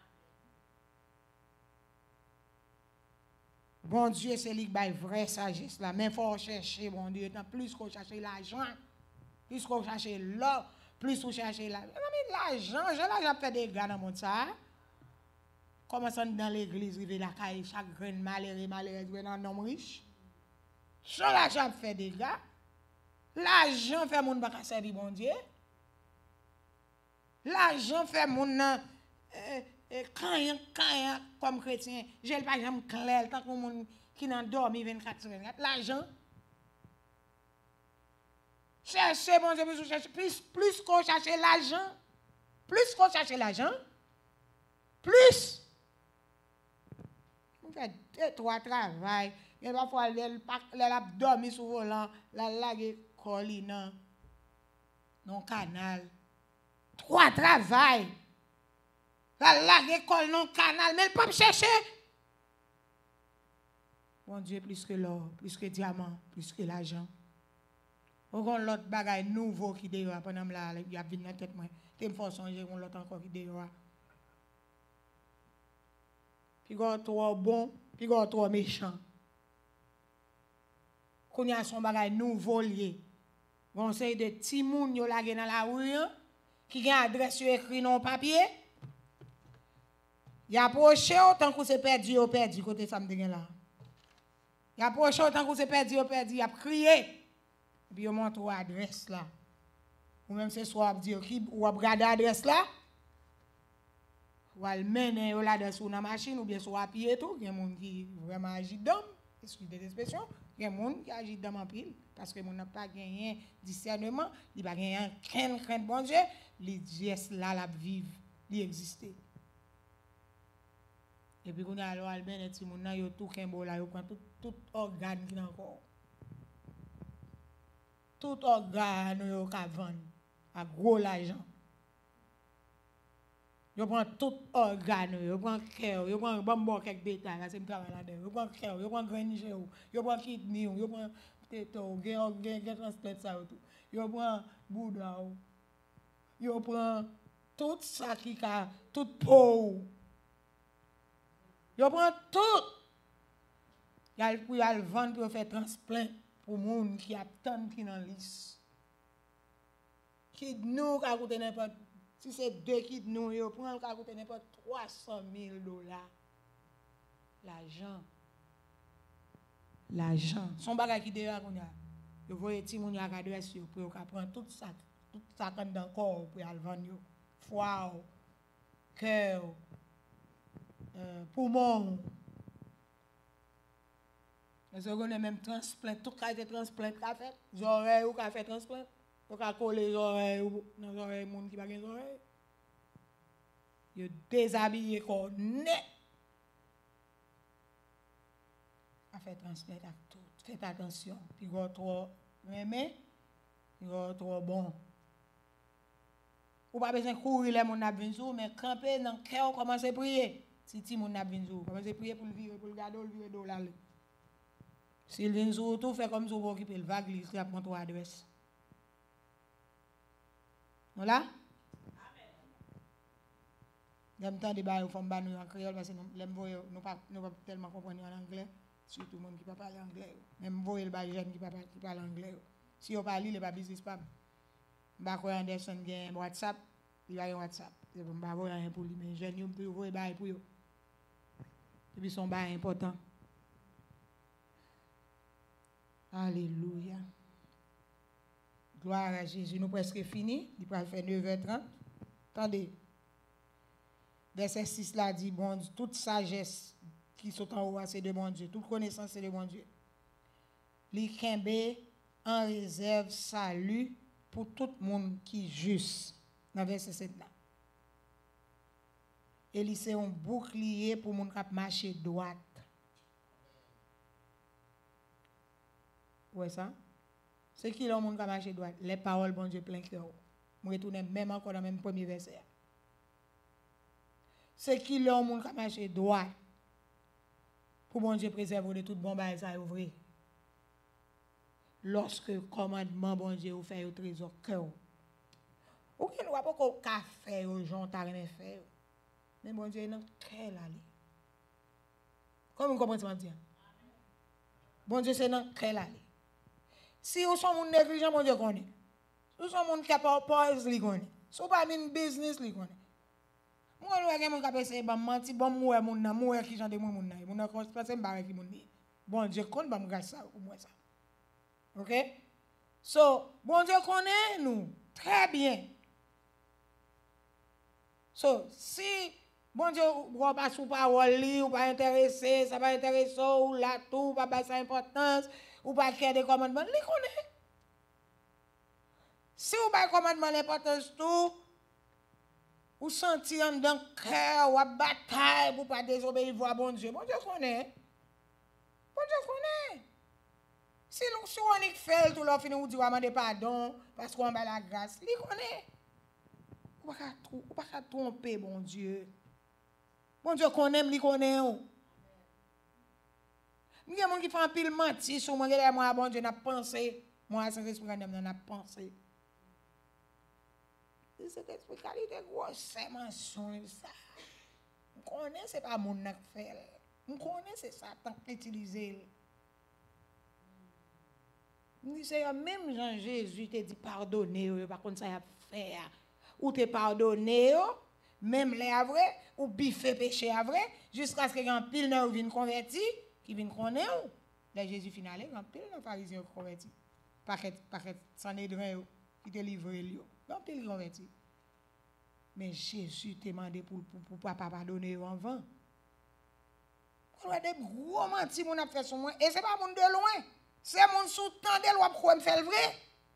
Bon Dieu, c'est lui qui a vraie sagesse là. Mais il faut chercher, bon Dieu, plus qu'on cherche l'argent, plus qu'on cherche l'or, plus qu'on cherche l'argent. L'argent, j'ai l'argent fait des gars dans le monde ça. Comment ça dans l'église, rive la caille, chaque grain malheureux, malheureux, dans un homme riche. J'ai l'argent fait des gars. L'argent fait mon baka servir bon Dieu. L'argent fait mon euh, quand quand comme chrétien, j'ai pas jamais clair tant que mon qui n'a dormi vingt-quatre sur vingt-quatre. L'argent chercher bon Dieu plus chercher plus plus qu'on cherche l'argent, plus qu'on cherche l'argent, plus on fait deux trois travail, il va falloir elle a dormi sur volant, la lague colline non canal. Trois travail. La lague école non canal, mais elle peut chercher. Mon Dieu, plus que l'or, plus que diamant, plus que l'argent. On a l'autre bagaille nouveau qui déroule pendant là, il y a venu dans tête moi. T'es me faire songer on l'autre encore qui déroule. Puis go trop bon, puis go trop méchant. Qu'on y a son bagaille nouveau lié. On sait de petits moun yo la dans la rue. Qui a adresse écrit non papier, il a approché autant que c'est perdu, ou perdu, côté ça me là. Il a approché autant que c'est perdu, ou perdu, il a crié. Et puis il montre l'adresse là. Ou même c'est soit dire qui ou regarder l'adresse là. Ou al mener là dans la machine ou bien sur à pied tout, il y a des gens qui vraiment agit d'homme, excusez des expressions, il y a des gens qui agit d'homme en pile parce que mon n'a pas gagné discernement, il pas gagné aucun crainte bon Dieu. Les gestes là la vivre, li exister. Et puis qu'on a alors Albert et Timon là yo tout kembo là yo prend tout tout organe qui encore. Tout organe yo ka vendre à gros l'argent. Yo prend tout organe, yo prend cœur, yo prend bon bon quelques bétail, c'est me travail là-dedans. Yo prend cœur, yo prend grange, yo prend kidney, yo prend téton, gen gen gen transplant ça tout. Yo prend bouda ou. Yo prend tout ça qui ka tout peau. Yo prend tout. Yal pour yal vendre pour faire transplant pour moun qui a tant qui dans liste. Qui nous ka coûter n'importe si c'est deux qui nous yo prend ka coûter n'importe trois cent mille dollars. L'argent. L'argent. Son bagage qui derrière qu'on a. Yo voyez ti moun y a adresse yo pour ka prendre tout ça tout ça quand dans corps pour yal vendre yo. Foie, cœur, euh, poumon. Est-ce qu'on a même transplant, tout cas de transplant qu'a fait, les oreilles ou qu'a fait transplant, ou qu'a collé les oreilles ou dans les oreilles moun qui pas gen oreilles. Yo déshabillé corps net. A fait transplant à tout. Faites attention, puis go trop aimé, go trop bon. Ou pas besoin courir les moun n'a vinn sou, mais camper dans cœur commencer prier. Si ti moun n'a vinn sou, commencer prier pour le virer, pour le garder, le virer dollar. S'il vient sou tout fait comme si vous occuper le vague, il se prend trois adresses. Voilà? Amen. J'aime tant débat au fond ba nous en créole parce que l'aime voyer nous pas nous pas tellement comprendre en anglais, surtout monde qui pas parler anglais. Même voyer le ba jeune qui pas qui parle anglais. Si on parle il pas business pas. Bako Anderson gen WhatsApp, il y a un WhatsApp. Je ne vais pas voir rien pour lui, mais jeune, il peut voir bail pour lui. Et puis son bail important. Alléluia. Gloire à Jésus. Nous presque fini. Il va faire neuf heures trente. Attendez. Verset six là dit, bon, toute sagesse qui sont en haut, c'est de mon Dieu. Toute connaissance, c'est de mon Dieu. Li kembe en réserve salut pour tout le monde qui est juste. Dans verset sept là. Et il c'est un bouclier pour les gens qui marchent droite. Ouais ça? C'est qui les gens qui marchent droite? Les paroles, bon Dieu, plein cœur. Je retourne même encore dans le même premier verset. C'est qui les gens qui marchent droite? Pour bon Dieu préserver de tout bon bail ça ouvrir. Lorsque le commandement bon Dieu vous fait au trésor cœur. Ou qui ne voit pas qu'on café aux gens t'as rien fait. Mais bon Dieu non cœur là. Comment vous comprenez ça dire? Bon Dieu c'est dans cœur là. Si vous sont monde négligent bon Dieu connaît. Si vous sont monde qui pas pause li connaît. Si vous pas min business li connaît. Moi nous gen mon ka penser ba menti bon moi mon nan moi qui genre de moi mon nan. Mon nan penser m'barre qui mon ni. Bon Dieu connaît ba m'grâce ça ou moi ça. OK? So, bon Dieu connaît nous très bien. So, si bon Dieu ne pas sous parole ou pas intéressé, ça va intéresser ou là tout, pas pas sa importance ou pas qu'il y a des commandements, il connaît. Si vous pas commandement l'importance tout, ou sentir en dans cœur ou bataille pour pas désobéir voix bon Dieu, bon Dieu connaît. Bon Dieu connaît. Si nous si on est fait tout l'offre nous dit demander pardon parce qu'on a la grâce, il connaît. Ou pas ou pas tromper bon Dieu. Bon Dieu connaît, il connaît. Il y a des gens qui font un pile mentir sur moi, moi bon Dieu n'a pensé, moi sans esprit n'a pensé. C'est esprit qualité grosse mention ça. On connaît c'est pas mon n'a fait. On connaît c'est Satan qui utilise. C'est même Jean Jésus te dit pardonner, par contre ça y a fait. Ou te pardonner, même les vrai, ou biffer péché à vrai, jusqu'à ce que un pile nan vienne converti, qui vienne connaître. Là Jésus finalé, un pile nan pharisien converti. Paquet paquet Sanhédrin qui te livré lui. Un pile converti. Mais Jésus te demandé pour pour pour pas pardonner avant. On a des gros menti mon a fait sur moi et c'est pas mon de loin. C'est mon sous-tendé loi pour me faire vrai.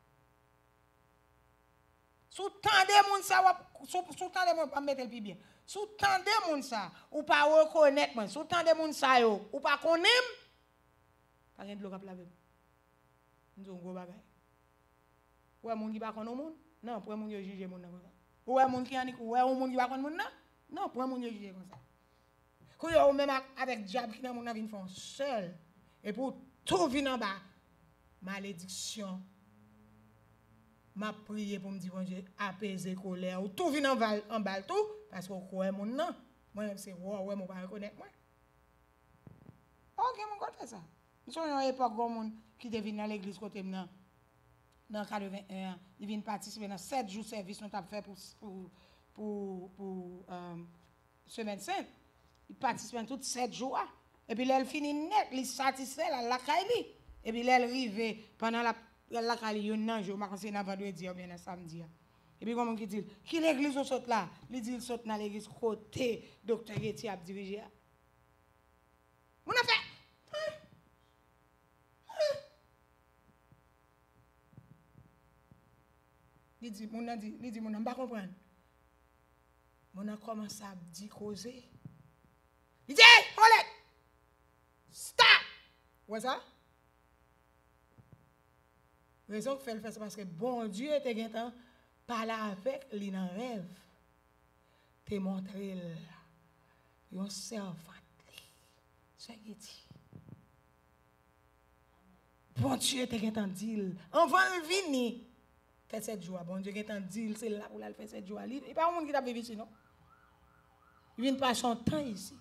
Sous-tendé mon ça sous-tendé mon pas mettre le plus bien. Sous-tendé mon ça ou pas reconnaître moi. Sous-tendé mon ça yo ou pas connaître. Pas rien de l'eau cap laver. Nous gros bagay. Ouais mon qui pas connaît monde. Non, pour mon juger mon comme ça. Ouais mon qui ani ouais mon qui pas connaît monde non. Non, pour mon juger comme ça. Quand yo même avec diable qui dans mon avis font seul et pour tout vient en bas. malédiction. M'a prié pour me dire, bon Dieu, apaiser colère. Ou tout vient en bas, en bas tout, parce qu'on croit mon nom. Moi-même, c'est ouais, ouais, mon pas reconnaître moi. Ok, mon God fait ça. Nous sommes à une époque, bon monde qui devient dans l'église côté maintenant. Dans quatre-vingt-un, il vient participer dans sept jours de service nous avons fait pour, pour, pour, pour euh, semaine sainte. Il participe dans tous sept jours. Et puis, il finit net, il satisfait la lacaille. Et puis, il arrive pendant la lacaille, il y a un jour, je sais pas si vendredi ou bien samedi. Et puis, comment il dit, qui l'église au saute là? Il dit, il saute dans l'église côté, docteur Getty a dirigé. On a fait. Il dit, mon a dit, il dit, mon a pas comprendre. Mon a commencé à dire causer. Il dit, hey, hold it. Stop. Où est ça? Raison que fait le faire, c'est parce que bon Dieu était gagnant, parler avec lui dans le rêve. Te montrer un servant. C'est dit. Bon Dieu était gagnant dit, on va le venir. Fait sept jours. Bon Dieu, qui est en deal, c'est là pour la faire sept jours. Il n'y a pas un monde qui t'a vécu ici, non? Il vient pas son temps ici.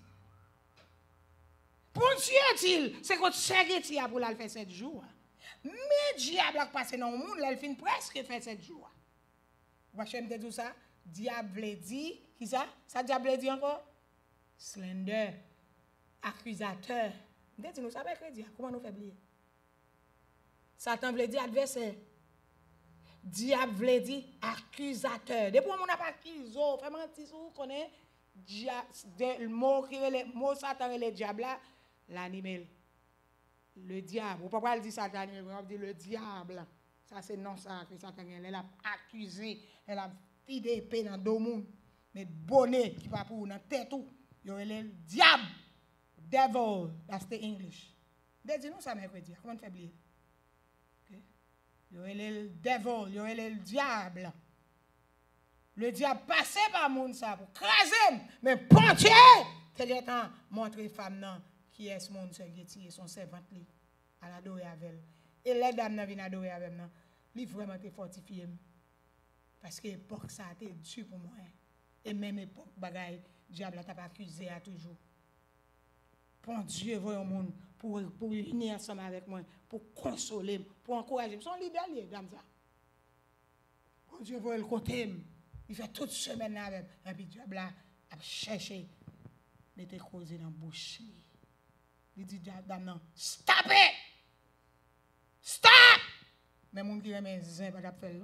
Bon Dieu, dit, c'est qu'on s'est pour la faire sept jours. Mais diable a passé dans le monde, il fin presque fait sept jours. Vous voyez, je tout ça? Diable dit, qui ça? Ça diable dit encore? Slender, accusateur. Vous nous savez crédit, comment nous fait oublier? Satan veut dire adversaire. Diable veut dire accusateur. Depuis qu'on n'a pas accusé, vraiment, si vous connaissez le mot qui est le mot Satan et le diable, l'animal. Le diable. Vous ne pouvez pas dire Satan, vous dire le diable. Ça, c'est non ça que Satan elle a accusé, elle a vidé épée dans deux mondes. Mais bonnet qui va pour dans tête tout. Il y a le diable. Devil, that's the English. Dis-nous ça mercredi. Comment on fait oublier? Il y aurait le devil, il y aurait le diable. Le diable passait par monde ça pour craser, mais pontier, c'est le temps montrer femme non qui est ce monde qui est son servante li à l'adorer avec elle. Et les dames viennent adorer avec elle, li vraiment te fortifié parce que l'époque ça a été dur pour moi. Et même époque bagaille diable t'a pas accusé à toujours. Bon Dieu, voyez au monde pour, pour unir ensemble avec moi, pour consoler, pour encourager. Ils sont libérés, dame ça. Bon Dieu, voyez le côté. Il fait toute semaine avec. Et puis Dieu a cherché, mettre causé dans la bouche. Il dit, dame, non, stop it! Stop! Mais mon qui remet zin, pas de faire.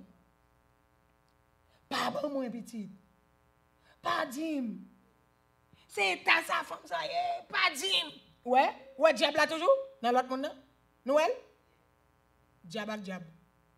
Pas bon, mon petit. Pas dim. C'est ta sa femme, ça y est, pas dim. Ouais, ouais, diable là toujours, dans l'autre monde, Noël? Diable avec diable.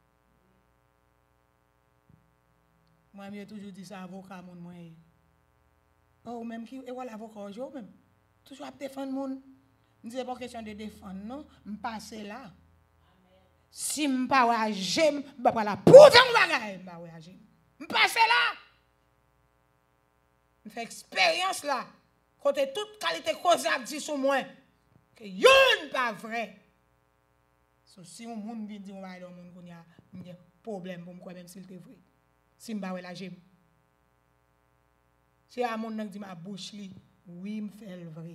Moi, j'ai toujours dit ça, avocat, mon moi. Oh, même qui, et voilà, avocat, aujourd'hui, même. Toujours à défendre mon. Je dis pas question de défendre, non, je passe là. Si je ne pas à j'aime, je ne pas la prouver mon bagage, je ne pas à j'aime. Je passe là. Je fais expérience là. Côté toute qualité causable dit sur moi que yon pas vrai. So, si on moun vient dire on va dans monde qu'on y a un problème pour moi même s'il est vrai. Si me ba la j'aime. Si à mon dit ma bouche li, oui me fait le vrai.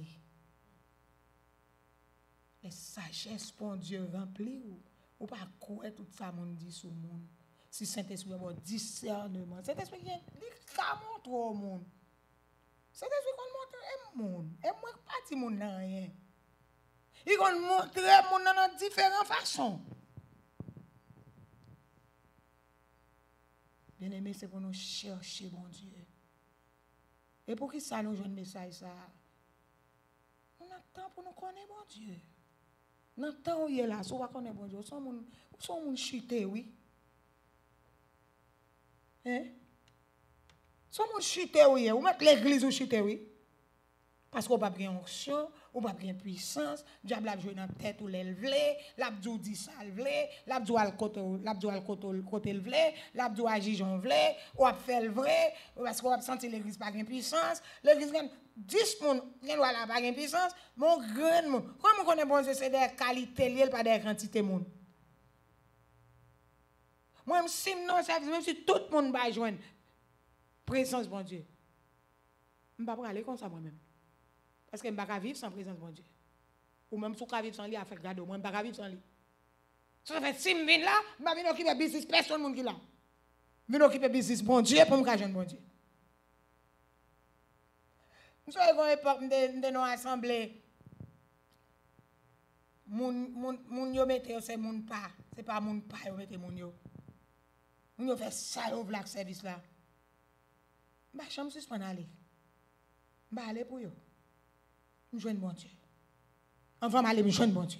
Et sagesse pour Dieu rempli ou ou pas quoi tout ça monde dit sur monde. Si Saint-Esprit a discernement, Saint-Esprit il ça montre au monde. Saint-Esprit qu'on montre un monde, et moi pas dit monde nan rien. Il qu'on montre monde dans différentes façons. Bien-aimé, c'est pour nous chercher bon Dieu. Et pour qui ça nous joue un message ça? On a temps pour nous connaître bon Dieu. Dans le temps où il est là, si on va connaître bon Dieu, son monde, son monde chuté, oui. Hein? Son monde chuté, oui. Ou mettre l'église ou chuté, oui. Parce qu'on n'a pas de onction, on n'a pas de puissance, diable a joué dans la tête ou l'élevé, l'abdou dit ça l'élevé, l'abdou a le côté, l'abdou a le côté l'élevé, l'abdou a gijon l'élevé, ou a fait le vrai, parce qu'on a senti l'église pas de puissance, l'église a dix personnes qui n'ont pas de puissance, mon grand monde. Comment on connaît bon Dieu, c'est des qualités liées, pas des quantités monde. Moi, si non service, même si tout le monde va joindre présence bon Dieu. Je ne vais pas aller comme ça moi-même. Parce que je ne vais pas vivre sans présence bon Dieu. Ou même si je vivre sans lui, à faire gado, moi, je ne vais pas vivre sans lui. Ça fait si je viens là, je vais venir occuper business, personne ne qui là. Je vais occuper business bon Dieu pour me cacher bon Dieu. Je suis à l'époque de nos assemblées. Moun moun moun yo mette c'est moun pas, c'est pas moun pas yo mette moun yo. Moun yo fait ça yo black service là. Bah chambre suspend aller. Bah aller pour yo. Me joindre bon Dieu. On va m'aller me joindre bon Dieu.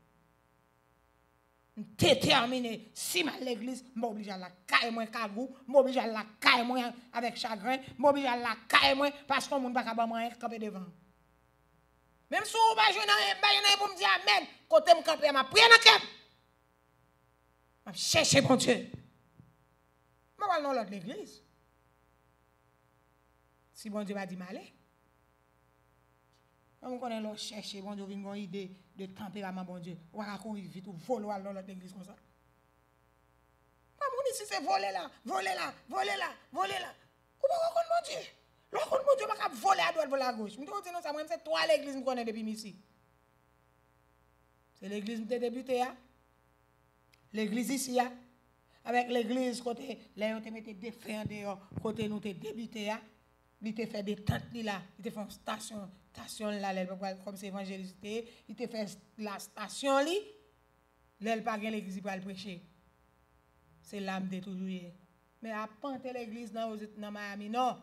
Déterminé si ma l'église m'oblige à la caille moi kagou, m'oblige à la caille moi avec chagrin, m'oblige à la caille moi parce qu'on moun pas capable moi camper devant. Même si vous ne pouvez pas me dire amen, côté me camper, je prie dans le cœur. Je cherche bon Dieu. Je vais dans l'autre l'église. Si bon Dieu m'a dit m'aller. Je connais l'autre chercher, bon Dieu, une idée de tempérament, bon Dieu. On va courir vite ou voler dans l'autre église comme ça. Pas mon ici, c'est voler là, voler là, voler là, voler là. Vous ne pouvez pas bon Dieu. L'autre mon Dieu m'a volé à droite, voler à gauche. Je me dis non ça, moi c'est toi l'église me connais depuis ici. C'est l'église qui a débuté l'église ici avec l'église côté là on te mettait des frères dehors côté nous te débuté il te fait des tentes là, il te fait une station station là comme c'est évangélisité, il te fait la station là, là pas gain l'église pour aller prêcher. C'est l'âme de toujours. Mais à panter l'église dans dans Miami non.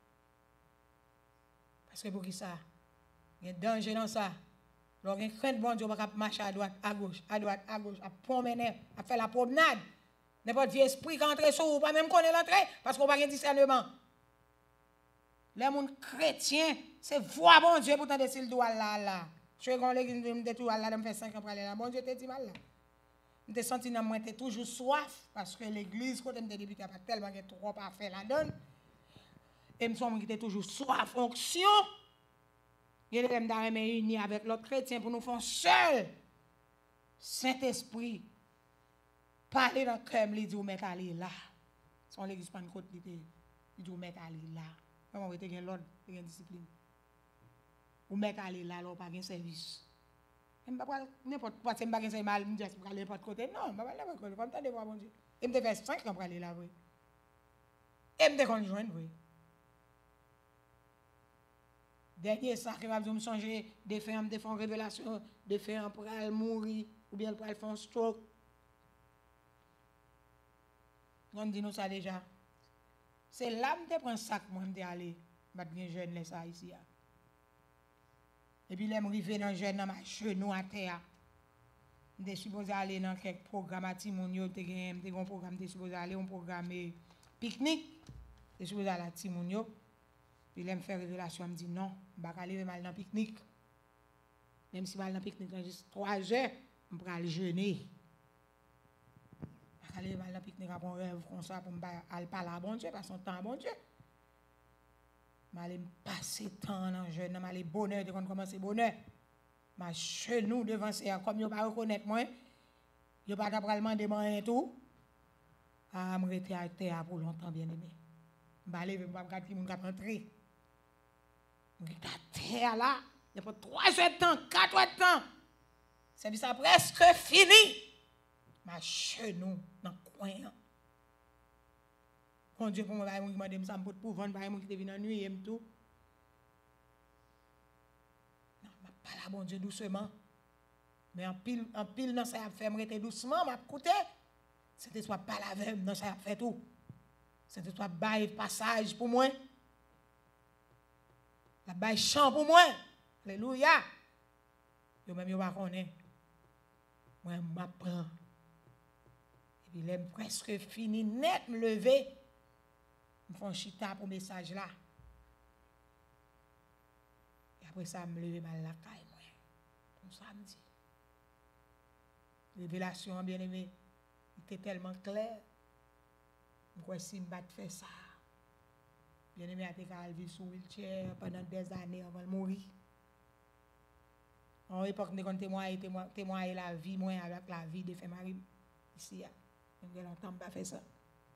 Parce que pour qui ça? Il y a danger dans ça. Alors, il y a crainte bon Dieu, on va marcher à droite, à gauche, à droite, à gauche, à promener, à faire la promenade. N'importe quel esprit qui entre sur vous, pas même connaître l'entrée, parce qu'on n'a pas de discernement. Les gens chrétiens, c'est voir bon Dieu pour t'en s'il doit là, là. Je suis dans l'église, je me tout là, je me fais cinq ans pour aller là. Bon Dieu te dit mal là. Je me senti dans moi, toujours soif, parce que l'église, quand je me débuté, pas tellement de trop à faire là-dedans. Et me semble qu'il était toujours soif fonction. Il est même réuni avec l'autre chrétien pour nous faire seul. Saint-Esprit, parler dans le cœur, il dit, vous mettez aller là. Son l'église pas une côte, il dit, vous mettez aller là. Comment vous avez l'ordre, vous avez discipline. Vous mettez aller là, alors pas de service. Je ne sais pas n'importe quoi, je ne sais pas mal, je ne sais pas n'importe côté. Non, je ne sais pas n'importe côté. Comme ça, de voir mon Dieu. Et je me fais cinq ans pour aller là, oui. Et je me conjoindre, oui. Dernier ça qui va me changer de faire de faire révélation de faire pour aller mourir ou bien pour aller faire un stroke. On dit nous ça déjà. C'est là que je prends sac moi me aller m'a bien jeune là ça ici. Et puis là me arrivé dans jeune dans ma genou à terre. Je suis supposé aller dans quelques programmes à Timonio, tu as un programme tu supposé aller un programme pique-nique. Je suis supposé aller à Timonio. Puis il me fait révélation, il me dit non, je ne vais pas aller mal dans le pique-nique. Même si je vais aller dans le pique-nique dans juste trois heures, je vais aller jeûner. Je vais aller mal dans le pique-nique après un rêve comme ça pour aller parler à bon Dieu, passer son temps à bon Dieu. Je vais aller passer temps dans le jeûne, je vais aller bonheur, de commencer bonheur. Ma genou devant ça, comme je ne vais pas reconnaître moi, je ne vais pas demander moi tout. Ah, je vais rester à terre pour longtemps, bien aimé. Je vais aller, je vais regarder qui m'a rentré. Je suis à terre là, il y a trois heures de temps, quatre heures de temps. C'est ça presque fini. Ma genou dans le coin. Bon Dieu, pour moi, je me demande ça pour vendre, je me dis dans nuit et tout. Non, je ne parle pas bon Dieu doucement. Mais en pile, en pile, dans ça, je fais doucement, je écouté. C'était soit pas la veille, dans ça, je fais tout. C'était soit bail passage pour moi. La bail chant pour moi. Alléluia. Yo même yo pas connaît. Moi m'apprend. Et puis il presque fini net me lever. Me font chita pour message là. Et après ça me lever mal la caille moi. Comme ça me dit. Révélation bien-aimé, il était tellement clair. Pourquoi si je faire ça? Bien aimé a été vivre sous wheelchair pendant des années avant de mourir. En époque, nous avons témoigné la vie, moi, avec la vie de Fémarie ici. Je longtemps pas fait ça.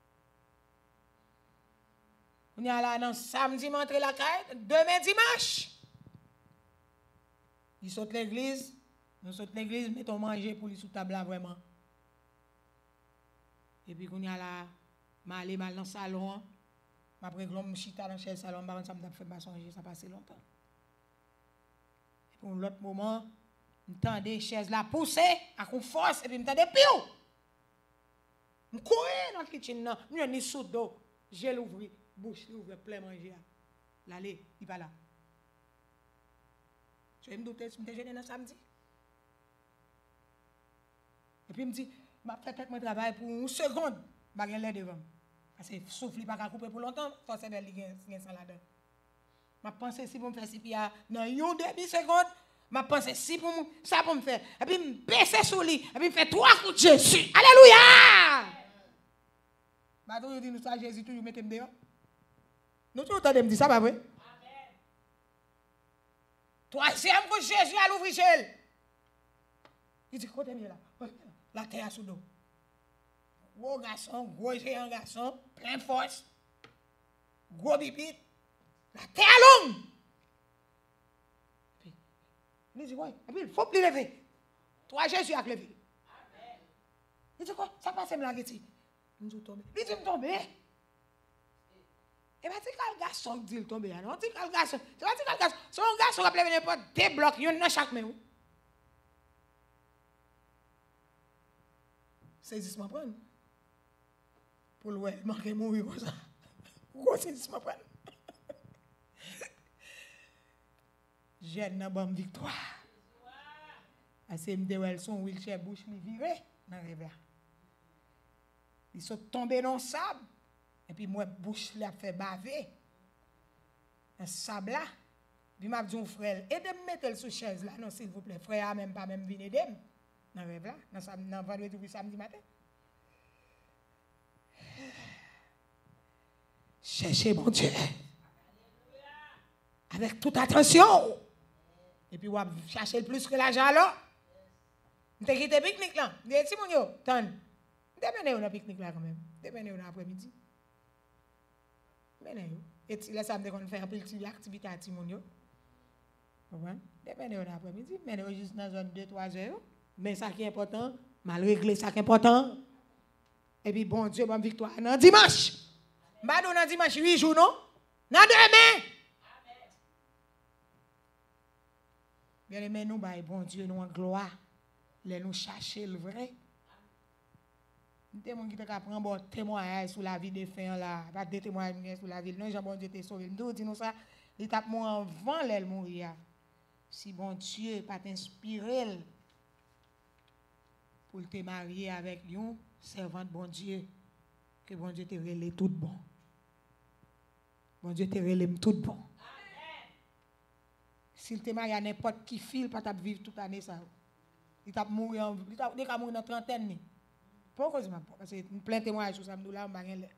On y a là dans samedi monter la caille, demain dimanche. Il saute l'église, nous saute l'église, mettons manger pour lui sous table là vraiment. Et puis on y a là, m'aller mal dans le salon, m'après que l'homme chita dans le salon, bah ça me fait pas songer, ça passe longtemps. Et puis l'autre moment, m'tendais chaise là pousser à con force et puis m'tendais piou. M'courir dans le kitchen là, nous ni sous d'eau, j'ai l'ouvert, bouche l'ouvert plein manger. L'aller, il pas là. Je me douter, je me déjeuner dans samedi. Et puis, il me dit, je vais faire mon travail pour une seconde, je vais aller devant. Parce que souffle, il ne va pas couper pour longtemps, forcément, il y a ça là-dedans. Je pense si pour me faire si puis dans une demi-seconde, je pense si pour ça pour me faire. Et puis, je me baisse sur lui, et puis, je fais trois coups de Jésus. Alléluia! Je vais dire, nous ça, Jésus, toujours mettez-moi dehors. Nous toujours entendez me dire ça, pas vrai? Troisième coup, Jésus à l'ouvrir chez elle. Il dit, côté là, la terre sous l'eau. Gros garçon, gros géant garçon, plein de force. Gros bibite. La terre longue. Il dit, oui, et puis il faut plus lever. Toi, Jésus a levé. Il dit, quoi, ça passe là, il dit, il dit, tomber. Il dit, tomber. Et bien, c'est quel garçon qui dit le tomber? Non, c'est quel garçon? C'est pas quel garçon? C'est un garçon qui a plein n'importe deux blocs, il y en a chaque main. Saisissement prendre. Pour le ouais, manquer mourir comme ça. Gros saisissement prendre. Jeune n'a bonne victoire. Parce que m'dewel son wheelchair bouche li viré dans rivière. Ils sont tombés dans le sable. Et puis moi bouche la fait baver. Un sable là. Puis m'a dit frère, aidez-moi mettre sur chaise là non s'il vous plaît. Frère même pas même venir aider. Dans rêve là, dans dans vendredi ou samedi matin. Cherchez mon Dieu. Avec toute attention. Et puis, on va chercher le plus que l'argent là. On t'a quitté le pique-nique là. Dis, si mon yo, t'en. Dépendez dans le pique-nique là quand même. Dépendez dans l'après-midi. Dépendez. Et là, ça me dit qu'on fait un petit activité à Timon yo. Dépendez dans l'après-midi. Mais juste dans zone deux trois heures. Mais ça qui est important, mal réglé, ça qui est important. Et puis, bon Dieu, bonne victoire. Non, dimanche. Mbadou dans dimanche, huit jours, non? Dans demain. Bien aimé, nous, bah, bon Dieu, nous en gloire. Les nous chercher le vrai. Nous sommes qui prendre bon témoignage sur la vie des fins là. Pas de témoignage sur la vie. Non, Jean bon Dieu t'es sauvé. Nous disons ça, il tape moi avant l'aile mourir. Si bon Dieu pas t'inspirer pour te marier avec une servante bon Dieu, que bon Dieu te relève tout bon. Bon Dieu te relève tout bon. S'il te marie à n'importe qui fil, pas t'a vivre toute l'année ça. Il t'a mourir, il t'a mourir dans trentaine. Pourquoi je m'en parce que plein de témoignages sur ça me là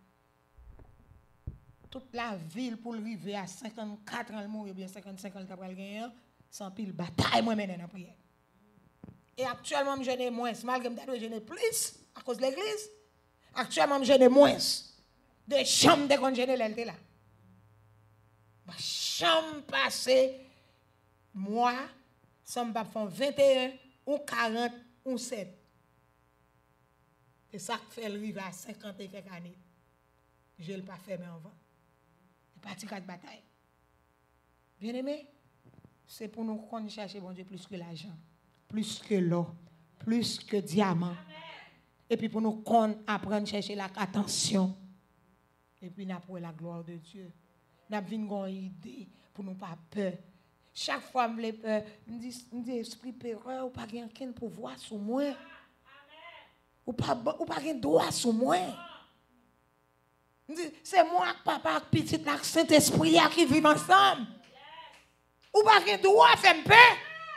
toute la ville pour arriver à cinquante-quatre ans mourir bien cinquante-cinq ans t'a pas gagner sans pile bataille moi mener dans prière. Et actuellement je n'ai moins malgré me je n'ai plus à cause de l'église. Actuellement je n'ai moins de chambre de congéner l'elle là. Ma chambre passée moi, ça me va faire vingt et un, ou quarante, ou sept. C'est ça qui fait arriver à cinquante et quelques années. Je ne l'ai pas fait, mais avant. C'est parti quatre batailles. Bien aimé, c'est pour nous qu'on cherche bon Dieu plus que l'argent, plus que l'or, plus que diamant. Et puis pour nous qu'on apprendre à chercher la attention. Et puis nous pour la gloire de Dieu. Nous avons une idée pour nous pas peur. Chaque fois, je me peur, je dis, esprit peureux, ou pas quelqu'un pouvoir sur moi. Ou pas ou pas quelqu'un droit sur moi. C'est moi, papa, petit, et Saint-Esprit qui vivent ensemble. Ou pas quelqu'un droit faire peur.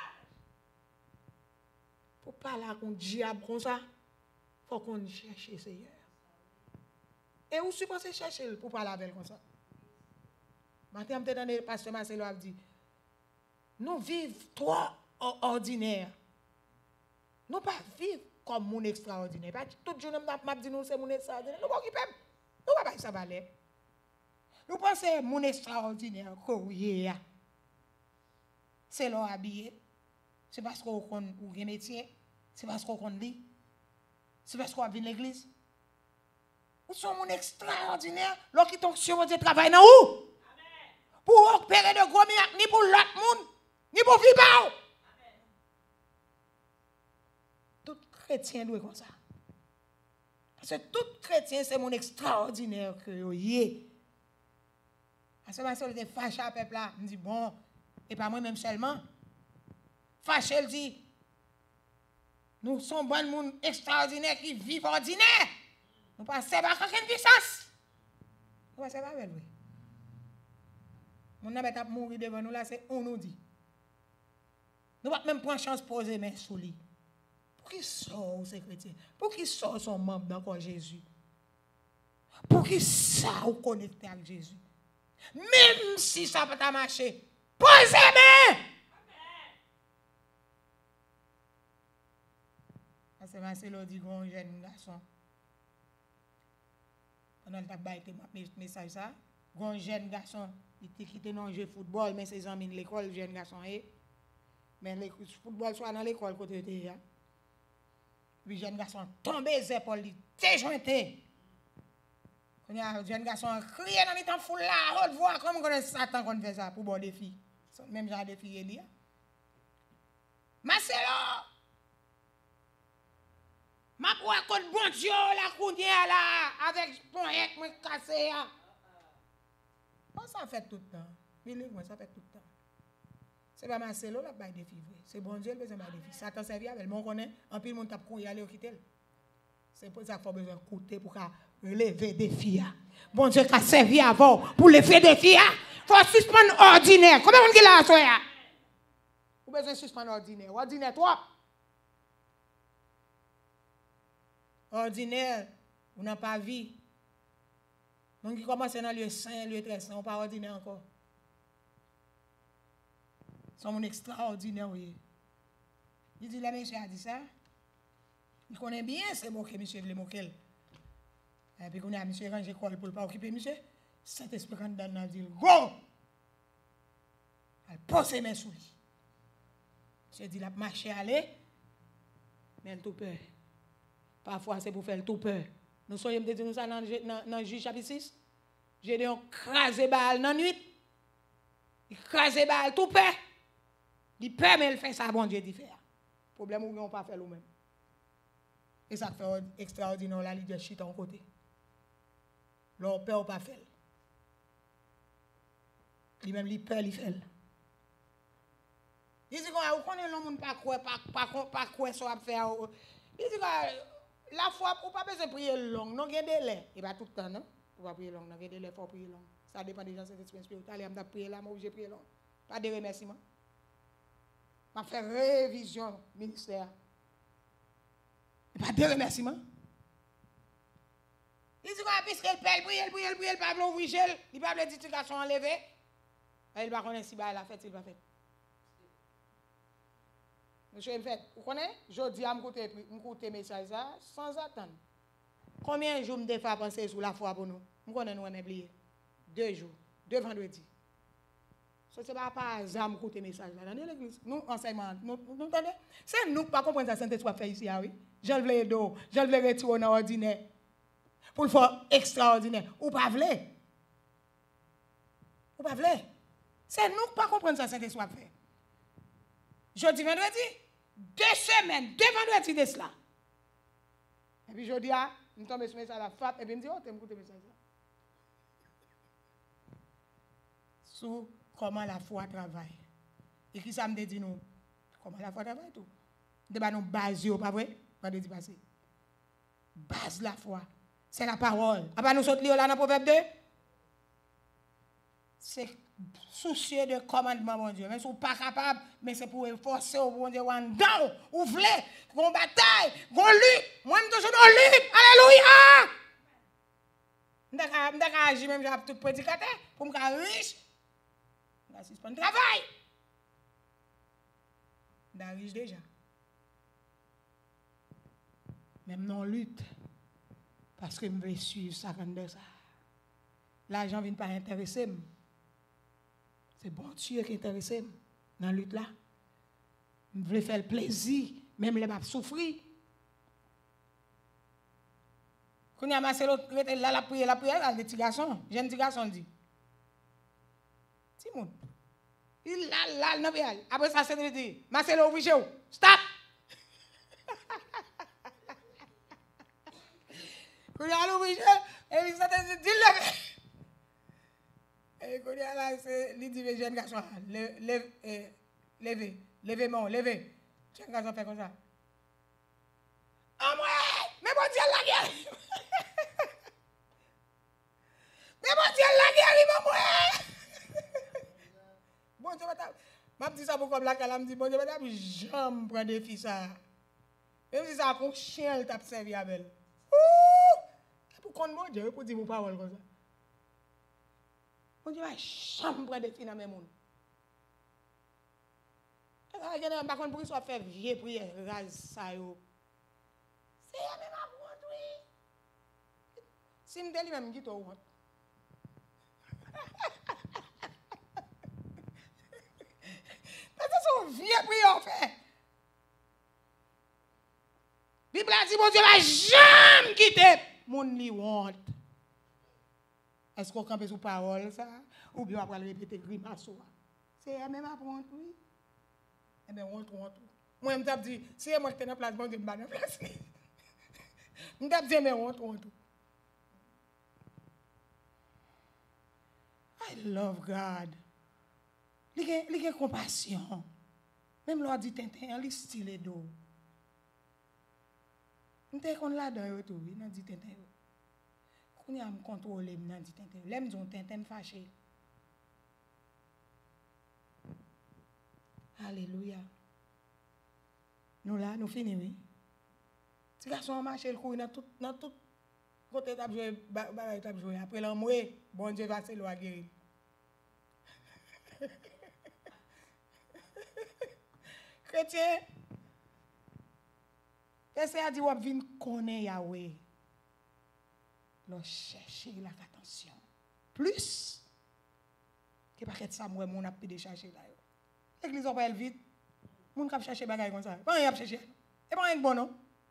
Pour parler avec un diable comme ça, il faut qu'on cherche le Seigneur. Et où supposez chercher pour parler avec comme ça? Maintenant, je me pasteur Marcelo a dit, nous vivons trop ordinaire. Nous pas vivre comme mon extraordinaire. Pas tout jour m'a dit nous c'est mon extraordinaire. Nous pas occuper. Nous pas ça valait. Nous pensons mon extraordinaire courrier. C'est l'on habillé. C'est parce qu'on connaît ou un métier. C'est parce qu'on connaît. C'est parce qu'on vient à l'église. Vous sont mon extraordinaire. Lorsqu'ils sont sur votre travail dans où? Pour opérer de gros miracles, ni pour l'autre monde, ni pour vivre. Tout chrétien doit comme ça. Parce que tout chrétien, c'est mon extraordinaire que vous y. Parce que ma soeur était fâchée à peuple là. Je me dis, bon, et pas moi-même seulement. Fâché, elle dit, nous sommes bon monde extraordinaire qui vivent ordinaire. Nous ne passons pas aucune puissance. Nous ne passons pas avec lui. Mon n'a pas mourir devant nous là, c'est on nous dit. Nous ne pouvons même prendre chance de poser main sur lui. Pour qui sort ces chrétiens? Pour qui sort son membre dans corps Jésus? Pour qui ça ou connecté avec Jésus? Même si ça peut pas marcher, posez main! C'est Marcelo dit grand jeune garçon. Pendant le tabac était message ça, grand jeune garçon, il était quitté dans le jeu football mais ses amis de l'école jeune garçon et mais le football soit dans l'école côté de là. Puis jeune garçon tombé les épaules, il déjointé. Quand un jeune garçon crié dans les temps foule là, haute voix comme on Satan qu'on fait ça pour bon des filles. Même genre des filles Elia. Marcelo ma pour contre bon Dieu la counière là avec ton hec moi cassé là. Moi ça fait tout le temps. Believe moi ça fait tout le temps. C'est pas Marcelo la bail défi vrai. C'est bon Dieu le besoin bail défi. Satan servi avec mon connaît en pile monde t'a courir aller quitter. C'est pour ça qu'il faut besoin écouter pour relever des filles. Bon Dieu qu'a servi avant pour lever des filles. Faut suspendre ordinaire. Combien de monde qui là soya? Vous besoin suspendre ordinaire. Ordinaire toi. Ordinaire, on n'a pas vu. Donc, qui commence dans le lieu saint, le lieu très saint, on pas ordinaire encore. C'est mon extraordinaire, oui. Il dit, la monsieur a dit ça. Il connaît bien ces mots que monsieur veut moquer. Et puis, on a monsieur rangé l'école pour ne pas occuper monsieur. Cet esprit quand dans la dit, go! Elle pose ses mains sous lui. Monsieur dit, la marche aller, mais elle tout peur. Parfois, c'est pour faire tout peur. Nous sommes dit nous ça dans le Juge chapitre six. J'ai dit, on crase balle dans la nuit. Il crase balle tout peur. Il peur, mais il fait ça, bon Dieu dit faire. Le problème, nous n'avons pas fait nous-mêmes. Et ça fait extraordinaire, la leadership en côté. Leur peur, pas fait. Lui-même, il peur, il fait. Il dit, vous connaissez l'homme qui pas quoi ça va faire. Il dit, la foi, vous pas besoin de prier long, non, il y a des délais. Et pas tout le temps, non? Vous pas prier long, non, il y a des délais, il faut prier long. Ça dépend des gens, c'est l'esprit spirituel. Je vais prier là, moi, je prier long. Pas de remerciements. Je vais faire révision ministère. Pas de remerciements. Il dit, puisque elle pèle, prier, prier, prier, il ne peut pas ouvrir gel, il ne peut pas dire que sont enlevés. Il va connaître si elle a fait, il va faire. Monsieur, vous connaissez? Je dis à m'écouter message sans attendre. Combien de jours me fait penser sur la foi pour nous? Nous connaissons nous oublier. Deux jours, deux vendredis. Ce n'est pas par hasard m'écouter message là dans l'église. Nous enseignement, nous nous entendez? C'est nous qui pas comprendre ça Saint-Esprit fait ici ah oui. Je le veux do, je le veux retourner dans ordinaire. Pour le faire extraordinaire ou pas vle. Ou pas vle. C'est nous qui pas comprendre ça Saint-Esprit fait. Jeudi vendredi deux semaines, deux vendredis de cela. Et puis je dis, ah, je tombe sur ça la frappe, et puis je me dis, oh, tu m'écoutes ça. Sur comment la foi travaille. Et qui ça me dit nous? Comment la foi travaille tout? De nous base, pas vrai? Vendredi passé. Base la foi. C'est la parole. Après nous sommes là dans le proverbe deux. C'est soucieux de commandement, mon Dieu. Mais si vous pas capable, mais c'est pour forcer au bon Dieu, ou down, ou voulez, qu'on bataille, qu'on lutte. Moi, je suis toujours dans lutte. Alléluia! Je vais agir même, j'ai tout prédicateur, pour me faire riche. Je vais suspendre le travail. Je suis riche déjà. Même non lutte. Parce que je veux suivre ça comme ça. L'argent ne vient pas intéresser. C'est bon Dieu qui est intéressé dans la lutte là. Je veux faire le plaisir, même les m'a souffrir. Quand il y a massé l'autre, là, la prière, la prière, là, les petits garçons, jeune petit garçon dit. Timon. Il là, là, non, bien. Après ça, c'est de dire, massé l'autre, chez vous. Stop! Quand il y a l'autre, et puis ça te dit, levez. Et quand il y a là, c'est, il dit, jeune garçon, levez, levez, levez, mon, levez. Jeune garçon fait comme ça. Ah, moi, mais bon Dieu, la guerre. Mais bon Dieu, la guerre, moi. Bon Dieu, madame. Je dis ça pour comme la calame, dit, bon Dieu, madame, j'aime prendre des filles ça. Même si ça a un chien, elle t'a servi à elle. Ouh! Pour qu'on me Dieu, pour dire vos paroles comme ça. Bon Dieu, j'aime prendre des filles dans mes mondes. Par contre, pour qu'ils soient fait vieux prière, rase ça yo. C'est la même apprendre, oui. Si je me même qui te honte. Parce que c'est un vieux prière fait. Bible a dit, mon Dieu va jamais quitter mon li honte. Est-ce qu'on campe sous parole ça? Ou bien on va répéter grimace? C'est la même apprendre, oui. Eh bien, honte, honte. Moi, je me dis, si moi qui suis dans la place, bon Dieu, je suis dans la place. Je me dis, mais honte, honte. I love God. Il y a compassion. Même l'on dit Tintin, il style d'eau. Je suis là-dedans, il a dit Tintin. Quand il a me contrôlé, il a dit Tintin. L'aime dit Tintin me fâché. Alléluia. Nous là, nous finissons, oui. Si garçon marché le coup, dans tout, dans tout côté t'as joué, bah t'as joué. Après l'emmoué, bon Dieu va se le guérir. Chrétien, qu'est-ce qu'il a dit, on vient connaître Yahweh. L'on chercher la attention. Plus que pas que ça, moi, mon a pu chercher là. L'église va pas vite. Moun k'ap chercher bagay comme ça. Pas rien chercher. Et pas rien bon non.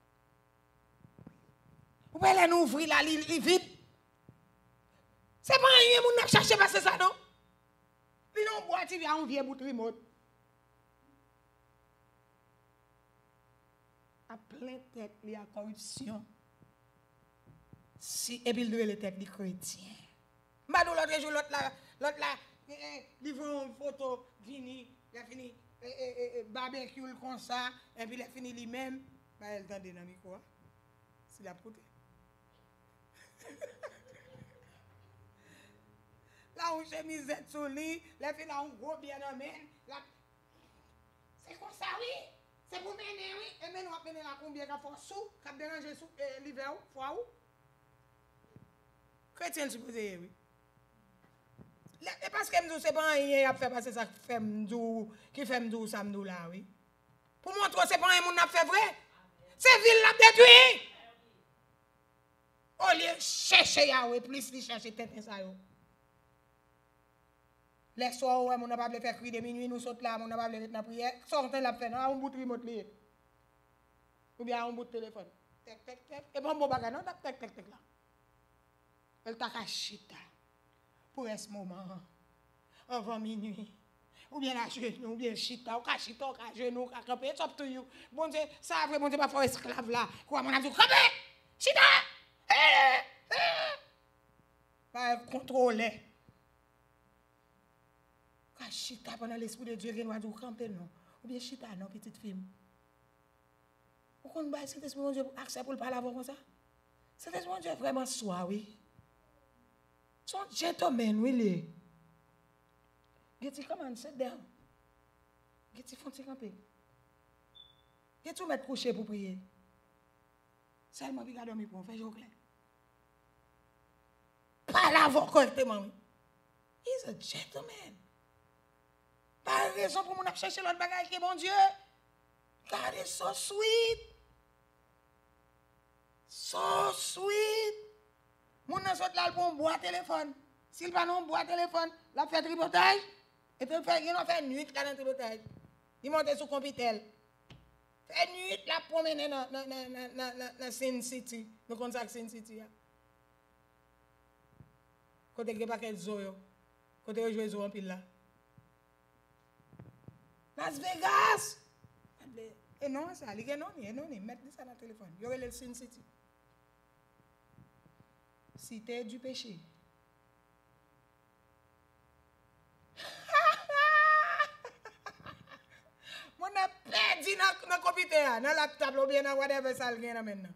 Vous pouvez nous ouvrir la ligne vite. C'est pas rien moun n'a chercher passer ça non. Li non boîte il y a un vieux bout remote. A plein tête li a corruption. Si et puis il doit les têtes des chrétiens. Madou l'autre jour l'autre là, l'autre là, il veut une photo vini, il a fini et, et, et, barbecue comme ça, et puis il a fini lui-même, bah, elle t'a donné quoi? C'est la pote. Là, on chemise sur lui, là, il a un gros bien en main. C'est comme ça, oui. C'est pour mener, oui. Et maintenant, on va mener la combien de fois sous, qui a dérangé sous l'hiver, fois où? Chrétien, supposé, oui. Et parce que nous, c'est pas rien qui fait passer ça qui fait m'dou, qui fait m'dou, ça m'dou là, oui. Pour montrer que c'est pas un monde qui fait vrai. C'est ville la détruit. Au lieu de chercher Yahweh, plus de chercher tête ça yo. Les soirs où on n'a pas faire crier de minuit, nous saute là, on n'a pas mettre dans prière. Sortez la faire, on bout remote lié. Ou bien on bout téléphone. Tek tek tek. Et bon bon bagage non, tek tek tek là. Elle t'a caché pour ce moment, avant minuit, ou bien la genou, ou bien chita, ou cachita, ou genou, ou camper, it's up to you. Bon Dieu, ça après, bon Dieu, pas faire esclave là. Quoi, mon ami, camper, chita, eh, eh. Pas contrôler. Cachita pendant l'esprit de Dieu, il va dire camper non, ou bien chita non, petite fille. Vous connaissez cet esprit de Dieu, accès pour le parler avant comme ça? Cet esprit de Dieu est vraiment soi, oui. Son gentleman, oui, Geti, come on, sit down. Geti, fonti camper. Geti, ou mettre couché pour prier. Seulement, il a dormi pour faire jouer. Pas l'avant correctement. He's a gentleman. Pas raison pour mon chercher l'autre bagage qui est bon Dieu. God is so sweet. So sweet. Mon nan sot là pour un boîte téléphone. S'il pas non boîte téléphone, la fait tripotage et puis fait il a fait nuit là dans tripotage. Il monte sur computer. Fait nuit la promener dans dans dans dans dans Sin City. Nous connaissons Sin City. Côté que pas quel zo yo. Côté yo jouer zo en pile là. Las Vegas. Et non ça, il est non, il est non, mettre ça dans le téléphone. Yo le Sin City. Cité du péché. Mon a perdu dans le computer, dans le laptop ou bien dans whatever ça le gagne maintenant.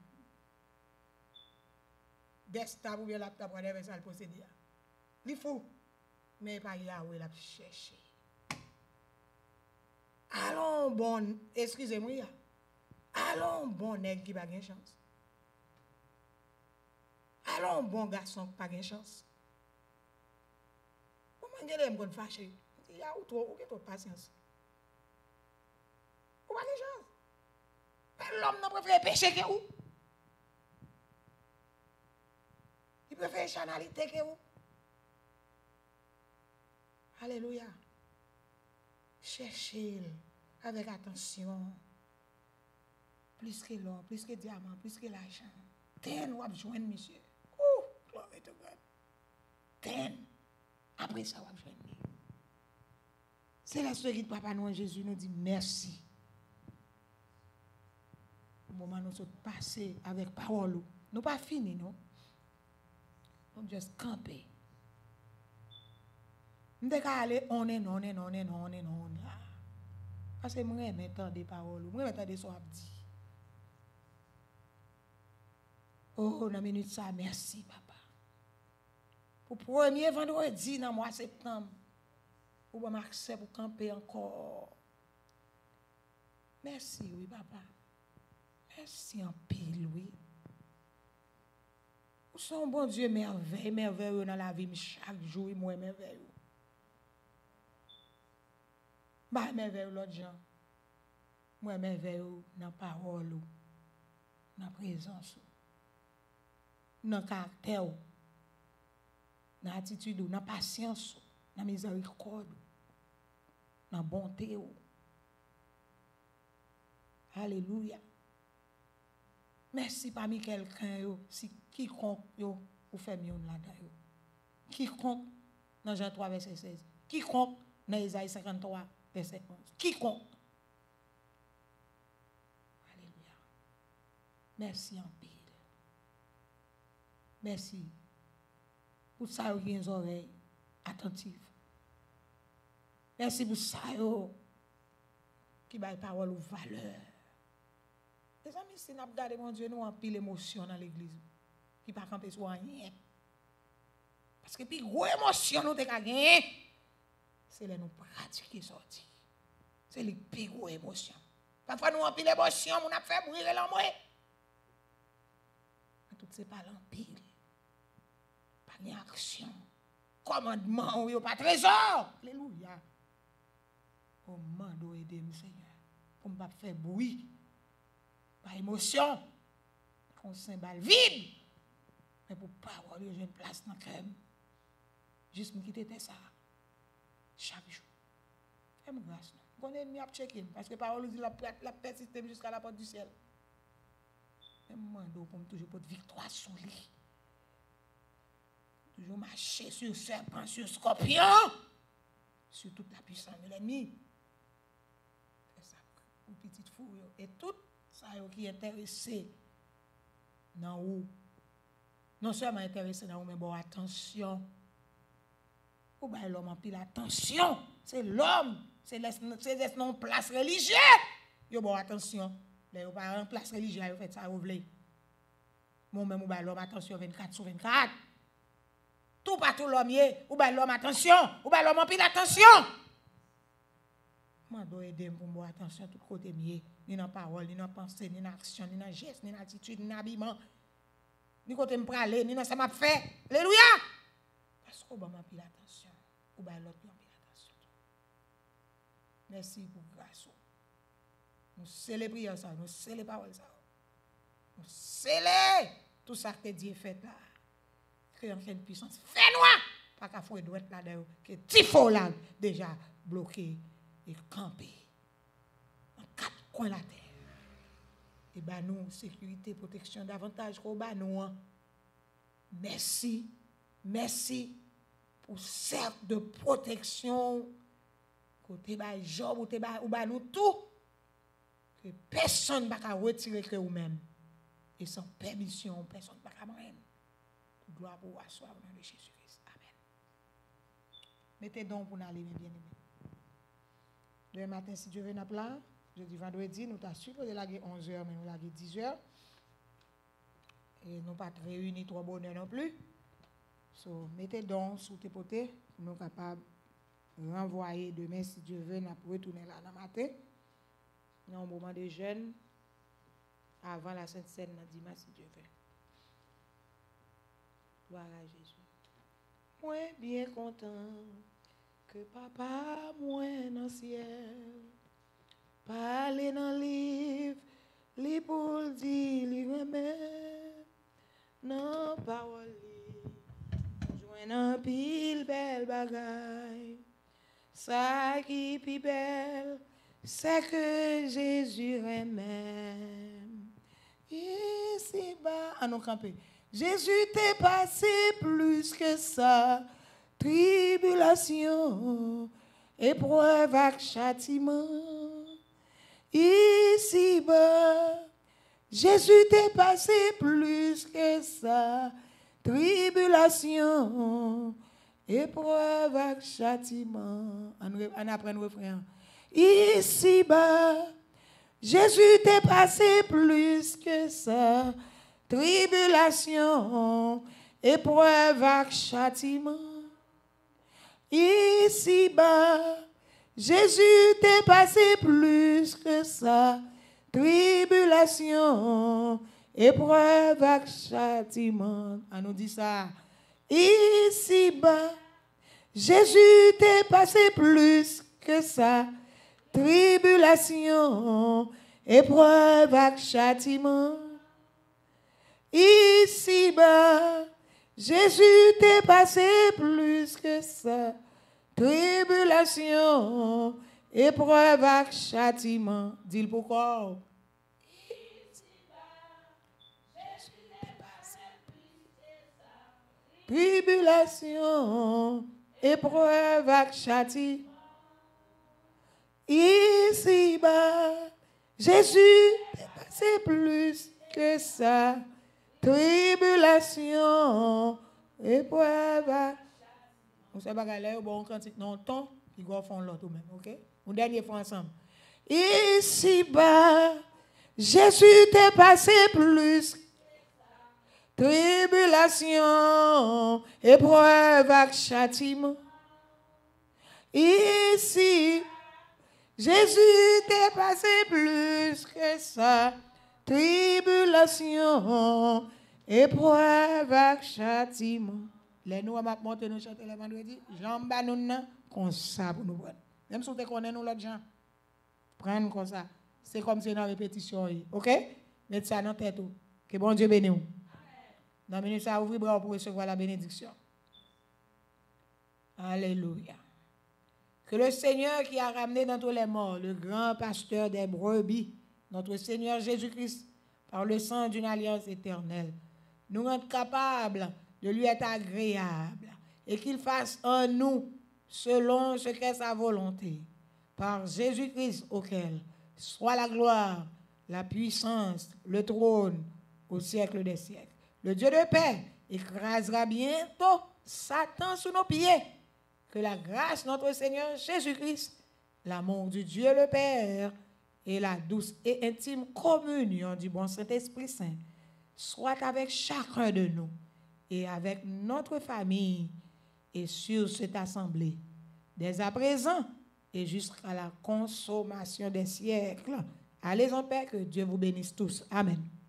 Desktop ou bien laptop whatever ça le possède. Il faut mais pas Yahweh l'a chercher. Allons bon, excusez-moi. Allons bon nèg qui pas gain chance. Allons bon garçon qui pas gain chance. Comment gèle me fâché. Il y a ou trop ou que trop patience. Ou pas gain chance. L'homme n'a préféré pécher que ou. Il préfère chanalité que ou. Alléluia. Cherchez avec attention. Plus que l'or, plus que diamant, plus que l'argent. Ten, ou joindre monsieur. Ouh, gloire to God. Ten. Après ça, ou joindre. C'est la soirée de Papa nous en Jésus nous dit merci. Au moment où nous sommes passés avec parole, nous pas fini, non? Nous juste camper. Nous devons aller, on est non, on est non, on est non, on est non. Parce que moi, je m'entends des paroles, moi, je m'entends des soins dit. Oh, dans la minute ça, merci, papa. Pour le premier vendredi dans le mois de septembre, vous avez accès pour camper encore. Merci, oui, papa. Merci en pile, oui. Vous sont bon Dieu merveilleux, merveilleux dans la vie, chaque jour, moi, merveilleux. Bah, merveilleux l'autre gens. Moi, merveilleux dans la parole, dans la présence, dans le caractère, dans l'attitude, dans la patience, dans la miséricorde, dans la bonté. Alléluia. Merci parmi quelqu'un, si quiconque vous fait mieux là-dedans. Quiconque dans Jean trois, verset seize. Quiconque dans Isaïe cinquante-trois, verset onze. Quiconque. Alléluia. Merci en pile. Merci. Pour ça, vous avez des oreilles attentives. Merci pour ça, qui va parole ou valeur. Les amis, si nous regardons mon Dieu, nous avons pile émotion dans l'église. Qui ne peut pas camper sur rien. Parce que puis gros émotion nous avons gagné. C'est là nous pratiquer sortir. C'est les plus gros émotions. Parfois nous avons pile émotion, nous avons fait brûler l'amour. Mais tout c'est pas l'empile. Pas ni action. Commandement, oui, pas trésor. Alléluia. Oh, mando aider Seigneur. Pour ne pas faire bruit. Pas émotion, pour un symbole vide, mais pour parole, j'ai une place dans le cœur. Juste me quitter ça, chaque jour. Fais-moi grâce. Mon ennemi a checké, parce que parole dit la, la persiste jusqu'à la porte du ciel. Mais moi, je pour toujours pour victoire sur lui. Toujours marcher sur serpent, sur scorpion, sur toute la puissance de l'ennemi. Fais ça, pour petite fou, et tout. Ça qui est intéressé dans où non seulement intéressé dans où mais bon attention ou bien l'homme en pile attention c'est l'homme c'est laisse non place religieuse yo bon attention les yo pas en place religieuse yo fait ça vous voulez moi même ou bien l'homme attention vingt-quatre sur vingt-quatre tout pas tout l'homme ou bien l'homme attention ou bien l'homme en pile attention moi dois aider pour moi attention tout côté mieux ni dans parole ni dans pensée ni dans action ni dans geste ni dans attitude ni dans habillement ni côté me praler ni dans ça m'a fait alléluia parce qu'on m'a pris l'attention ou ben l'autre m'a pris l'attention merci pour grâce nous célébrons ça nous célébrons ça pour sceller tout ça que Dieu fait là. Créer une puissance. Fais-nous! Pas qu'à faire droit là-dedans, que Tifo là, déjà bloqué et campé. En quatre coins de la terre. Et bien nous, sécurité, protection, davantage qu'on bat nous. Merci, merci pour cercle de protection. Côté ba job ou te ba ou ba nous tout. Que personne ne va retirer que vous-même. Et sans permission, personne ne va pas moyen. Gloire pour asseoir au nom de Jésus-Christ. Amen. Mettez donc pour nous aller, mes bien-aimés. Demain matin, si Dieu veut, nous là. Jeudi, vendredi, nous t'as supposé laguer onze heures, mais nous laguer dix heures. Et nous pas réunis trop bonheur non plus. So, mettez donc sous tes potés pour nous capables de renvoyer demain, si Dieu veut, nous retourner là dans le matin. Dans un moment de jeûne, avant la Sainte Seine, dans dimanche, si Dieu veut. Gloire à Jésus. Moi, bien content que papa, moi, dans le ciel, parler dans le livre, li pour dire, li remet, non, parole, joindre un pile belle bagaille, ça qui pi belle, c'est que Jésus remet. Ici bas, à nous camper. Jésus t'est passé plus que ça, tribulation, épreuve avec châtiment. Ici bas, Jésus t'est passé plus que ça, tribulation, épreuve avec châtiment. On apprend le refrain. Ici bas, Jésus t'est passé plus que ça, tribulation, épreuve avec châtiment. Ici bas, Jésus t'est passé plus que ça, tribulation, épreuve avec châtiment. On nous dit ça. Ici bas, Jésus t'est passé plus que ça, tribulation, épreuve avec châtiment. Ici bas, Jésus t'est passé plus que ça, tribulation, épreuve avec châtiment. Dis-le pourquoi. Ici bas, Jésus t'est passé plus que ça, tribulation, épreuve avec châtiment. Ici bas, Jésus t'est passé plus que ça, tribulation, épreuve. Vous savez pas là, bon cantique non ton, puis go font l'autre même, OK? On dernier fois ensemble. Ici bas, Jésus t'est passé plus, tribulation, épreuve avec châtiment. Ici, Jésus t'est passé plus que ça, tribulation, épreuve avec châtiment. Les nous avons monté nous chanter le vendredi, Jean Banouna, comme ça pour nous prendre. Même si vous connaissez nous l'autre gens, prendre comme ça. C'est comme si dans répétition, OK? Mettez ça dans la tête. Que bon Dieu bénisse vous. Dans la minute, ça ouvre bras pour recevoir la bénédiction. Alléluia. Que le Seigneur qui a ramené dans tous les morts, le grand pasteur des brebis, notre Seigneur Jésus-Christ, par le sang d'une alliance éternelle, nous rende capables de lui être agréable et qu'il fasse en nous selon ce qu'est sa volonté, par Jésus-Christ auquel soit la gloire, la puissance, le trône au siècle des siècles. Le Dieu de paix écrasera bientôt Satan sous nos pieds. Que la grâce de notre Seigneur Jésus-Christ, l'amour du Dieu le Père et la douce et intime communion du bon Saint-Esprit Saint soit avec chacun de nous et avec notre famille et sur cette assemblée, dès à présent et jusqu'à la consommation des siècles. Allez en paix, que Dieu vous bénisse tous. Amen.